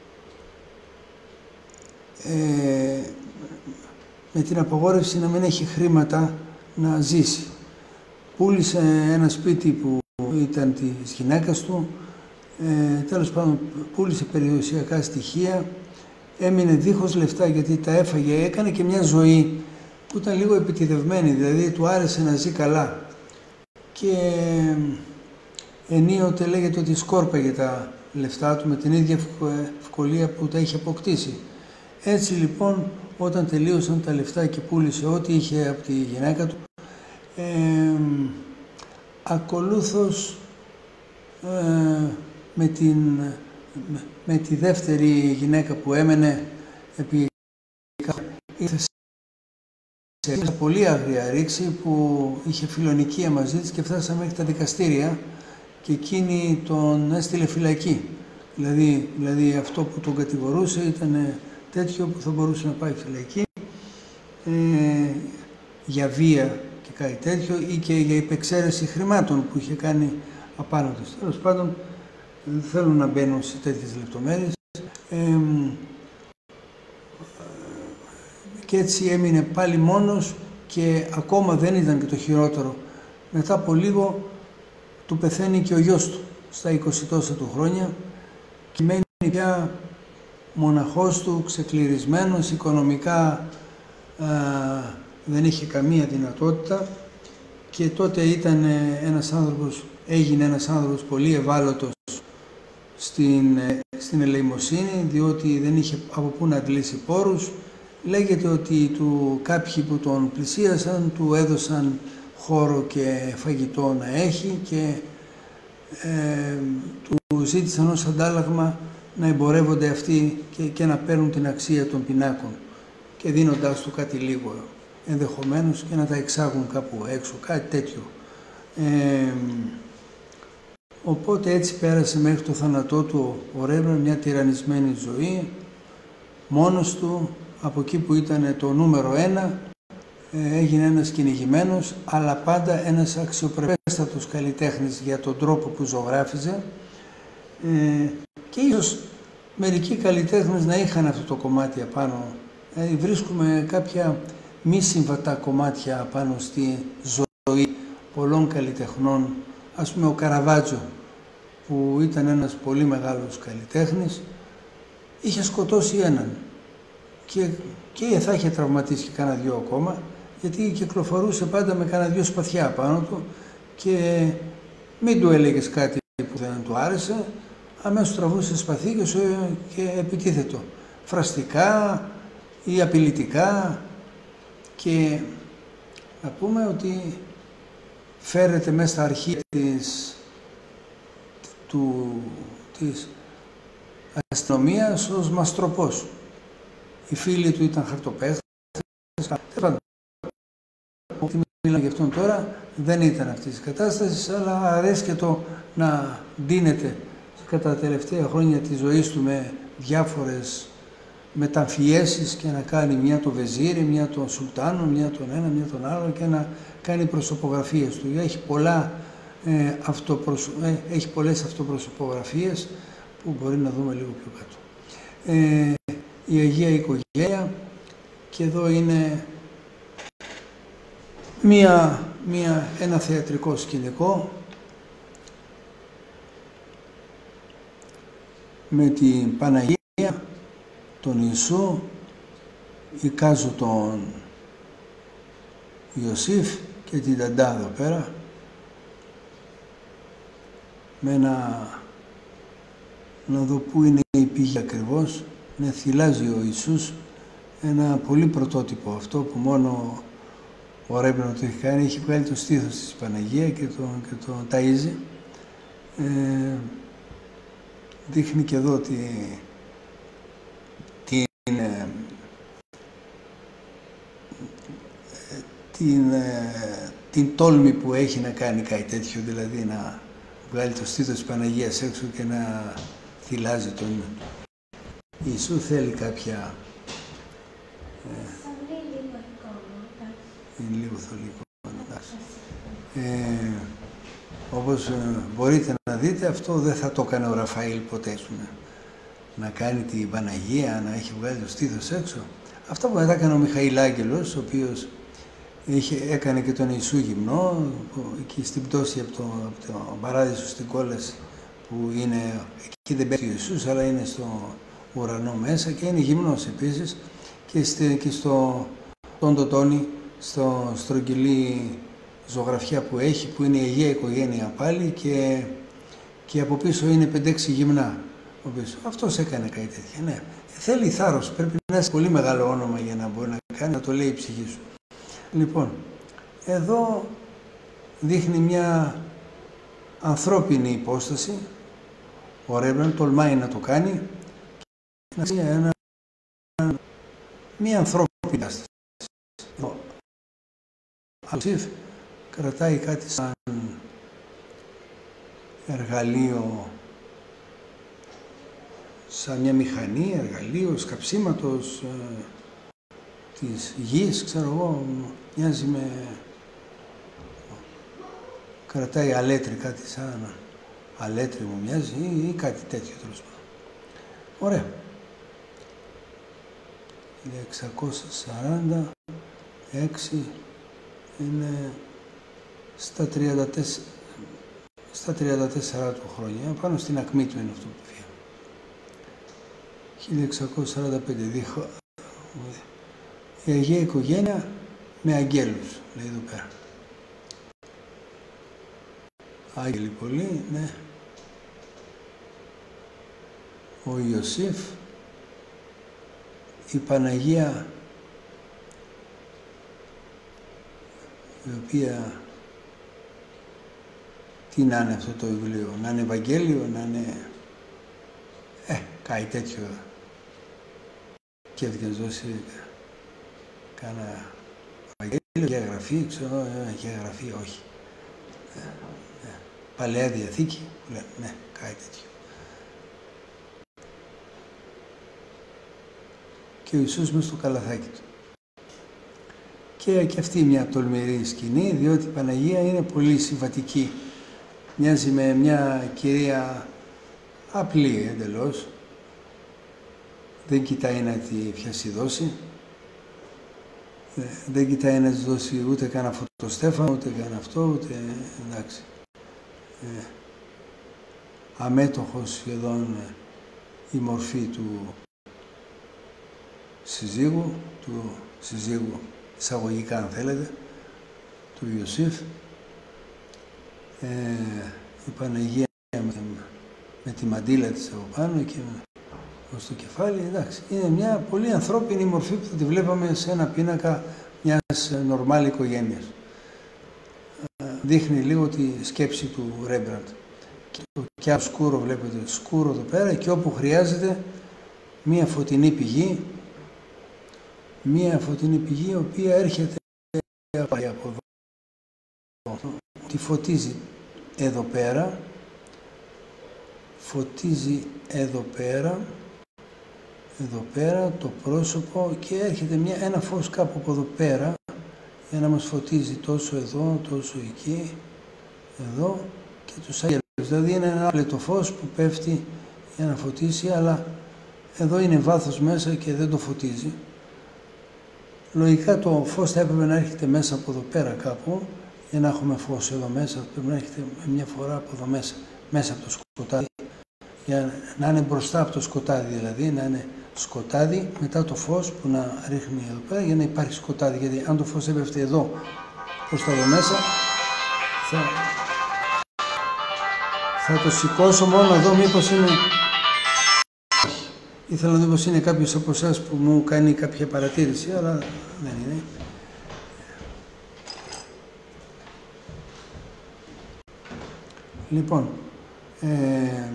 Ε, με την απαγόρευση να μην έχει χρήματα να ζήσει. Πούλησε ένα σπίτι που ήταν της γυναίκας του, ε, τέλος πάντων πούλησε περιουσιακά στοιχεία, έμεινε δίχως λεφτά γιατί τα έφαγε, έκανε και μια ζωή που ήταν λίγο επιτηδευμένη, δηλαδή του άρεσε να ζει καλά. Και ενίοτε λέγεται ότι σκόρπαγε τα λεφτά του με την ίδια ευκολία που τα είχε αποκτήσει. Έτσι λοιπόν, όταν τελείωσαν τα λεφτά και πούλησε ό,τι είχε από τη γυναίκα του, ε, ακολούθως ε, με, την, με, με τη δεύτερη γυναίκα που έμενε επί ήρθε σε πολύ άγρια ρήξη που είχε φιλονικία μαζί της και φτάσαμε μέχρι τα δικαστήρια και εκείνη τον έστειλε φυλακή. Δηλαδή, δηλαδή αυτό που τον κατηγορούσε ήταν τέτοιο που θα μπορούσε να πάει φυλακή ε, για βία και κάτι τέτοιο ή και για υπεξαίρεση χρημάτων που είχε κάνει απάνω της. Τέλος πάντων, δεν θέλω να μπαίνω σε τέτοιες λεπτομέρειες. Ε, και έτσι έμεινε πάλι μόνος και ακόμα δεν ήταν και το χειρότερο. Μετά από λίγο του πεθαίνει και ο γιος του στα είκοσι τόσα του χρόνια και μένει πια μοναχός του, ξεκληρισμένος, οικονομικά α, δεν είχε καμία δυνατότητα και τότε ήταν ένας άνθρωπος, έγινε ένας άνθρωπος πολύ ευάλωτος στην, στην ελεημοσύνη, διότι δεν είχε από πού να αντλήσει πόρους. Λέγεται ότι του, κάποιοι που τον πλησίασαν του έδωσαν χώρο και φαγητό να έχει και ε, του ζήτησαν ως αντάλλαγμα να εμπορεύονται αυτοί και, και να παίρνουν την αξία των πινάκων και δίνοντάς του κάτι λίγο ενδεχομένως και να τα εξάγουν κάπου έξω, κάτι τέτοιο. Ε, Οπότε έτσι πέρασε μέχρι το θάνατό του ο Ρέμπραντ, μια τυραννισμένη ζωή, μόνος του, από εκεί που ήταν το νούμερο ένα, έγινε ένας κυνηγημένος, αλλά πάντα ένας αξιοπρεπέστατος καλλιτέχνης για τον τρόπο που ζωγράφιζε, ε, και ίσως μερικοί καλλιτέχνες να είχαν αυτό το κομμάτι απάνω. Ε, βρίσκουμε κάποια μη συμβατά κομμάτια πάνω στη ζωή πολλών καλλιτεχνών. Ας πούμε ο Καραβάτζο, που ήταν ένας πολύ μεγάλος καλλιτέχνης, είχε σκοτώσει έναν και, και θα είχε τραυματίσει και κάνα δυο ακόμα, γιατί κυκλοφορούσε πάντα με κάνα δυο σπαθιά πάνω του και μην του έλεγες κάτι που δεν του άρεσε, αμέσως τραβούσε σπαθί και, σου, και επιτίθετο. Φραστικά ή απειλητικά, και να πούμε ότι φέρεται μέσα στα αρχεία της, του, της αστυνομίας ως μαστροπός. Οι φίλοι του ήταν χαρτοπαίχτες. Ό,τι μιλάμε για αυτόν τώρα δεν ήταν αυτής της κατάστασης, αλλά αρέσκε το να ντύνεται κατά τα τελευταία χρόνια της ζωής του με διάφορες μεταμφιέσεις και να κάνει μια το Βεζίρι, μια τον Σουλτάνο, μια τον ένα, μια τον άλλο, και να κάνει προσωπογραφίες του. Έχει, πολλά, ε, αυτοπροσω... ε, έχει πολλές αυτοπροσωπογραφίες που μπορεί να δούμε λίγο πιο κάτω. Ε, η Αγία Οικογένεια, και εδώ είναι μια, μια, ένα θεατρικό σκηνικό με την Παναγία, τον Ιησού, εικάζω τον Ιωσήφ και την Ταντά εδώ πέρα, με ένα, να δω πού είναι η πηγή ακριβώς, ναι, θυλάζει ο Ιησούς, ένα πολύ πρωτότυπο αυτό που μόνο ο Ρέμπραντ το έχει κάνει, έχει βγάλει το στήθος της Παναγία και το, και το ταΐζει. Ε, δείχνει και εδώ τη, την, την, την τόλμη που έχει να κάνει κάτι τέτοιο, δηλαδή να βγάλει το στήθος της Παναγίας έξω και να θυλάζει τον Ιησού. Θέλει κάποια... Ε, είναι λίγο θολικό. Ε, όπως ε, μπορείτε να δείτε, αυτό δεν θα το έκανε ο Ραφαήλ ποτέ, να κάνει την Παναγία, να έχει βγάλει το στήθος έξω. Αυτά που μετά έκανε ο Μιχαήλ Άγγελος, ο οποίος είχε, έκανε και τον Ιησού γυμνό, εκεί στην πτώση από το, από το παράδεισο στην κόλαση, που είναι, εκεί δεν πέφτει ο Ιησούς, αλλά είναι στο ουρανό μέσα και είναι γυμνός επίσης, και, στε, και στο τον Τωτόνι, στο στρογγυλή ζωγραφιά που έχει, που είναι η Αγία Οικογένεια πάλι, και, και από πίσω είναι πέντε έξι γυμνά. Αυτός έκανε κάτι τέτοια, ναι. Θέλει θάρρος, πρέπει να είσαι πολύ μεγάλο όνομα για να μπορεί να κάνει, να το λέει η ψυχή σου. Λοιπόν, εδώ δείχνει μια ανθρώπινη υπόσταση, ο Ρέμπραντ τολμάει να το κάνει, και ένα, μια ανθρώπινη υπόσταση. Ο Ιωσήφ κρατάει κάτι σαν εργαλείο, σαν μια μηχανή, εργαλείο σκαψίματος ε, της γης, ξέρω εγώ, μοιάζει με... κρατάει αλέτρι, κάτι σαν αλέτρι μου μοιάζει, ή, ή κάτι τέτοιο τέλος πάντων. Ωραία. Είναι εξακόσια σαράντα έξι, είναι στα τριάντα τέσσερα, στα τριάντα τέσσερα του χρόνια, πάνω στην ακμή του είναι αυτό που φύγει. χίλια εξακόσια σαράντα πέντε, δίχω, η Αγία Οικογένεια με αγγέλους, λέει εδώ πέρα. Άγγελοι πολλοί, ναι. Ο Ιωσήφ, η Παναγία, η οποία, τι να είναι αυτό το βιβλίο, να είναι Ευαγγέλιο, να είναι, ε, κάτι τέτοιο, και να δώσει κάνα Ευαγγέλιο, για γραφή, ξέρω, για γραφή, όχι. Ε, ε. Παλαιά Διαθήκη, λένε, ναι, κάτι τέτοιο. Και ο Ιησούς μες στο καλαθάκι του. Και, και αυτή μια τολμηρή σκηνή, διότι η Παναγία είναι πολύ συμβατική. Μοιάζει με μια κυρία απλή εντελώς. Δεν κοιτάει να τη πιασιδώσει. Δεν κοιτάει να της δώσει ούτε καν φωτοστέφανο, ούτε καν αυτό, ούτε εντάξει. Ε, αμέτωχος σχεδόν η μορφή του συζύγου, του συζύγου εισαγωγικά αν θέλετε, του Ιωσήφ. Ε, η Παναγία με, με τη μαντήλα της από πάνω και στο κεφάλι, εντάξει. Είναι μια πολύ ανθρώπινη μορφή που θα τη βλέπαμε σε ένα πίνακα μιας νορμάλ οικογένειας. Δείχνει λίγο τη σκέψη του Ρέμπραντ. Και το κιάο σκούρο, βλέπετε, σκούρο εδώ πέρα, και όπου χρειάζεται μία φωτεινή πηγή, μία φωτεινή πηγή, η οποία έρχεται από εδώ. Τη φωτίζει εδώ πέρα, φωτίζει εδώ πέρα, εδώ πέρα το πρόσωπο, και έρχεται μια, ένα φως κάπου από εδώ πέρα για να μας φωτίζει τόσο εδώ, τόσο εκεί, εδώ και τους αγγέλους. Δηλαδή είναι ένα άπλετο φως που πέφτει για να φωτίσει, αλλά εδώ είναι βάθος μέσα και δεν το φωτίζει. Λογικά το φως θα έπρεπε να έρχεται μέσα από εδώ πέρα κάπου, για να έχουμε φως εδώ μέσα, πρέπει να έρχεται μια φορά από εδώ μέσα, μέσα από το σκοτάδι, για να είναι μπροστά από το σκοτάδι, δηλαδή να είναι σκοτάδι μετά το φως που να ρίχνει εδώ πέρα, για να υπάρχει σκοτάδι, γιατί αν το φως έπεφτε εδώ προς τα εδώ μέσα, θα, θα το σηκώσω μόνο εδώ, μήπως είναι... Ήθελα να δω πως είναι κάποιος από εσάς που μου κάνει κάποια παρατήρηση, αλλά δεν είναι. Λοιπόν, ε,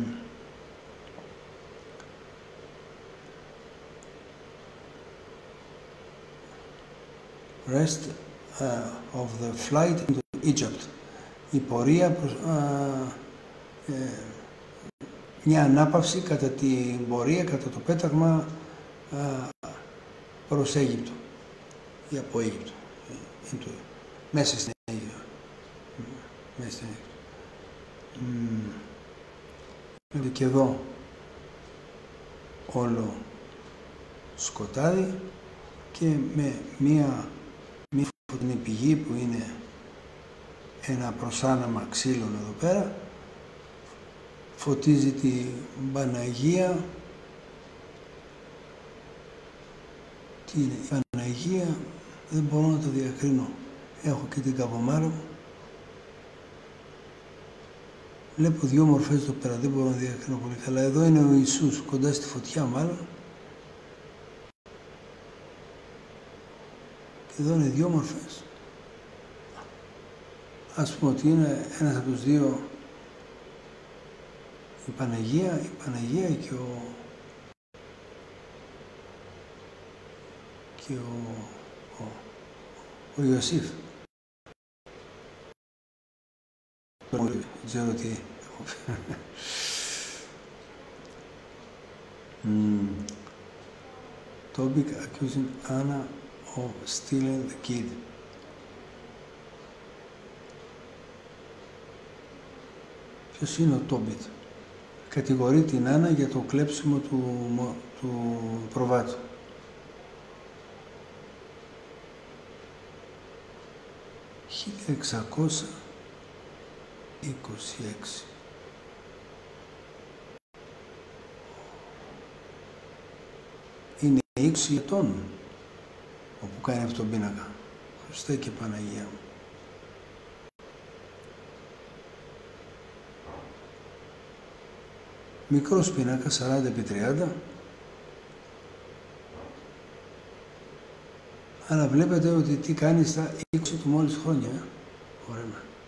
rest uh, of the flight into Egypt. Η πορεία προς, uh, ε, μια ανάπαυση κατά την πορεία, κατά το πέταγμα uh, προς Αίγυπτο ή από Αίγυπτο, into, μέσα στην Αίγυπτο. Μέσα στην Αίγυπτο. Mm. Και εδώ όλο σκοτάδι και με μία, μία φωτεινή πηγή που είναι ένα προσάναμα ξύλων εδώ πέρα, φωτίζει την Παναγία. Την Παναγία δεν μπορώ να το διακρίνω. Έχω και την καβομάρα μου. Βλέπω δύο μορφές εδώ πέρα, δεν μπορώ να διακρίνω πολύ καλά. Εδώ είναι ο Ιησούς, κοντά στη φωτιά μάλλον. Και εδώ είναι δύο μορφές. Ας πούμε ότι είναι ένας από τους δύο η Παναγία, η Παναγία και ο, και ο, ο, ο Ιωσήφ. Δεν ξέρω τι έχω πει. mm. Topic accusing Anna of stealing the kid. Ποιος είναι ο Τόμπιτ? Κατηγορεί την Άννα για το κλέψιμο του, του προβάτου. χίλια εξακόσια είκοσι έξι. Είναι είκοσι ετών όπου κάνει αυτόν τον πίνακα. Χριστέ και Παναγία μου. Μικρός πίνακα, σαράντα επί τριάντα. Αλλά βλέπετε ότι τι κάνει στα είκοσι του μόλις χρόνια. Ωραία.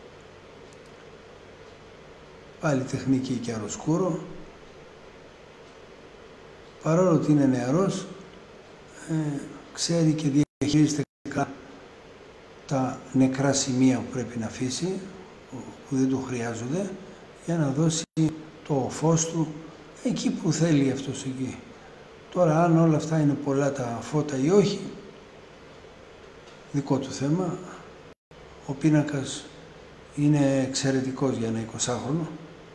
Πάλι τεχνική και αεροσκούρο. Παρόλο ότι είναι νεαρός, ε, ξέρει και διαχειρίζεται καλά τα νεκρά σημεία που πρέπει να αφήσει, που δεν του χρειάζονται, για να δώσει το φως του εκεί που θέλει αυτός εκεί. Τώρα αν όλα αυτά είναι πολλά τα φώτα ή όχι, δικό του θέμα. Ο πίνακας είναι εξαιρετικός για ένα εικοσάχρονο.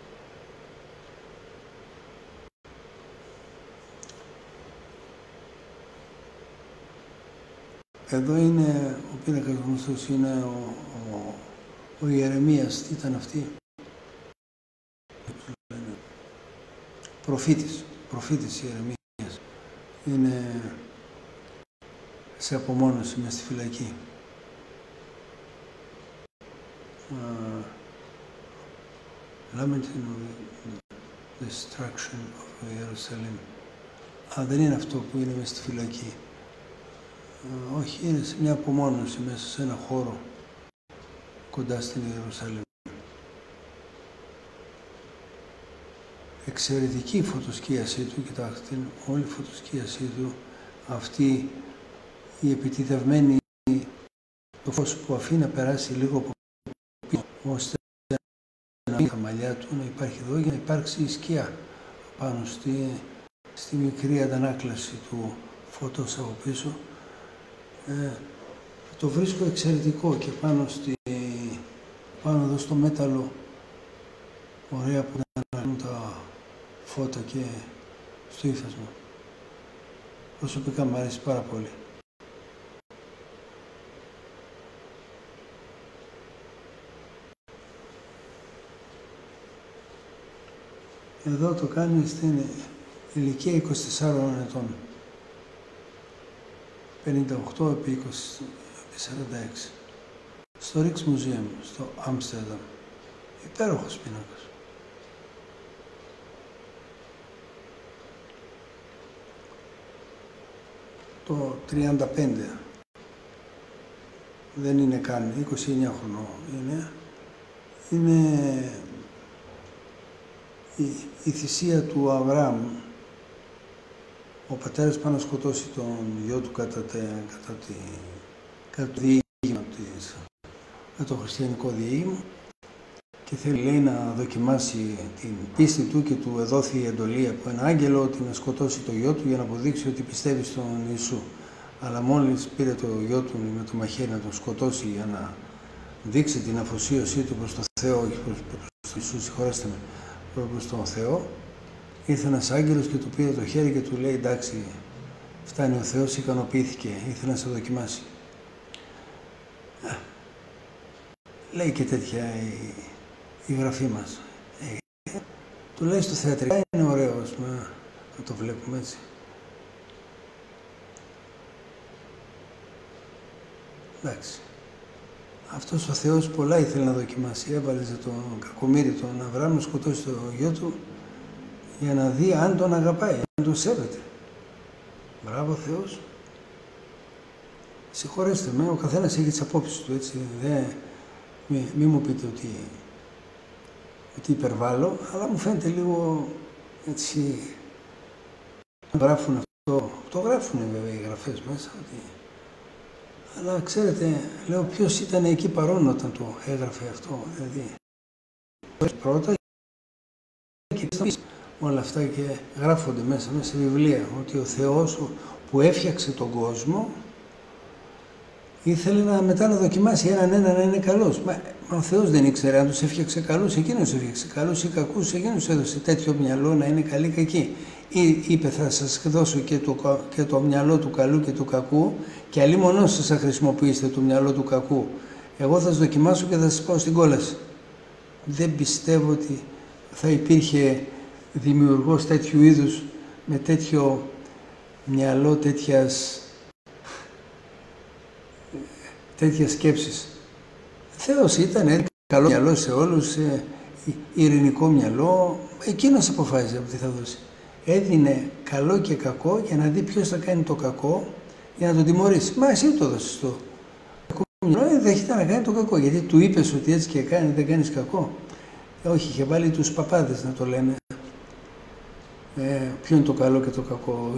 Εδώ είναι ο πίνακας γνωστός, είναι ο, ο, ο Ιερεμίας. Τι ήταν αυτή? Προφήτης, προφήτης Ιερεμίας. Είναι σε απομόνωση μες στη φυλακή. Uh, lamenting the destruction of Jerusalem. Α, δεν είναι αυτό που είναι μέσα στη φυλακή. Uh, όχι, είναι σε μια απομόνωση μέσα σε ένα χώρο κοντά στην Ιερουσαλήμ. Εξαιρετική η φωτοσκίασή του, κοιτάξτε, όλη η φωτοσκίασή του, αυτή η επιτιδευμένη, το φως που αφήνει να περάσει λίγο από πίσω, ώστε να μην τα μαλλιά του να υπάρχει εδώ για να υπάρξει η σκιά πάνω στη, στη μικρή αντανάκλαση του φωτός από πίσω. Ε, το βρίσκω εξαιρετικό και πάνω, στη, πάνω εδώ στο μέταλλο, ωραία που αναλύουν τα φώτα και στο ύφασμα. Προσωπικά μου αρέσει πάρα πολύ. Εδώ το κάνει στην ηλικία είκοσι τεσσάρων ετών. πενήντα οκτώ επί είκοσι επί σαράντα έξι. Στο Rijksmuseum, στο Άμστερνταμ. Υπέροχος πίνακας. Το τριάντα πέντε. Δεν είναι καν, είκοσι εννιά χρονών είναι. Είναι η, η θυσία του Αβραάμ. Ο πατέρας πάει να σκοτώσει τον γιο του κατά, τε, κατά, τη, κατά το διήγημα της, κατά το χριστιανικό διήγημα, και θέλει, λέει, να δοκιμάσει την πίστη του και του εδόθη η εντολή από ένα άγγελο ότι να σκοτώσει το γιο του για να αποδείξει ότι πιστεύει στον Ιησού. Αλλά μόλις πήρε το γιο του με το μαχαίρι να τον σκοτώσει για να δείξει την αφοσίωσή του προς τον Θεό, όχι προς, προς τον Ιησού, συγχωρέστε με, προς τον Θεό, ήρθε ένας άγγελος και του πήρε το χέρι και του λέει, εντάξει, φτάνει, ο Θεός ικανοποιήθηκε, ήθελε να σε δοκιμάσει. Α, λέει και τέτοια η, η γραφή μας. Ε, του λέει στο θεατρικά είναι ωραίο, ας πούμε, να το βλέπουμε έτσι. Εντάξει. Αυτός ο Θεός πολλά ήθελε να δοκιμάσει. Έβαλε τον κακομοίρη τον Αβραάμ να σκοτώσει το γιο του για να δει αν τον αγαπάει, αν τον σέβεται. Μπράβο Θεός. Συγχωρέστε με, ο καθένας έχει τις απόψεις του, έτσι. Δεν, μη, μη μου πείτε ότι, ότι υπερβάλλω, αλλά μου φαίνεται λίγο έτσι. Γράφουν αυτό, το γράφουν βέβαια οι γραφές μέσα, ότι... Αλλά ξέρετε, λέω, ποιος ήταν εκεί παρόν όταν το έγραφε αυτό, δηλαδή. Πρώτα και όλα αυτά και γράφονται μέσα, μέσα σε βιβλία, ότι ο Θεός που έφτιαξε τον κόσμο ήθελε να, μετά να δοκιμάσει έναν ένα να είναι καλός. Μα, μα ο Θεός δεν ήξερε αν τους έφτιαξε καλούς, εκείνος έφτιαξε καλούς ή κακούς, εκείνος έδωσε τέτοιο μυαλό να είναι καλοί κακοί. Ή είπε, θα σας δώσω και το, και το μυαλό του καλού και του κακού και αλλήμονώς σας θα χρησιμοποιήσετε το μυαλό του κακού. Εγώ θα σας δοκιμάσω και θα σας πάω στην κόλαση. Δεν πιστεύω ότι θα υπήρχε δημιουργός τέτοιου είδους με τέτοιο μυαλό, τέτοιας, τέτοιας σκέψης. Θεός ήταν καλό μυαλό σε όλους, ειρηνικό μυαλό, εκείνος αποφάσισε από τι θα δώσει. Έδινε καλό και κακό για να δει ποιος θα κάνει το κακό για να τον τιμωρήσει. Μα εσύ το έδωσες το κακό μυαλό, δέχεται να κάνει το κακό, γιατί του είπες ότι έτσι και κάνει, δεν κάνεις κακό. Ε, όχι, είχε βάλει τους παπάδες να το λένε. Ε, ποιο είναι το καλό και το κακό.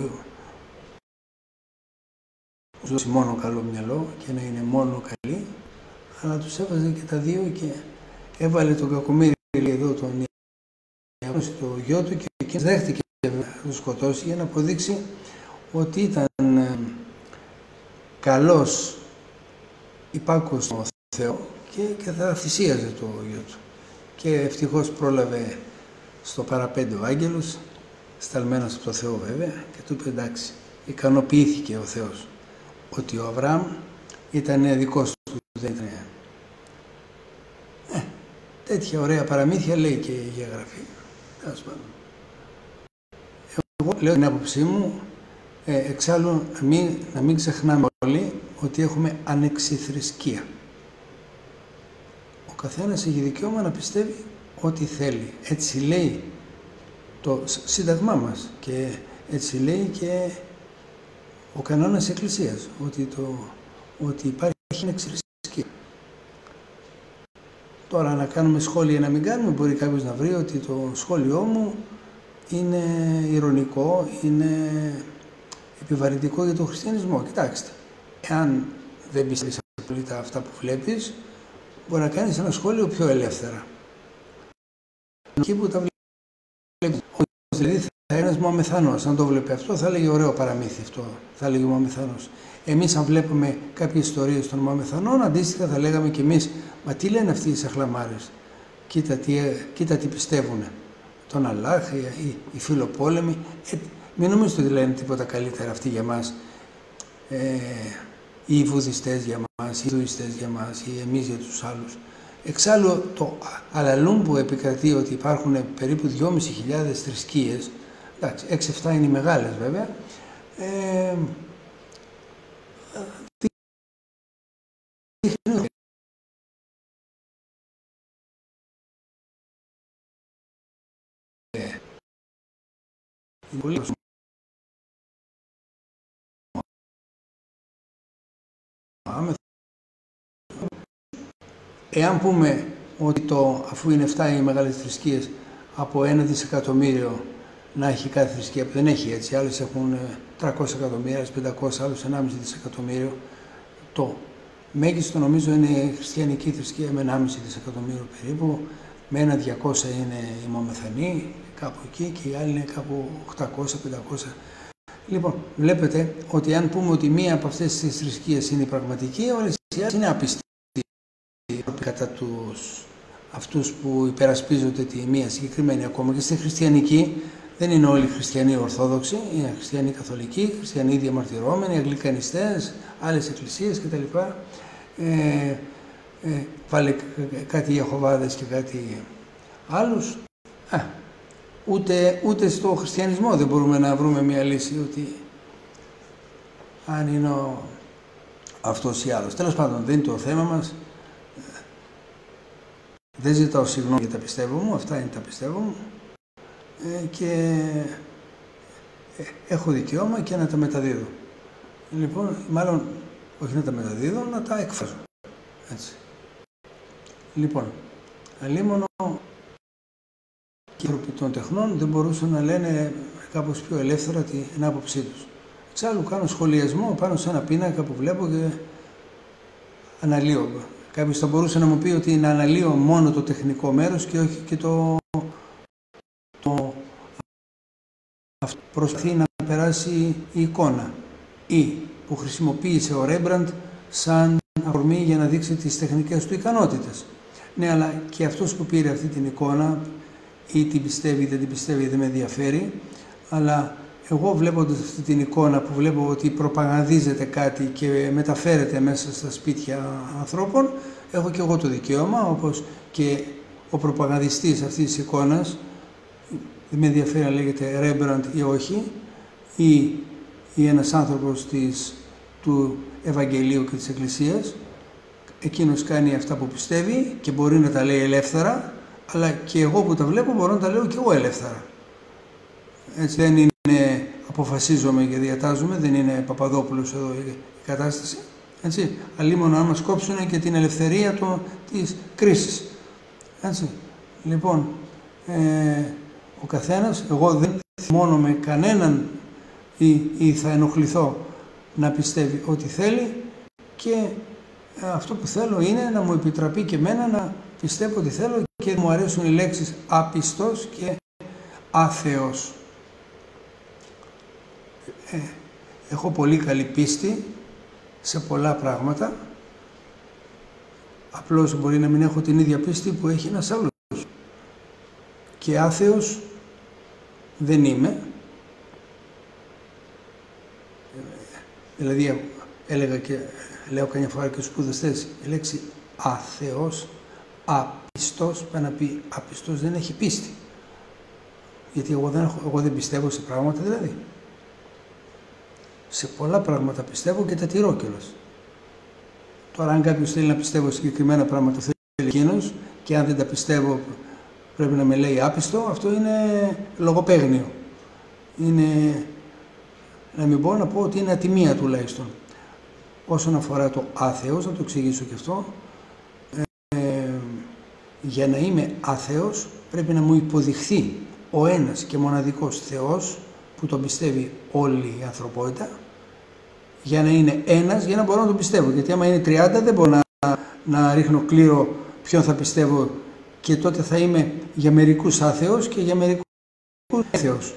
Δώσει μόνο καλό μυαλό και να είναι μόνο καλή, αλλά τους έβαζε και τα δύο και έβαλε τον κακομοίρη εδώ τον Ιάκωβο, το γιο του, και εκείνος δέχτηκε να το σκοτώσει για να αποδείξει ότι ήταν ε, καλός υπάκουος στον Θεό και, και θα θυσίαζε το γιο του. Και ευτυχώς πρόλαβε στο παραπέντε ο άγγελος, σταλμένος από το Θεό βέβαια, και του είπε εντάξει, ικανοποιήθηκε ο Θεός ότι ο Αβραάμ ήταν δικός του, δεν ήταν. Ε, τέτοια ωραία παραμύθια λέει και η Αγία Γραφή. Εγώ λέω την άποψή μου, ε, εξάλλου να μην, να μην ξεχνάμε όλοι ότι έχουμε ανεξιθρησκεία. Ο καθένας έχει δικαίωμα να πιστεύει ό,τι θέλει. Έτσι λέει το σύνταγμά μας και έτσι λέει και ο κανόνας της Εκκλησίας, ότι, το, ότι υπάρχει ανεξιθρησκεία. Τώρα να κάνουμε σχόλια να μην κάνουμε, μπορεί κάποιος να βρει ότι το σχόλιο μου είναι ειρωνικό, είναι επιβαρυντικό για τον χριστιανισμό. Κοιτάξτε, εάν δεν πιστεύεις απολύτως αυτά που βλέπεις, μπορεί να κάνεις ένα σχόλιο πιο ελεύθερα. Εκεί που τα βλέπεις, δηλαδή θα είναι ένας Μωαμεθανός, αν το βλέπει αυτό θα λέγει ωραίο παραμύθι αυτό, θα λέγει ο Μωαμεθανός. Εμείς αν βλέπουμε κάποιες ιστορίες των Μωαμεθανών, αντίστοιχα θα λέγαμε κι εμείς, μα τι λένε αυτοί οι σαχλαμάρες, κοίτα τι, κοίτα τι πιστεύουν, τον Αλλάχ, οι, οι φιλοπόλεμοι, ε, μην νομίζετε ότι λένε τίποτα καλύτερα αυτοί για μας, ε, οι βουδιστές για μας, οι Ινδουιστές για μας, ή εμείς για τους άλλους. Εξάλλου το αλαλούμ που επικρατεί ότι υπάρχουν περίπου δυόμισι χιλιάδες θρησκείες, εντάξει, έξι εφτά είναι οι μεγάλες βέβαια, ε, εάν πούμε ότι το, αφού είναι εφτά οι μεγάλες θρησκείες, από ένα δισεκατομμύριο να έχει κάθε θρησκεία, που δεν έχει έτσι, άλλες έχουν τριακόσια εκατομμύρια, πεντακόσια, άλλους ενάμιση δισεκατομμύριο, το μέγιστο νομίζω είναι η χριστιανική θρησκεία με ενάμιση δισεκατομμύριο περίπου, με ένα διακόσια είναι οι Μωαμεθανοί, κάπου εκεί, και οι άλλοι είναι κάπου οκτακόσια πεντακόσια. Λοιπόν, βλέπετε ότι αν πούμε ότι μία από αυτές τις θρησκείες είναι η πραγματική, όλες οι άλλες είναι άπιστοι κατά τους αυτούς που υπερασπίζονται τη μία συγκεκριμένη. Ακόμα και στη χριστιανική δεν είναι όλοι χριστιανοί ορθόδοξοι, είναι χριστιανοί καθολικοί, χριστιανοί διαμαρτυρόμενοι, αγγλικανιστές, άλλες εκκλησίες κτλ. Ε, ε, πάλι κάτι Ιεχωβάδες και κάτι άλλους. Α, ούτε, ούτε στο χριστιανισμό δεν μπορούμε να βρούμε μια λύση ότι αν είναι ο, αυτός ή άλλος. Τέλος πάντων, δεν είναι το θέμα μας. Δεν ζητάω συγγνώμη για τα πιστεύω μου, αυτά είναι τα πιστεύω μου, ε, και ε, έχω δικαίωμα και να τα μεταδίδω. Λοιπόν, μάλλον όχι να τα μεταδίδω, να τα εκφράζω. Έτσι. Λοιπόν, αλίμονο οι άνθρωποι των τεχνών δεν μπορούσαν να λένε κάπως πιο ελεύθερα την άποψή τους. Εξάλλου κάνω σχολιασμό πάνω σε ένα πίνακα που βλέπω και αναλύω. Κάποιος θα μπορούσε να μου πει ότι είναι αναλύω μόνο το τεχνικό μέρος και όχι και το, το αυτό προσπαθεί να περάσει η εικόνα, ή που χρησιμοποίησε ο Ρέμπραντ σαν αφορμή για να δείξει τις τεχνικές του ικανότητες. Ναι, αλλά και αυτός που πήρε αυτή την εικόνα, ή την πιστεύει ή δεν την πιστεύει, δεν με ενδιαφέρει, αλλά εγώ βλέποντας αυτή την εικόνα που βλέπω ότι προπαγανδίζεται κάτι και μεταφέρεται μέσα στα σπίτια ανθρώπων, έχω και εγώ το δικαίωμα, όπως και ο προπαγανδιστής αυτής της εικόνας, δεν με ενδιαφέρει αν λέγεται Ρέμπραντ ή όχι, ή, ή ένας άνθρωπος της, του Ευαγγελίου και της Εκκλησίας, εκείνος κάνει αυτά που πιστεύει και μπορεί να τα λέει ελεύθερα, αλλά και εγώ που τα βλέπω μπορώ να τα λέω και εγώ ελεύθερα. Έτσι δεν είναι αποφασίζομαι και διατάζομαι, δεν είναι Παπαδόπουλος εδώ η κατάσταση. Έτσι, αλίμονο να μας κόψουν και την ελευθερία του, της κρίσης. Έτσι, λοιπόν, ε, ο καθένας, εγώ δεν θυμώνομαι κανέναν ή, ή θα ενοχληθώ να πιστεύει ό,τι θέλει, και αυτό που θέλω είναι να μου επιτραπεί και εμένα να πιστεύω ότι θέλω και μου αρέσουν οι λέξεις άπιστος και άθεος. Ε, έχω πολύ καλή πίστη σε πολλά πράγματα, απλώς μπορεί να μην έχω την ίδια πίστη που έχει ένας άλλος. Και άθεος δεν είμαι. Δηλαδή, έλεγα και λέω καμιά φορά και στους σπουδαστές, η λέξη άθεος, άπιστος, πάει να πει άπιστος δεν έχει πίστη. Γιατί εγώ δεν, έχω, εγώ δεν πιστεύω σε πράγματα δηλαδή. Σε πολλά πράγματα πιστεύω και τα τηρώ κιόλας. Τώρα αν κάποιος θέλει να πιστεύω σε συγκεκριμένα πράγματα θέλει εκείνος και αν δεν τα πιστεύω πρέπει να με λέει άπιστο, αυτό είναι λογοπαίγνιο. Είναι, να μην πω, να πω ότι είναι ατιμία τουλάχιστον. Όσον αφορά το άθεος, να το εξηγήσω και αυτό, ε, για να είμαι άθεος πρέπει να μου υποδειχθεί ο ένας και μοναδικός Θεός που τον πιστεύει όλη η ανθρωπότητα, για να είναι ένας, για να μπορώ να τον πιστεύω. Γιατί άμα είναι τριάντα δεν μπορώ να, να ρίχνω κλήρο ποιον θα πιστεύω και τότε θα είμαι για μερικούς άθεος και για μερικούς άθεος.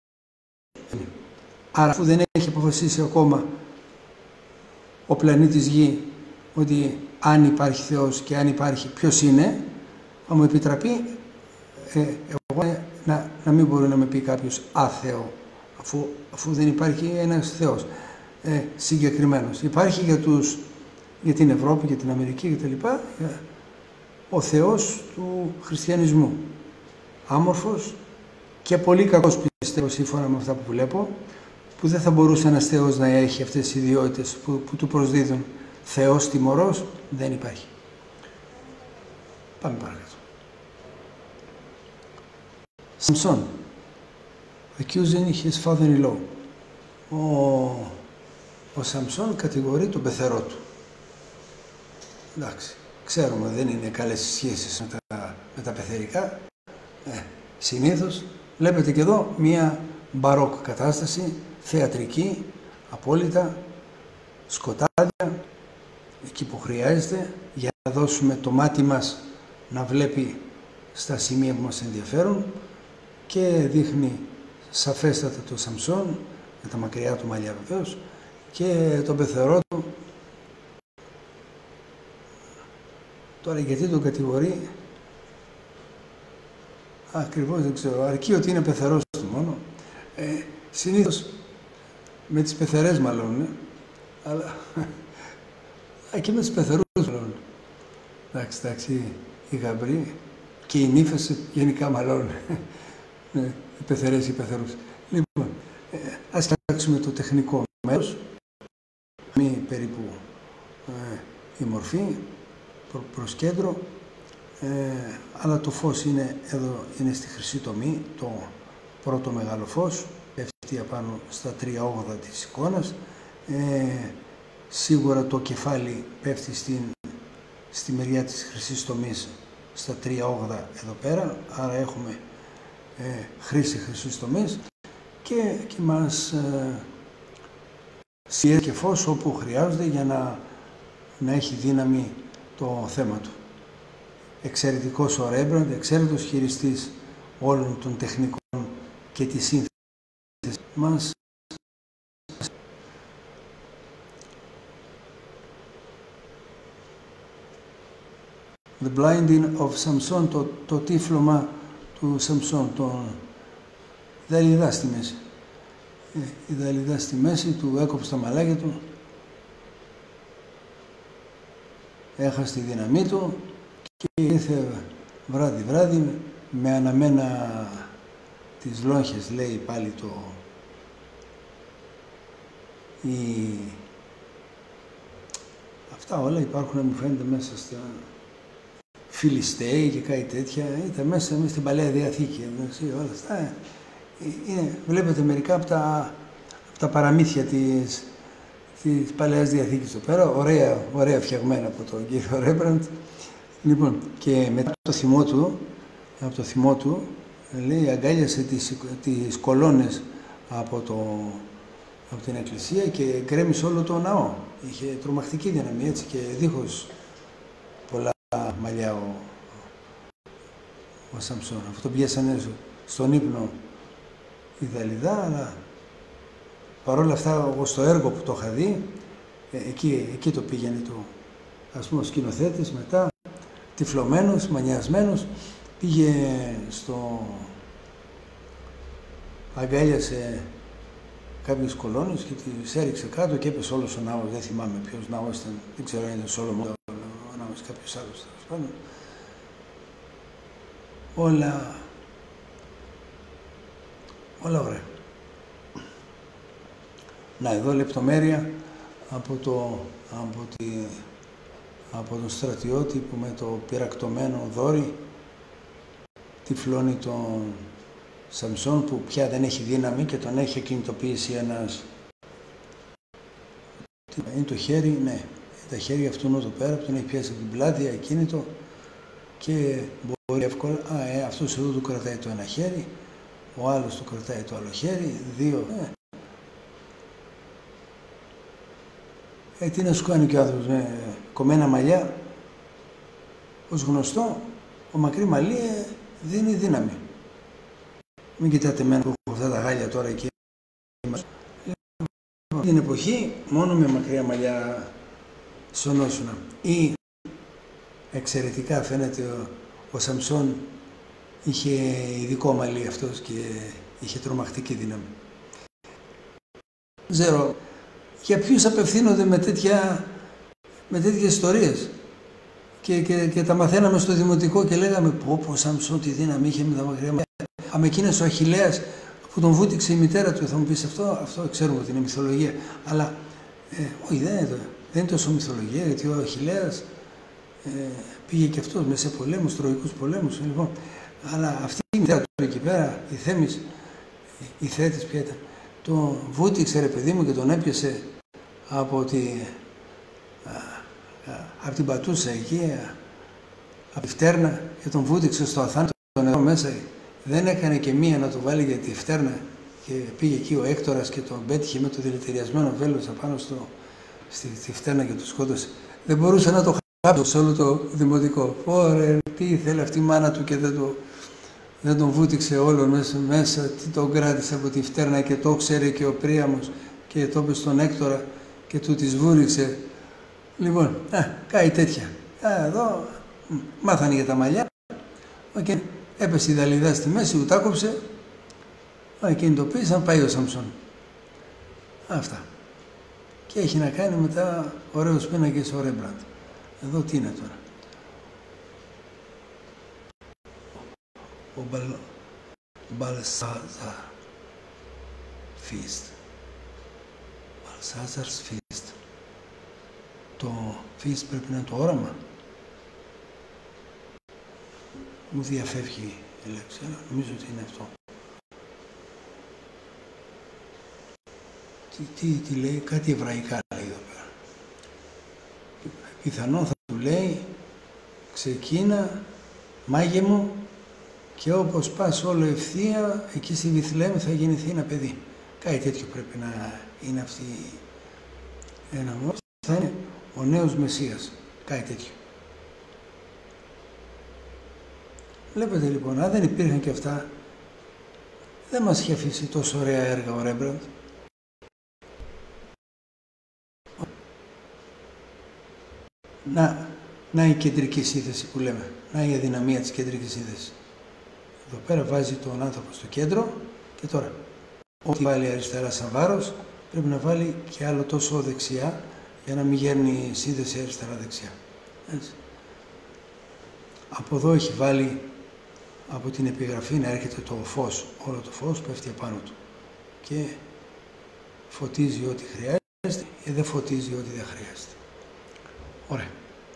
Άρα αφού δεν έχει αποφασίσει ακόμα ο πλανήτης Γη ότι αν υπάρχει Θεός και αν υπάρχει ποιος είναι, θα μου επιτραπεί ε, εγώ να, να μην μπορεί να με πει κάποιος άθεο, αφού, αφού δεν υπάρχει ένας Θεός ε, συγκεκριμένος. Υπάρχει για, τους, για την Ευρώπη, για την Αμερική κτλ. Ο Θεός του χριστιανισμού. Άμορφος και πολύ κακός πιστεύω σύμφωνα με αυτά που βλέπω, που δεν θα μπορούσε ένας Θεός να έχει αυτές τις ιδιότητες που, που του προσδίδουν. Θεός τιμωρός δεν υπάρχει. Πάμε παρακάτω. Σαμσόν, accusing his father-in-law. Ο, ο Σαμσόν κατηγορεί τον πεθερό του. Εντάξει, ξέρουμε δεν είναι καλές σχέσεις με τα, με τα πεθερικά. Ε, συνήθως βλέπετε και εδώ μία μπαρόκ κατάσταση, θεατρική, απόλυτα, σκοτάδια, εκεί που χρειάζεται, για να δώσουμε το μάτι μας να βλέπει στα σημεία που μας ενδιαφέρουν και δείχνει σαφέστατα το Σαμσόν, με τα μακριά του μαλλιά βεβαίως, και τον πεθερό του. Τώρα γιατί τον κατηγορεί, ακριβώς δεν ξέρω, αρκεί ότι είναι πεθερός του μόνο. Ε, συνήθως με τις πεθερές μαλώνουν, αλλά και με τις πεθερούς μαλώνουν. Εντάξει, εντάξει, οι γαμπροί και οι νύφες γενικά μαλώνουν. Οι πεθερές, οι πεθερούς. Λοιπόν, ε, ας κοιτάξουμε το τεχνικό μέρος, μη περίπου ε, η μορφή, προ, προς κέντρο, ε, αλλά το φως είναι εδώ, είναι στη χρυσή τομή, το πρώτο μεγάλο φως, πέφτει απάνω στα τρία όγδοα της εικόνας. Ε, σίγουρα το κεφάλι πέφτει στην, στη μεριά της χρυσής τομής στα τρία όγδοα εδώ πέρα, άρα έχουμε ε, χρήση χρυσής τομής και, και μας ε, συλλέγει και φως όπου χρειάζεται για να, να έχει δύναμη το θέμα του. Εξαιρετικός ο Ρέμπραντ, εξαίρετος χειριστής όλων των τεχνικών και τη σύνθεση μας. The blinding of Samson, το, το τύφλωμα του Σαμσόν, το Δαλιδά στη μέση. Ε, η Δαλιδά στη μέση του έκοψε τα μαλάκια του, έχασε τη δύναμή του και ήρθε βράδυ βράδυ με αναμένα τις λόγχες, λέει πάλι το η... αυτά όλα υπάρχουν, μου φαίνεται, μέσα στα Φιλιστέοι και κάτι τέτοια, ήταν μέσα στην Παλαιά Διαθήκη, εντάξει, όλα αυτά. Είναι, βλέπετε μερικά από τα, από τα παραμύθια της, της Παλαιάς Διαθήκης εδώ πέρα, ωραία, ωραία φτιαγμένα από τον κύριο Ρέμπραντ. Λοιπόν, και μετά το θυμό του, από το θυμό του, λέει, αγκάλιασε τις, τις κολόνες από, το, από την εκκλησία και γκρέμισε όλο το ναό. Είχε τρομακτική δύναμη, έτσι, και δίχως πολλά μαλλιά ο, ο Σαμψόν. Αυτό τον πιάσανε στον ύπνο η Δαλιδά, αλλά παρόλα αυτά, εγώ στο έργο που το είχα δει, εκεί, εκεί το πήγαινε το, ας πούμε, ο σκηνοθέτης μετά, τυφλωμένος, μανιασμένος, πήγε στο... αγκάλιασε κάποιες κολόνες και τις έριξε κάτω και έπεσε όλος ο ναός. Δεν θυμάμαι ποιος ναός ήταν, δεν ξέρω αν ήταν Σολομών, ο ναός κάποιος άλλος, τέλος πάντων. Όλα, όλα ωραία. Να, εδώ λεπτομέρεια από, το, από, τη, από τον στρατιώτη που με το πυρακτωμένο δόρυ τυφλώνει τον Σαμψόν, που πια δεν έχει δύναμη και τον έχει κινητοποιήσει ένας... Είναι το χέρι, ναι, τα χέρια αυτού εδώ πέρα που τον έχει πιάσει από την πλάτη, ακίνητο, και μπορεί εύκολα, α, ε, αυτός εδώ του κρατάει το ένα χέρι, ο άλλος του κρατάει το άλλο χέρι, δύο, ε. Ε, τι να σου κάνει και ο άνθρωπος με κομμένα μαλλιά. Ως γνωστό, ο μακρύ μαλλί ε, δίνει δύναμη. Μην κοιτάτε εμένα που έχω αυτά τα γάλια τώρα εκεί. Την εποχή μόνο με μακριά μαλλιά σωνόσουνα. Ή εξαιρετικά φαίνεται ο, ο Σαμψόν είχε ειδικό μαλλί αυτός και είχε τρομακτική δύναμη. Δεν ξέρω για ποιους απευθύνονται με, τέτοια, με τέτοιες ιστορίες. Και, και, και τα μαθαίναμε στο δημοτικό και λέγαμε πω πω Σαμψόν τι δύναμη είχε με τα μακριά μαλλιά. Άμα εκείνος ο Αχιλλέας που τον βούτυξε η μητέρα του, θα μου πεις αυτό, αυτό ξέρουμε ότι είναι μυθολογία. Αλλά ε, όχι, δεν είναι, δεν είναι τόσο μυθολογία, γιατί ο Αχιλλέας ε, πήγε και αυτός μέσα σε πολέμους, τροϊκούς πολέμους. Λοιπόν. Αλλά αυτή η μητέρα του εκεί πέρα, η Θέμης, η Θέτης ποια ήταν, τον βούτυξε ρε παιδί μου και τον έπιασε από, τη, α, α, από την πατούσα εκεί, α, από τη φτέρνα, και τον βούτυξε στο αθάνατο νερό μέσα. Δεν έκανε και μία να το βάλει για τη φτέρνα και πήγε εκεί ο Έκτορας και τον πέτυχε με το δηλητηριασμένο βέλος απάνω στο, στη, στη φτέρνα και τον σκότωσε. Δεν μπορούσε να το χάψει σε όλο το δημοτικό. Ωραία, τι ήθελε αυτή η μάνα του και δεν, το, δεν τον βούτυξε όλο μέσα, μέσα, τι τον κράτησε από τη φτέρνα και το ξέρε και ο Πρίαμος και το είπε στον Έκτορα και του τη βούριξε. Λοιπόν, α, κάτι τέτοια. Α, εδώ μάθανε για τα μαλλιά. Okay. Έπεσε η Δαλιδά στη μέση, ουτάκοψε, κινητοποίησαν, πάει ο Σαμψόν. Αυτά. Και έχει να κάνει μετά ωραίους πίνακες ο Ρέμπραντ. Εδώ τι είναι τώρα. Ο Μπαλ... Μπαλσάζαρ Φίστ. Μπαλσάζαρς Φίστ. Το Φίστ πρέπει να είναι το όραμα. Μου διαφεύγει η λέξη, αλλά νομίζω ότι είναι αυτό. Τι, τι, τι λέει, κάτι εβραϊκά λέει εδώ πέρα. Πιθανόν θα του λέει, ξεκίνα, μάγε μου, και όπως πας όλο ευθεία, εκεί στη Βιθλεέμ θα γεννηθεί ένα παιδί. Κάτι τέτοιο πρέπει να είναι αυτή ένα μόνος. Θα είναι ο νέος Μεσσίας, κάτι τέτοιο. Βλέπετε λοιπόν, αν δεν υπήρχαν και αυτά, δεν μας είχε αφήσει τόσο ωραία έργα ο Ρέμπραντ. Να, να η κεντρική σύνθεση που λέμε, να η αδυναμία της κεντρικής σύνθεσης. Εδώ πέρα βάζει τον άνθρωπο στο κέντρο και τώρα, ό,τι βάλει αριστερά σαν βάρος, πρέπει να βάλει και άλλο τόσο δεξιά, για να μην γέρνει σύνθεση αριστερά-δεξιά. Έτσι. Από εδώ έχει βάλει από την επιγραφή να έρχεται το φως, όλο το φως πέφτει επάνω του και φωτίζει ό,τι χρειάζεται και δεν φωτίζει ό,τι δεν χρειάζεται. Ωραία.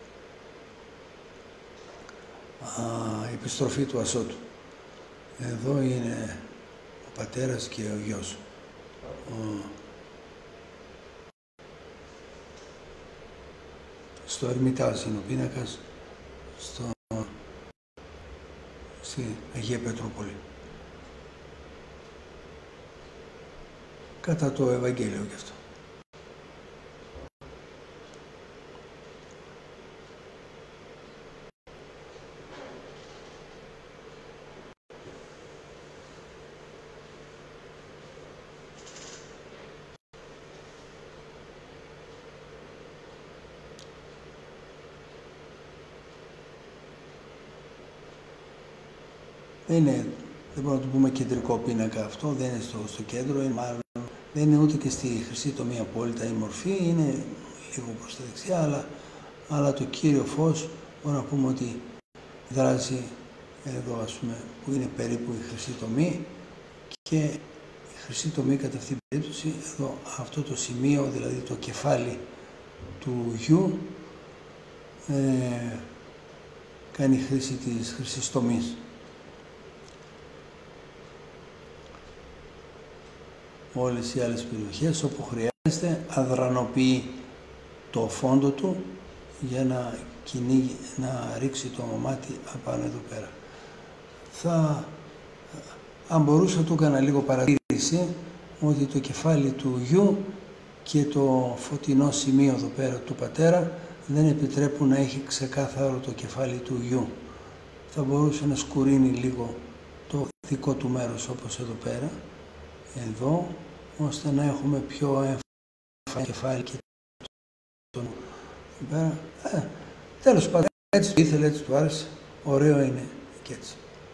Α, η επιστροφή του Ασώτου. Εδώ είναι ο πατέρας και ο γιος. Ο... Στο Ερμητάζ είναι ο πίνακας, στο... στη Αγία Πετρούπολη. Κατά το Ευαγγέλιο γι' αυτό. δεν είναι, δεν μπορούμε να το πούμε κεντρικό πίνακα αυτό, δεν είναι στο, στο κέντρο, είναι μάλλον, δεν είναι ούτε και στη χρυσή τομή απόλυτα η μορφή, είναι λίγο προς τα δεξιά, αλλά, αλλά το κύριο φως μπορούμε να πούμε ότι δράζει εδώ, ας πούμε, που είναι περίπου η χρυσή τομή, και η χρυσή τομή κατά αυτήν την περίπτωση, εδώ αυτό το σημείο, δηλαδή το κεφάλι του γιου, ε, κάνει χρήση της χρυσής τομής. Όλες οι άλλες περιοχές όπου χρειάζεται αδρανοποιεί το φόντο του για να κυνήγει, να ρίξει το μάτι απάνω εδώ πέρα. Θα, αν μπορούσα, το έκανα λίγο παρατήρηση ότι το κεφάλι του γιου και το φωτεινό σημείο εδώ πέρα του πατέρα δεν επιτρέπουν να έχει ξεκάθαρο το κεφάλι του γιου. Θα μπορούσε να σκουρίνει λίγο το δικό του μέρος, όπως εδώ πέρα, εδώ, ώστε να έχουμε πιο έμφανο κεφάλι και τον εδώ πέρα. Ε, τέλος πάντων, έτσι το ήθελε, έτσι του άρεσε, ωραίο είναι και έτσι.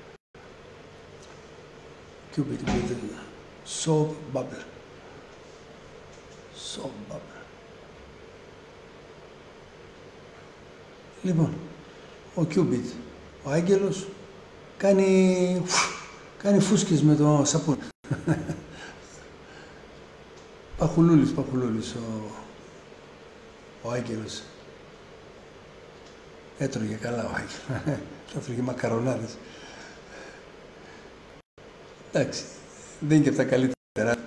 Cupid with the soap bubble. Soap bubble. Λοιπόν, ο Cupid, ο άγγελος, κάνει, κάνει φούσκες με το σαπούνι. Παχουλούλης, παχουλούλης ο, ο άγγελος. Έτρωγε καλά ο άγγελος. Έτρωγε μακαρονάδες. Εντάξει, δεν είναι και από τα καλύτερα.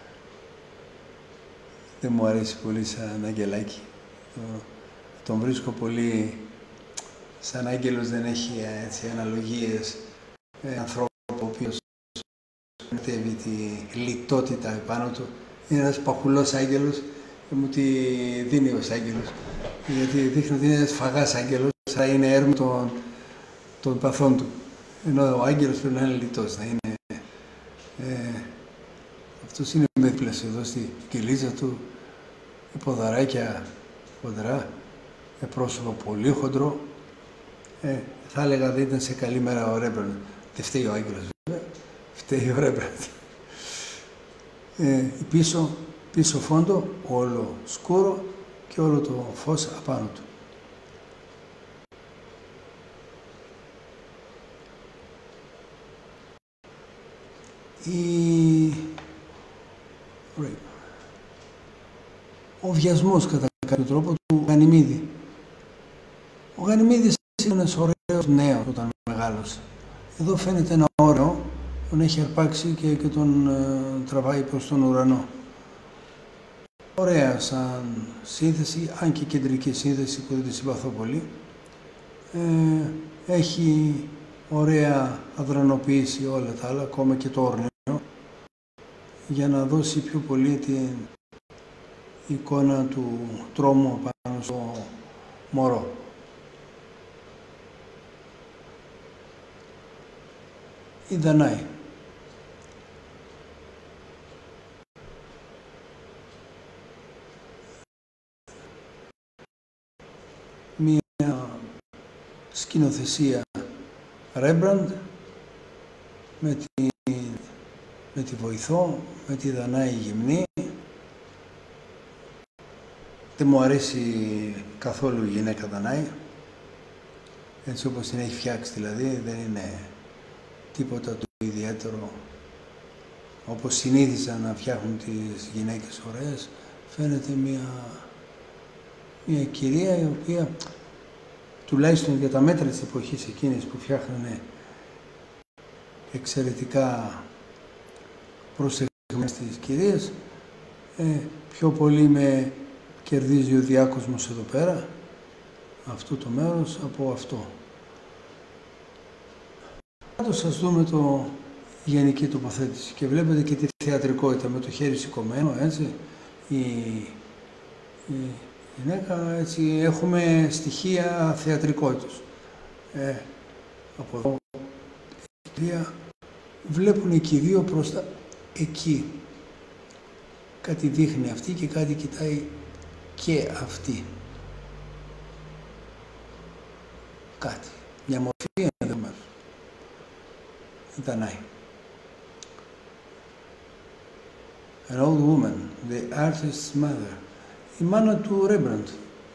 Δεν μου αρέσει πολύ σαν αγγελάκι. Τον βρίσκω πολύ, σαν άγγελος δεν έχει έτσι αναλογίες με ανθρώπου ο οποίος μετέβει τη λιτότητα επάνω του. Είναι ένας παχουλός άγγελος και μου τη δίνει ως άγγελος. Γιατί δείχνει ότι είναι ένας φαγάς άγγελος, αλλά είναι έρμη των, των παθών του. Ενώ ο άγγελος πρέπει να είναι λιτός, να είναι... Ε, αυτός είναι μέπλας εδώ στη κυλίτσα του, ποδαράκια χοντρά, με πρόσωπο πολύ χοντρό. Ε, θα έλεγα δεν ήταν σε καλή μέρα ο Ρέμπραντ. Δεν φταίει ο άγγελος βέβαια, φταίει ο Ρέμπραντ. Ε, πίσω, πίσω φόντο, όλο σκούρο και όλο το φως απάνω του. Η... Ο βιασμός κατά κάποιο τρόπο του Γανιμίδη. Ο Γανιμίδης είναι ένας ωραίος νέος όταν μεγάλωσε. Εδώ φαίνεται ένα όριο, τον έχει αρπάξει και, και τον ε, τραβάει προς τον ουρανό. Ωραία σαν σύνθεση, αν και κεντρική σύνθεση που δεν τη συμπαθώ πολύ. Ε, έχει ωραία αδρανοποίηση όλα τα άλλα, ακόμα και το όρνιο, για να δώσει πιο πολύ την εικόνα του τρόμου πάνω στο μωρό. Η Δανάη. Μία σκηνοθεσία Ρέμπραντ με τη, με τη βοηθό, με τη Δανάη γυμνή. Δεν μου αρέσει καθόλου η γυναίκα Δανάη, έτσι όπως την έχει φτιάξει δηλαδή, δεν είναι τίποτα το ιδιαίτερο. Όπως συνήθισαν να φτιάχνουν τις γυναίκες ωραίες, φαίνεται μια, μια κυρία η οποία, τουλάχιστον για τα μέτρα της εποχής εκείνης που φτιάχνανε εξαιρετικά προσεγμένες τις κυρίες, ε, πιο πολύ με κερδίζει ο διάκοσμος εδώ πέρα, αυτό το μέρος, από αυτό. Θα σας δούμε το γενική τοποθέτηση και βλέπετε και τη θεατρικότητα με το χέρι σηκωμένο, έτσι. Η, η γυναίκα, έτσι, έχουμε στοιχεία θεατρικότητας. Ε, από εδώ, βλέπουν και οι δύο προς τα εκεί. Κάτι δείχνει αυτή και κάτι κοιτάει και αυτή. Κάτι. Μια μορφή ενδεχομένως. η Δανάη. An old woman, the artist's mother. Η μάνα του Ρέμπραντ.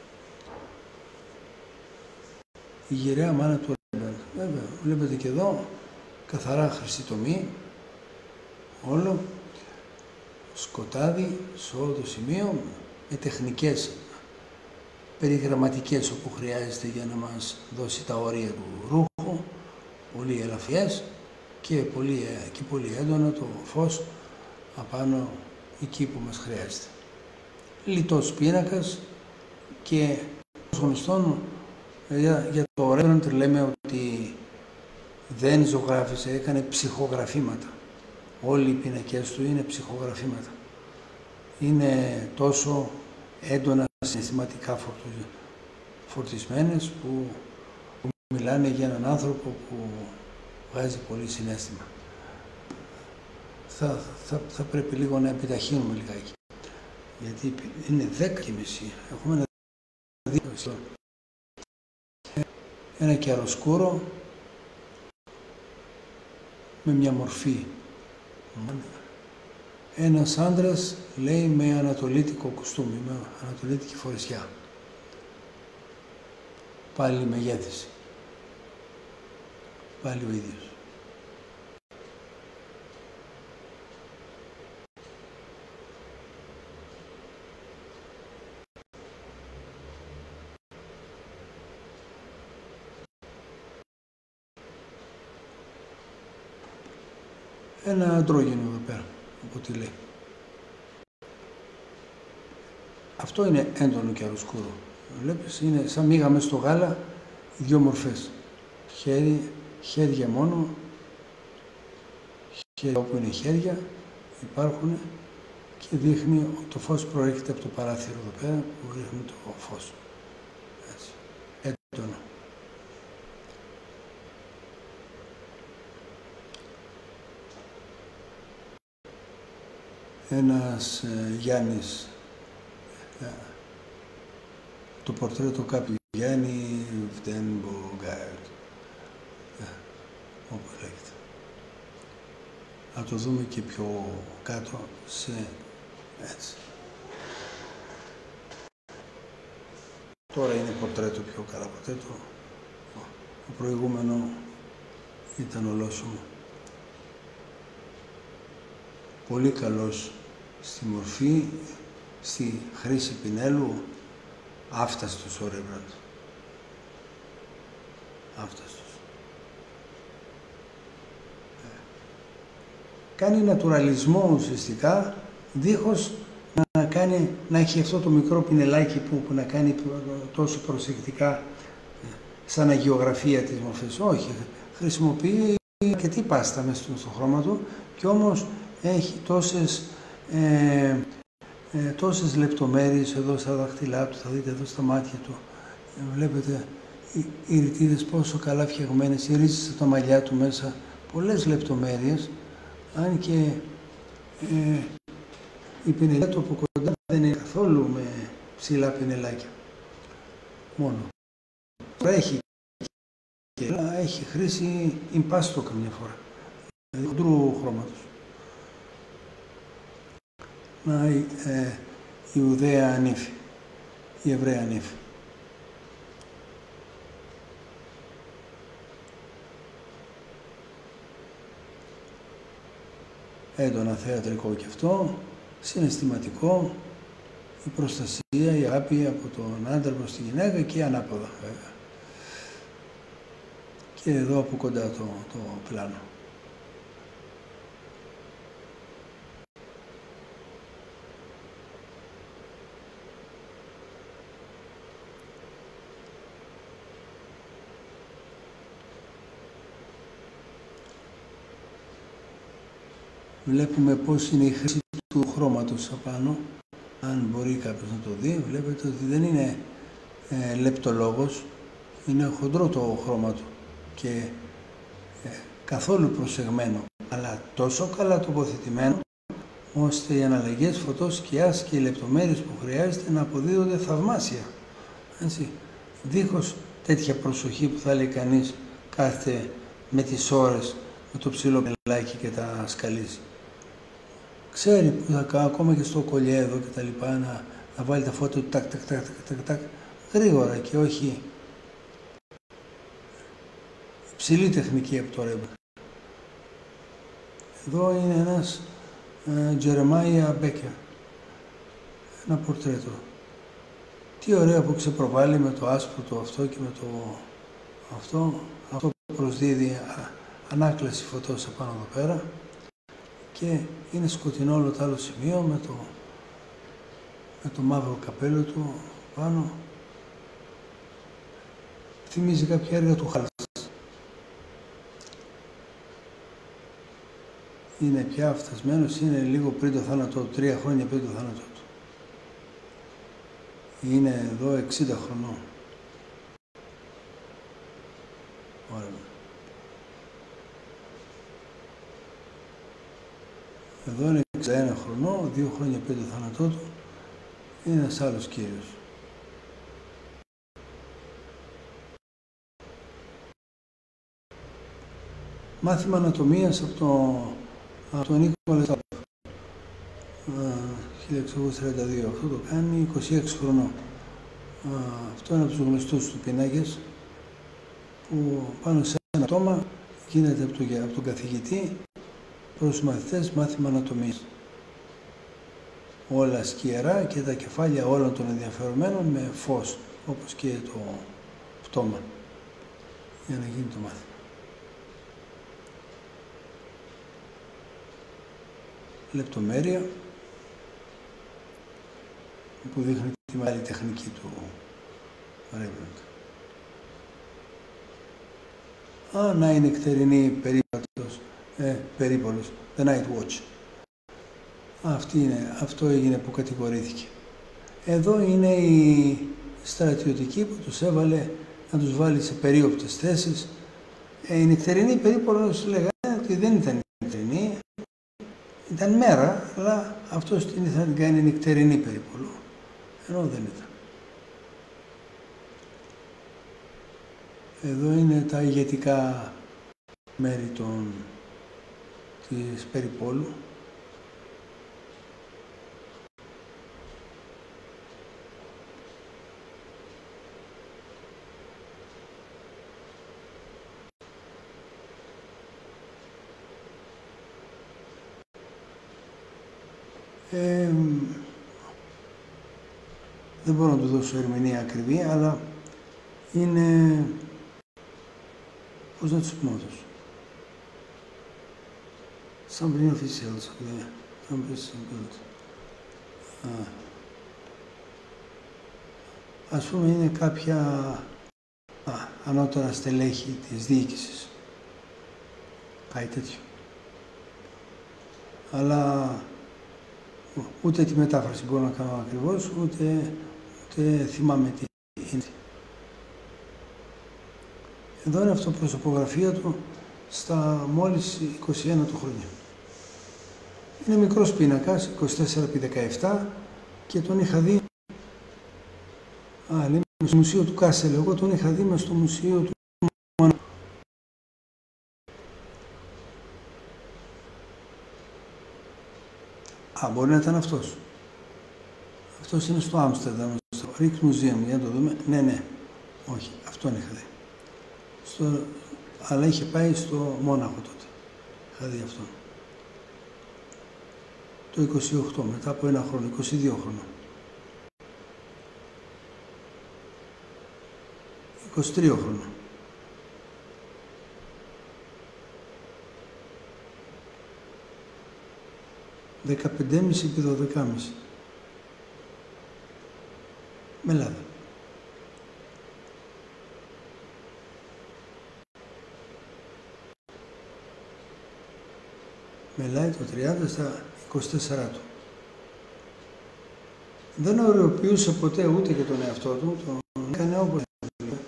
Η γυραιά μάνα του Ρέμπραντ. Βέβαια, βλέπετε και εδώ, καθαρά χρυσή τομή, όλο, σκοτάδι σε όλο το σημείο, με τεχνικές περιγραμματικές όπου χρειάζεται για να μας δώσει τα όρια του ρούχου, πολύ ελαφριές και πολύ, και πολύ έντονο το φως απάνω εκεί που μας χρειάζεται. Λιτός πίνακας και γνωστόν για, για το Ρέμπραντ λέμε ότι δεν ζωγράφισε, έκανε ψυχογραφήματα. Όλοι οι πίνακες του είναι ψυχογραφήματα. Είναι τόσο έντονα συναισθηματικά φορτισμένες που μιλάνε για έναν άνθρωπο που βγάζει πολύ συναίσθημα. Θα, θα, θα πρέπει λίγο να επιταχύνουμε λιγάκι. Γιατί είναι δέκα και μισή. Έχουμε ένα δύο. Ένα κιαροσκούρο με μια μορφή. Ένας άντρας λέει με ανατολίτικο κουστούμι, με ανατολίτικη φορεσιά. Πάλι μεγέθυνση. Πάλι ο ίδιος. Ένα αντρόγυνο εδώ πέρα, από ό,τι λέει. Αυτό είναι έντονο και αρωσκούρο. Βλέπεις, είναι σαν μίγα μες στο γάλα, οι δυο μορφές. Χέρι, χέρια μόνο, χέρια όπου είναι χέρια, υπάρχουν και δείχνει ότι το φως προέρχεται από το παράθυρο εδώ πέρα που ρίχνει το φως. Έτσι, έντονο. Ένας ε, Γιάννης, ε, το πορτρέτο κάποιου Γιάννη Βτενμπογκάρτ, ε, όπως λέγεται. Να το δούμε και πιο κάτω σε έτσι. Τώρα είναι πορτρέτο πιο καλά πορτρέτο. Το προηγούμενο ήταν ολόσωμο. Πολύ καλός στη μορφή, στη χρήση πινέλου, άφταστος ο Ρέμπραντ. Άφταστος. Κάνει νατουραλισμό ουσιαστικά, δίχως να, κάνει, να έχει αυτό το μικρό πινελάκι που, που να κάνει τόσο προσεκτικά σαν αγιογραφία της μορφής. Όχι, χρησιμοποιεί αρκετή πάστα μέσα στο χρώμα του και όμως έχει τόσες, ε, ε, τόσες λεπτομέρειες εδώ στα δάχτυλά του, θα δείτε εδώ στα μάτια του. Ε, βλέπετε οι, οι ρητίδες πόσο καλά φτιαγμένες, οι ρίζες στα μαλλιά του μέσα, πολλές λεπτομέρειες, αν και ε, η πινελιά του από κοντά δεν είναι καθόλου με ψηλά πινελάκια. Μόνο. Έχει, και, έχει χρήση impasto καμιά φορά, δηλαδή χοντρού χρώματος. Να, ε, η Ιουδαία ανήφη, η Εβραία ανήφη. Έντονα θεατρικό και αυτό, συναισθηματικό, η προστασία, η αγάπη από τον άντρα προς τη γυναίκα και ανάποδα βέβαια. Και εδώ από κοντά το, το πλάνο. Βλέπουμε πώς είναι η χρήση του χρώματος απάνω. Αν μπορεί κάποιος να το δει, βλέπετε ότι δεν είναι ε, λεπτολόγος, είναι χοντρό το χρώμα του και ε, καθόλου προσεγμένο, αλλά τόσο καλά τοποθετημένο, ώστε οι αναλλαγές φωτός, σκιάς και οι λεπτομέρειες που χρειάζεται να αποδίδονται θαυμάσια. Έτσι, δίχως τέτοια προσοχή που θα λέει κανείς κάθεται με τις ώρες με το ψηλό πελάκι και τα σκαλίζει. Ξέρει που θα κάνει, ακόμα και στο κολλιέ εδώ και τα λοιπά, να, να βάλει τα φώτα του τάκ, τάκ, τάκ, τάκ, τάκ, γρήγορα και όχι υψηλή τεχνική από το ρέμπα. Εδώ είναι ένας Τζερεμάια Μπέκερ, ένα πορτρέτο. Τι ωραία που ξεπροβάλλει με το άσπρο το αυτό και με το αυτό, αυτό προσδίδει α, ανάκλαση φωτός απάνω εδώ πέρα και είναι σκοτεινό όλο το άλλο σημείο με το, με το μαύρο καπέλο του πάνω. Θυμίζει κάποια έργα του Χάλς. Είναι πια φτασμένος, είναι λίγο πριν το θάνατό του, τρία χρόνια πριν το θάνατό του. Είναι εδώ εξήντα χρονών. Ωραία. Εδώ είναι εξήντα ένα χρονών, δύο χρόνια πριν το θάνατό του, είναι ένας άλλος κύριος. Μάθημα ανατομίας από τον από τον Νίκολα Τάπ, χίλια εξακόσια τριάντα δύο. Αυτό το κάνει είκοσι έξι χρονών. Αυτό είναι από τους γνωστούς του πινάκες, που πάνω σε ένα πτώμα γίνεται από τον, από τον καθηγητή προς τους μαθητές μάθημα ανατομίας. Όλα σκιερά και τα κεφάλια όλων των ενδιαφερομένων με φως, όπως και το πτώμα, για να γίνει το μάθημα. Λεπτομέρεια που δείχνει τη μεγάλη τεχνική του Ρέμπραντ. Α, να είναι νεκτερινή περίπατος, ε, περίπολος, The Night Watch. Αυτή είναι, αυτό έγινε που κατηγορήθηκε. Εδώ είναι η στρατιωτική που τους έβαλε να τους βάλει σε περίοπτες θέσεις. Ε, η νεκτερινή περίπολος λέγανε ότι δεν ήταν νεκτερινή, ήταν μέρα, αλλά αυτός την ήθελε να την κάνει νυχτερινή περίπολο, ενώ δεν ήταν. Εδώ είναι τα ηγετικά μέρη των, της περιπόλου. Ε, δεν μπορώ να του δώσω ερμηνεία ακριβή, αλλά είναι, πώς να τους πούμε τους, something officials, yeah. Good. Ah. Ας πούμε είναι κάποια α, ανώτερα στελέχη της διοίκησης, κάτι τέτοιο. Αλλά ούτε τη μετάφραση μπορώ να κάνω ακριβώς, ούτε, ούτε θυμάμαι τι είναι. Εδώ είναι αυτοπροσωπογραφία του στα μόλις είκοσι ένα του χρόνια. Είναι μικρός πίνακας, είκοσι τέσσερα επί δεκαεπτά, και τον είχα δει, α, λέμε, στο μουσείο του Κάσελ. Εγώ τον είχα δει μες στο μουσείο του. Α, μπορεί να ήταν αυτός. Αυτός είναι στο Άμστερνταμ, στο Rijksmuseum, για να το δούμε. Ναι, ναι, όχι, αυτόν είχα δει. Στο... Αλλά είχε πάει στο Μόναχο τότε. Είχα δει αυτόν. Το είκοσι οκτώ, μετά από ένα χρόνο, είκοσι δύο χρόνο. είκοσι τρία χρόνο. δεκαπέντε κόμμα πέντε επί δώδεκα κόμμα πέντε. Με Ελλάδα. Μελάει το τριάντα στα είκοσι τέσσερα του. Δεν ωρεοποιούσε ποτέ ούτε και τον εαυτό του, τον έκανε όπως ήθελε.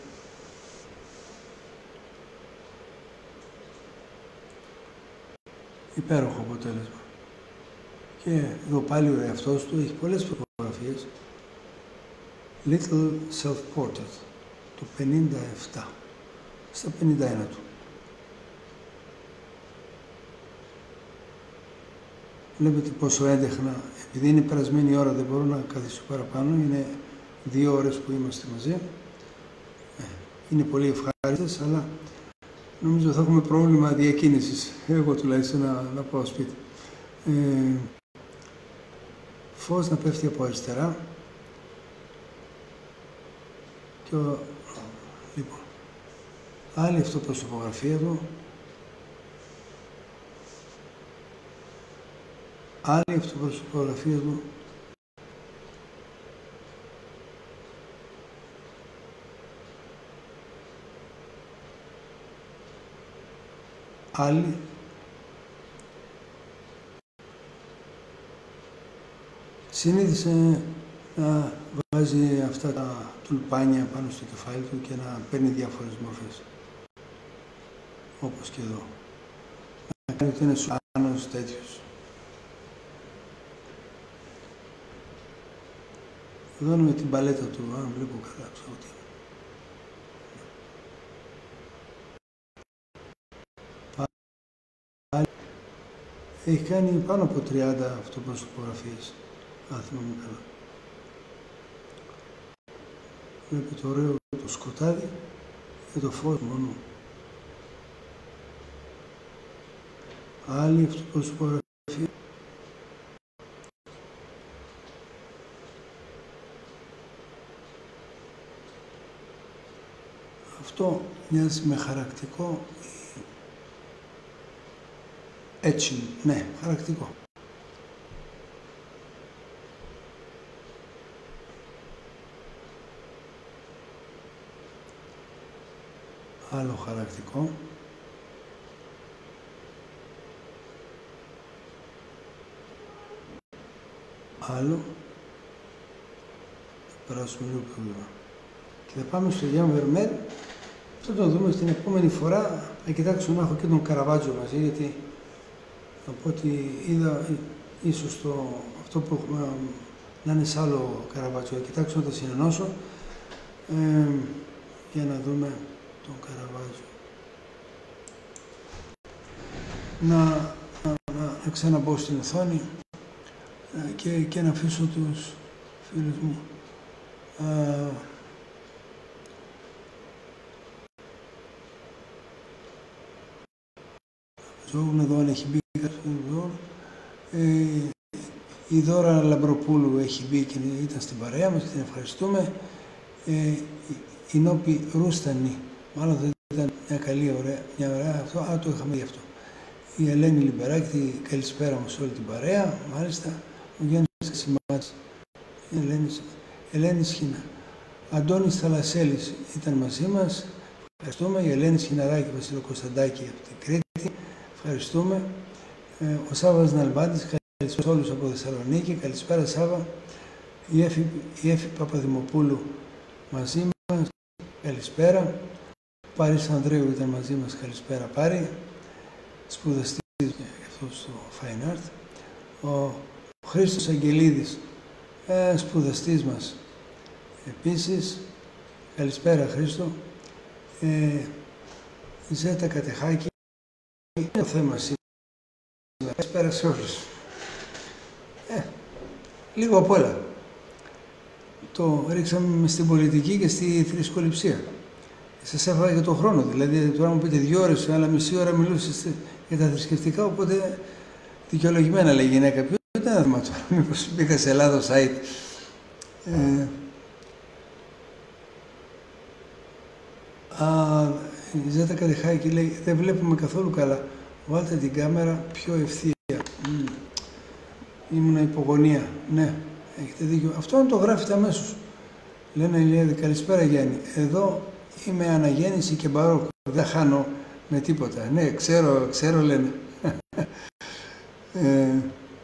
Υπέροχο αποτέλεσμα. Και εδώ πάλι ο εαυτός του έχει πολλές φωτογραφίες. Little Self-Portrait, το πενήντα επτά, στα πενήντα ένα του. Βλέπετε πόσο έντεχνα, επειδή είναι περασμένη η ώρα, δεν μπορώ να καθίσω παραπάνω, είναι δύο ώρες που είμαστε μαζί. Είναι πολύ ευχάριστες, αλλά νομίζω θα έχουμε πρόβλημα διακίνησης, εγώ τουλάχιστον να, να πάω σπίτι. Ε, φως να πέφτει από αριστερά. Και ο, λοιπόν, άλλη αυτοπροσωπογραφία του. Άλλη αυτοπροσωπογραφία του. Άλλη. Συνήθισε να βάζει αυτά τα τουλπάνια πάνω στο κεφάλι του και να παίρνει διάφορες μορφές. Όπως και εδώ. Να κάνει ότι είναι σουάνος τέτοιος. Εδώ είναι με την παλέτα του, αν βλέπω καλά, ξέρω τι είναι. Έχει κάνει πάνω από τριάντα αυτοπροσωπογραφίες, αν θυμάμαι καλά. Βλέπετε το ωραίο το σκοτάδι και το φως μόνο. Άλλη αυτοπροσωπογραφία. Αυτό μοιάζει με χαρακτικό. Έτσι, ναι, χαρακτικό. Άλλο χαρακτικό. Άλλο. Θα περάσουμε λίγο πιο γρήγορα. Και θα πάμε στο Γιάνν Βερμέρ. Θα το δούμε στην επόμενη φορά. Θα κοιτάξω να έχω και τον Καραβάτζο μαζί, γιατί από ό,τι είδα, ίσως το, αυτό που έχουμε να είναι σ' άλλο Καραβάτσο. Θα κοιτάξω να τα συνενώσω ε, για να δούμε τον Καραβάτσο. Να, να, να, να ξαναμπω στην οθόνη ε, και, και να αφήσω τους φίλους μου. Ε, Ζώγουν εδώ αν έχει μπει εδώ. Ε, η Δώρα Λαμπροπούλου έχει μπει και ήταν στην παρέα μας και την ευχαριστούμε. Ε, η Νόπη Ρούστανη, μάλλον δεν ήταν μια καλή ωραία, μια ωραία αυτό, α, το είχαμε δει αυτό. Η Ελένη Λιμπεράκη, καλησπέρα μου σε όλη την παρέα, μάλιστα. Ο Γιάννης Ξημάτης, η Ελένη, Ελένη Σχίνα. Αντώνης Θαλασσέλης ήταν μαζί μας, ευχαριστούμε. Η Ελένη Σχιναράκη, Βασίλο Κωνσταντάκη από την Κρήτη, ευχαριστούμε. Ε, ο Σάββας Ναλμπάντης, καλησπέρα όλους από Θεσσαλονίκη, καλησπέρα Σάββα. Η Έφη, η Έφη Παπαδημοπούλου μαζί μας, καλησπέρα. Ο Πάρης Ανδρέου ήταν μαζί μας, καλησπέρα Πάρη. Σπουδαστής αυτό στο Fine Art. Ο Χρήστος Αγγελίδης, ε, σπουδαστής μας επίσης, καλησπέρα Χρήστο. Ε, η Ζέτα Κατεχάκη, είναι το θέμα σήμερα. Καλησπέρα σε όλους. Ε, λίγο απ' όλα. Το ρίξαμε στην πολιτική και στη θρησκοληψία. Σας έφαγα και τον χρόνο, δηλαδή τώρα μου πείτε δύο ώρες, αλλά μισή ώρα μιλούσατε για τα θρησκευτικά, οπότε δικαιολογημένα λέει η γυναίκα. Ποιο ήταν ένα θέμα τώρα, μήπως μπήκα σε λάθος site. Ε, α, η Ζέτα Κατεχάκη λέει, δεν βλέπουμε καθόλου καλά. Βάλτε την κάμερα πιο ευθεία. Mm. Ήμουνα υπογωνία. Ναι, έχετε δίκιο. Αυτό να το γράφετε αμέσως. Λένα Ηλιάδη, καλησπέρα Γιάννη. Εδώ είμαι αναγέννηση και μπαρόκο. Δεν χάνω με τίποτα. Ναι, ξέρω, ξέρω λένε. ε,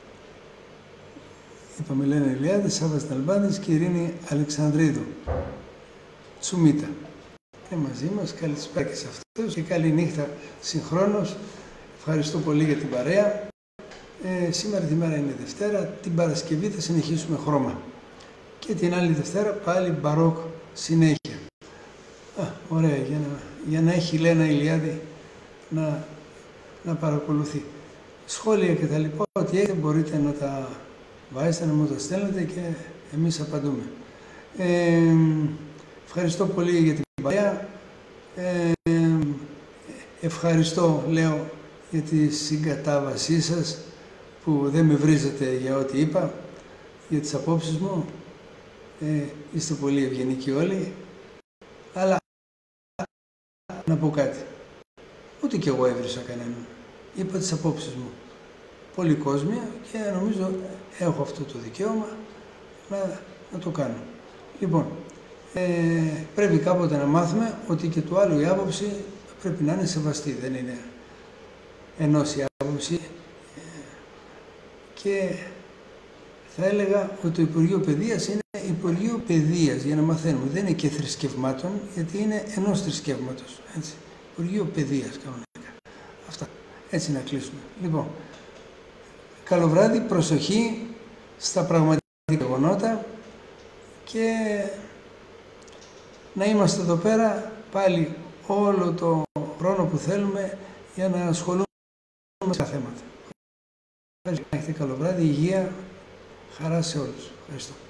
είπαμε Λένα Ηλιάδη, Σάββας Ναλμπάνης και Ειρήνη Αλεξανδρίδου. Τσουμίτα. Είναι μαζί μας. Καλησπέρα και σε αυτούς και καλή νύχτα συγχρόνως. Ευχαριστώ πολύ για την παρέα. Ε, σήμερα τη μέρα είναι Δευτέρα. Την Παρασκευή θα συνεχίσουμε χρώμα. Και την άλλη Δευτέρα πάλι μπαρόκ συνέχεια. Α, ωραία, για να, για να έχει Λένα Ηλιάδη να, να παρακολουθεί. σχόλια και τα λοιπά, ό,τι έχετε μπορείτε να τα βάζετε, να μου τα στέλνετε και εμείς απαντούμε. Ε, ευχαριστώ πολύ για την παρέα. Ε, ευχαριστώ, λέω, για τη συγκατάβασή σας που δεν με βρίζετε για ό,τι είπα, για τις απόψεις μου. Ε, είστε πολύ ευγενικοί όλοι, αλλά να πω κάτι. Ούτε κι εγώ έβρισα κανέναν. Είπα τις απόψεις μου. Πολύ κόσμια και νομίζω έχω αυτό το δικαίωμα να, να το κάνω. Λοιπόν, ε, πρέπει κάποτε να μάθουμε ότι και του άλλου η άποψη πρέπει να είναι σεβαστή. Δεν είναι ενός η άποψη. Ε, και θα έλεγα ότι το Υπουργείο Παιδείας είναι Υπουργείο Παιδείας για να μαθαίνουμε. Δεν είναι και θρησκευμάτων, γιατί είναι ενός θρησκεύματος. Έτσι. Υπουργείο Παιδείας κανονικά. Αυτά. Έτσι να κλείσουμε. Λοιπόν, καλό βράδυ, προσοχή στα πραγματικά γεγονότα και να είμαστε εδώ πέρα πάλι όλο το χρόνο που θέλουμε για να ασχολούμαστε με τα θέματα. Έχετε καλό βράδυ, υγεία, χαρά σε όλους. Ευχαριστώ.